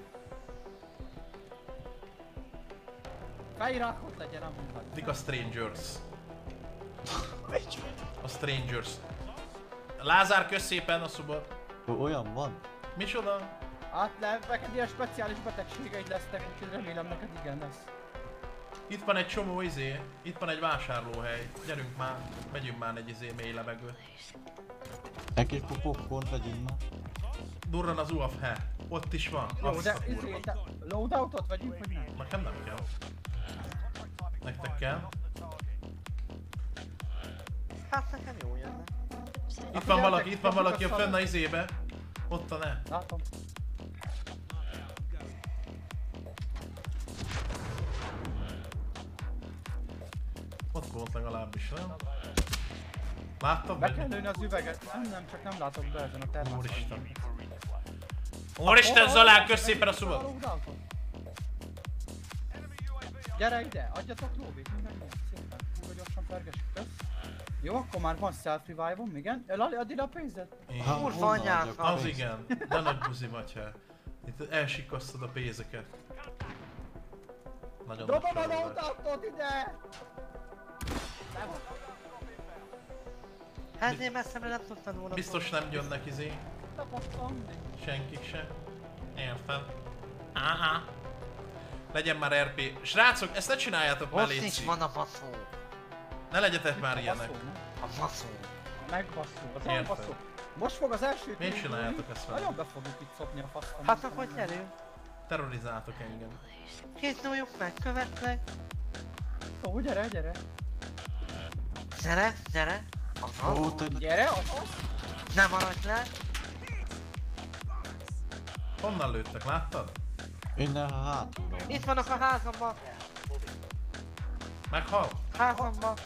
Fejrákot legyen amúgy. Dik a Strangers. A Strangers. Lázár, kösz szépen a szubat. Olyan van? Micsoda? Hát le, neked ilyen speciális betegségeid lesznek, úgyhogy remélem neked igen lesz. Itt van egy csomó izé, itt van egy vásárlóhely. Gyerünk már, megyünk már egy izé mély levegőt. Egy kis popcorn vegyünk már. Durran az u á ef, he. Ott is van. Jó, Azt de a kurva. izé, de loadoutot vegyünk, vagy nem? Nekem nem kell. Nektek kell. Hát nekem jó jönne. Itt van valaki, itt van valaki a fönn a izébe. Ott a ne. Látom. Ott volt legalábbis, nem? Láttad Be meg? kell lőni az üveget. Nem, nem, csak nem látok be ezen a termaszon. Úristen. Úristen, Zalán, kösz szépen a szubat! Gyere ide, adjatok lóvét, mindenki. Szépen, húga gyorsan pergessük össz. Jó, akkor már van self-revive-om, igen. Lali, add ide a pénzet. Hát, Kurva honnan anyád, adjak Az pénzt? igen, de nagy buzi vagy, ha. Itt elsikasztod a pénzeket. Nagyon nagy Dobom a sorozás. loadoutot ide! Nem, Hát én messzebbre nem tudtam volna. Biztos nem jönnek izé, tapasztom. senkik se. Érted? Áhá. Legyen már er pé. Srácok, ezt ne csináljátok már, Ott is létszik. van a baszó. Ne legyetek már ilyenek. A baszó. Megbasszuk, az Érted. elbasszuk. Most fog az első Miért indulni. csináljátok ezt velem? Nagyon be fogjuk itt szopni a faszon. Hát akkor gyerünk. Terrorizáltok engem. Kézdoljuk meg, követlek. Ó, gyere, gyere. Gyere, gyere. Aha. Ó, te... Gyere, aha. Nem maradj le. Honnan lőttek, láttad? Innen a hátulról. Itt vannak a házamban. Meghal? Házamban.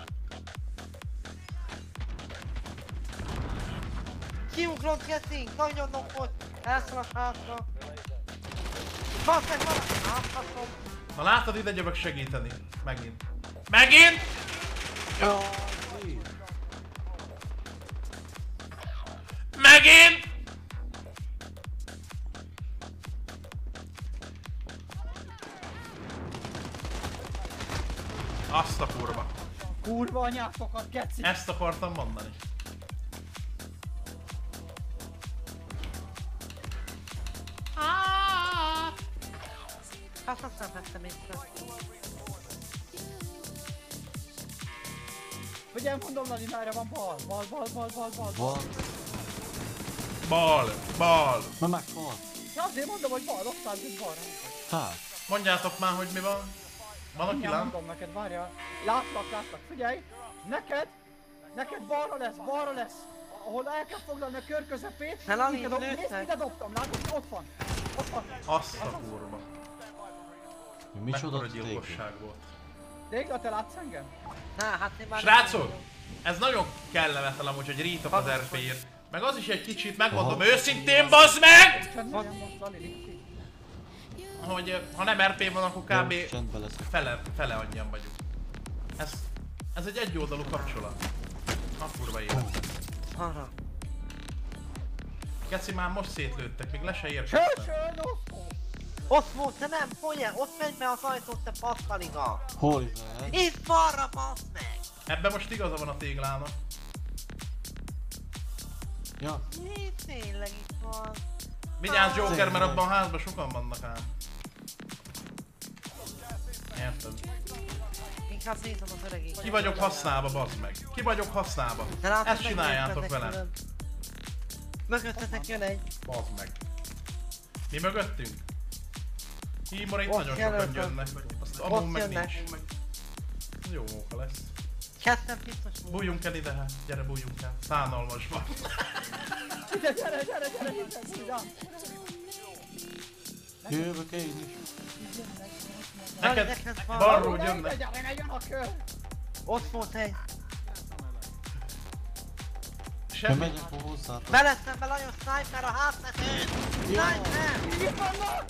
Kiugrott Getting, nagyon nokot. Elszalad hátra. Basz meg van! Átfaszom. Na látod, ide jövök segíteni. Megint. Megint! Jaj, Megint! Azt a kurva. Kurva anyátokat, geci. Ezt akartam mondani. Hát azt nem vettem észre. Ugye mondom, Lali, merre van bal? Bal, bal, bal, bal, bal. van. Bal, bal. Na meghal. Ja, azért mondom, hogy bal, ott áll, hogy balra. Hát. Mondjátok már, hogy mi van. Van aki Mindjárt lám? mondom neked, várjál. Látlak, látlak, figyelj! Neked, neked balra lesz, balra lesz. Ahol el kell foglalni a kör közepét. Ne, Lali, ide dob- lőttek. nézd, ide dobtam, látod, ott van. Ott van. Azt a kurva. Micsoda Mekkora téged? gyilkosság volt. Tégla, te látsz engem? Na, hát én már... Srácok! Ez nagyon kellemetlen amúgy, hogy rítok az er pé-ért. Meg az is egy kicsit, megmondom őszintén, bazd meg! Csendben most, Lali, Lixi. Hogy eh, ha nem er pé van, akkor kb. Jó, csendbe leszek. fele, fele annyian vagyunk. Ez, ez egy egyoldalú kapcsolat. Na kurva élet. Arra. Geci, már most szétlőttek, még le se értettem. Sősön, osztó! Ott volt, te nem, folye, ott megy be az ajtót, te passzaliga. Hol is lehet? Itt balra, bassz meg. Ebben most igaza van a téglának. Ja. Mi tényleg itt van? Vigyázz Joker, mert abban a házban sokan vannak ám. Érted? Inkább nézem az öregét. Ki vagyok használva, bazd meg. Ki vagyok használva. De látod, Ezt csináljátok megnéztek velem. külön. Mögöttetek jön egy. Bazd meg. Mi mögöttünk? Hímor itt Ott nagyon sokan jelöltem. jönnek. Azt Ott amúgy meg jönnek. nincs. Jó móka lesz. Ketten biztos volt. Bújjunk el ide, hát. Gyere, bújjunk el. Szánalmas van. Ide, gyere, gyere, gyere, ide, ide. Jövök én is. Neked neked van. balról Ide, jönnek. gyere, ne jön a kör. Ott volt egy. Én Semmi. megyek hozzátok. Veled szemben Lajos sniper a háttetőn. Sniper! Itt vannak!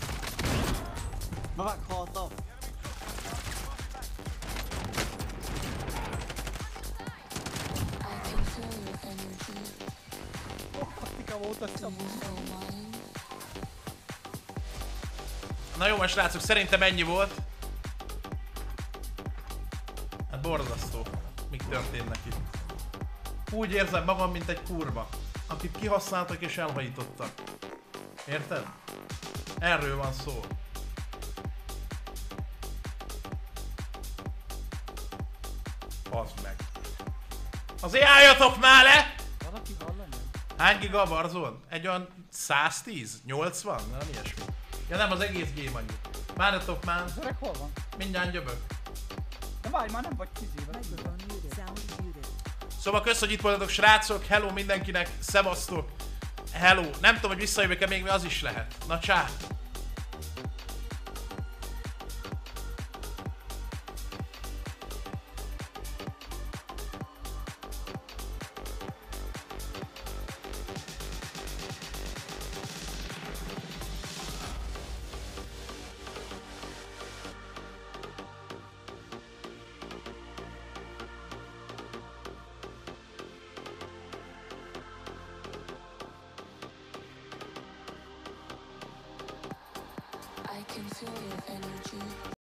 Ma meghaltam. volt a szó. Na jó, most srácok, szerintem ennyi volt. Hát borzasztó, mik történnek itt. Úgy érzem magam, mint egy kurva, akit kihasználtak és elhajítottak. Érted? Erről van szó. Bazd meg. Azért álljatok már le! Valaki hallani? Hány giga a Warzone? Egy olyan száztíz? nyolcvan? Nem ilyesmi. Ja nem, az egész game annyi. Várjatok már, Az öreg hol van? mindjárt jövök. De várj, már nem vagy tíz éves. Szóval kösz, hogy itt voltatok, srácok, hello mindenkinek, szevasztok, hello, nem tudom, hogy visszajövök-e még, mert az is lehet. Na csá! I can feel your energy.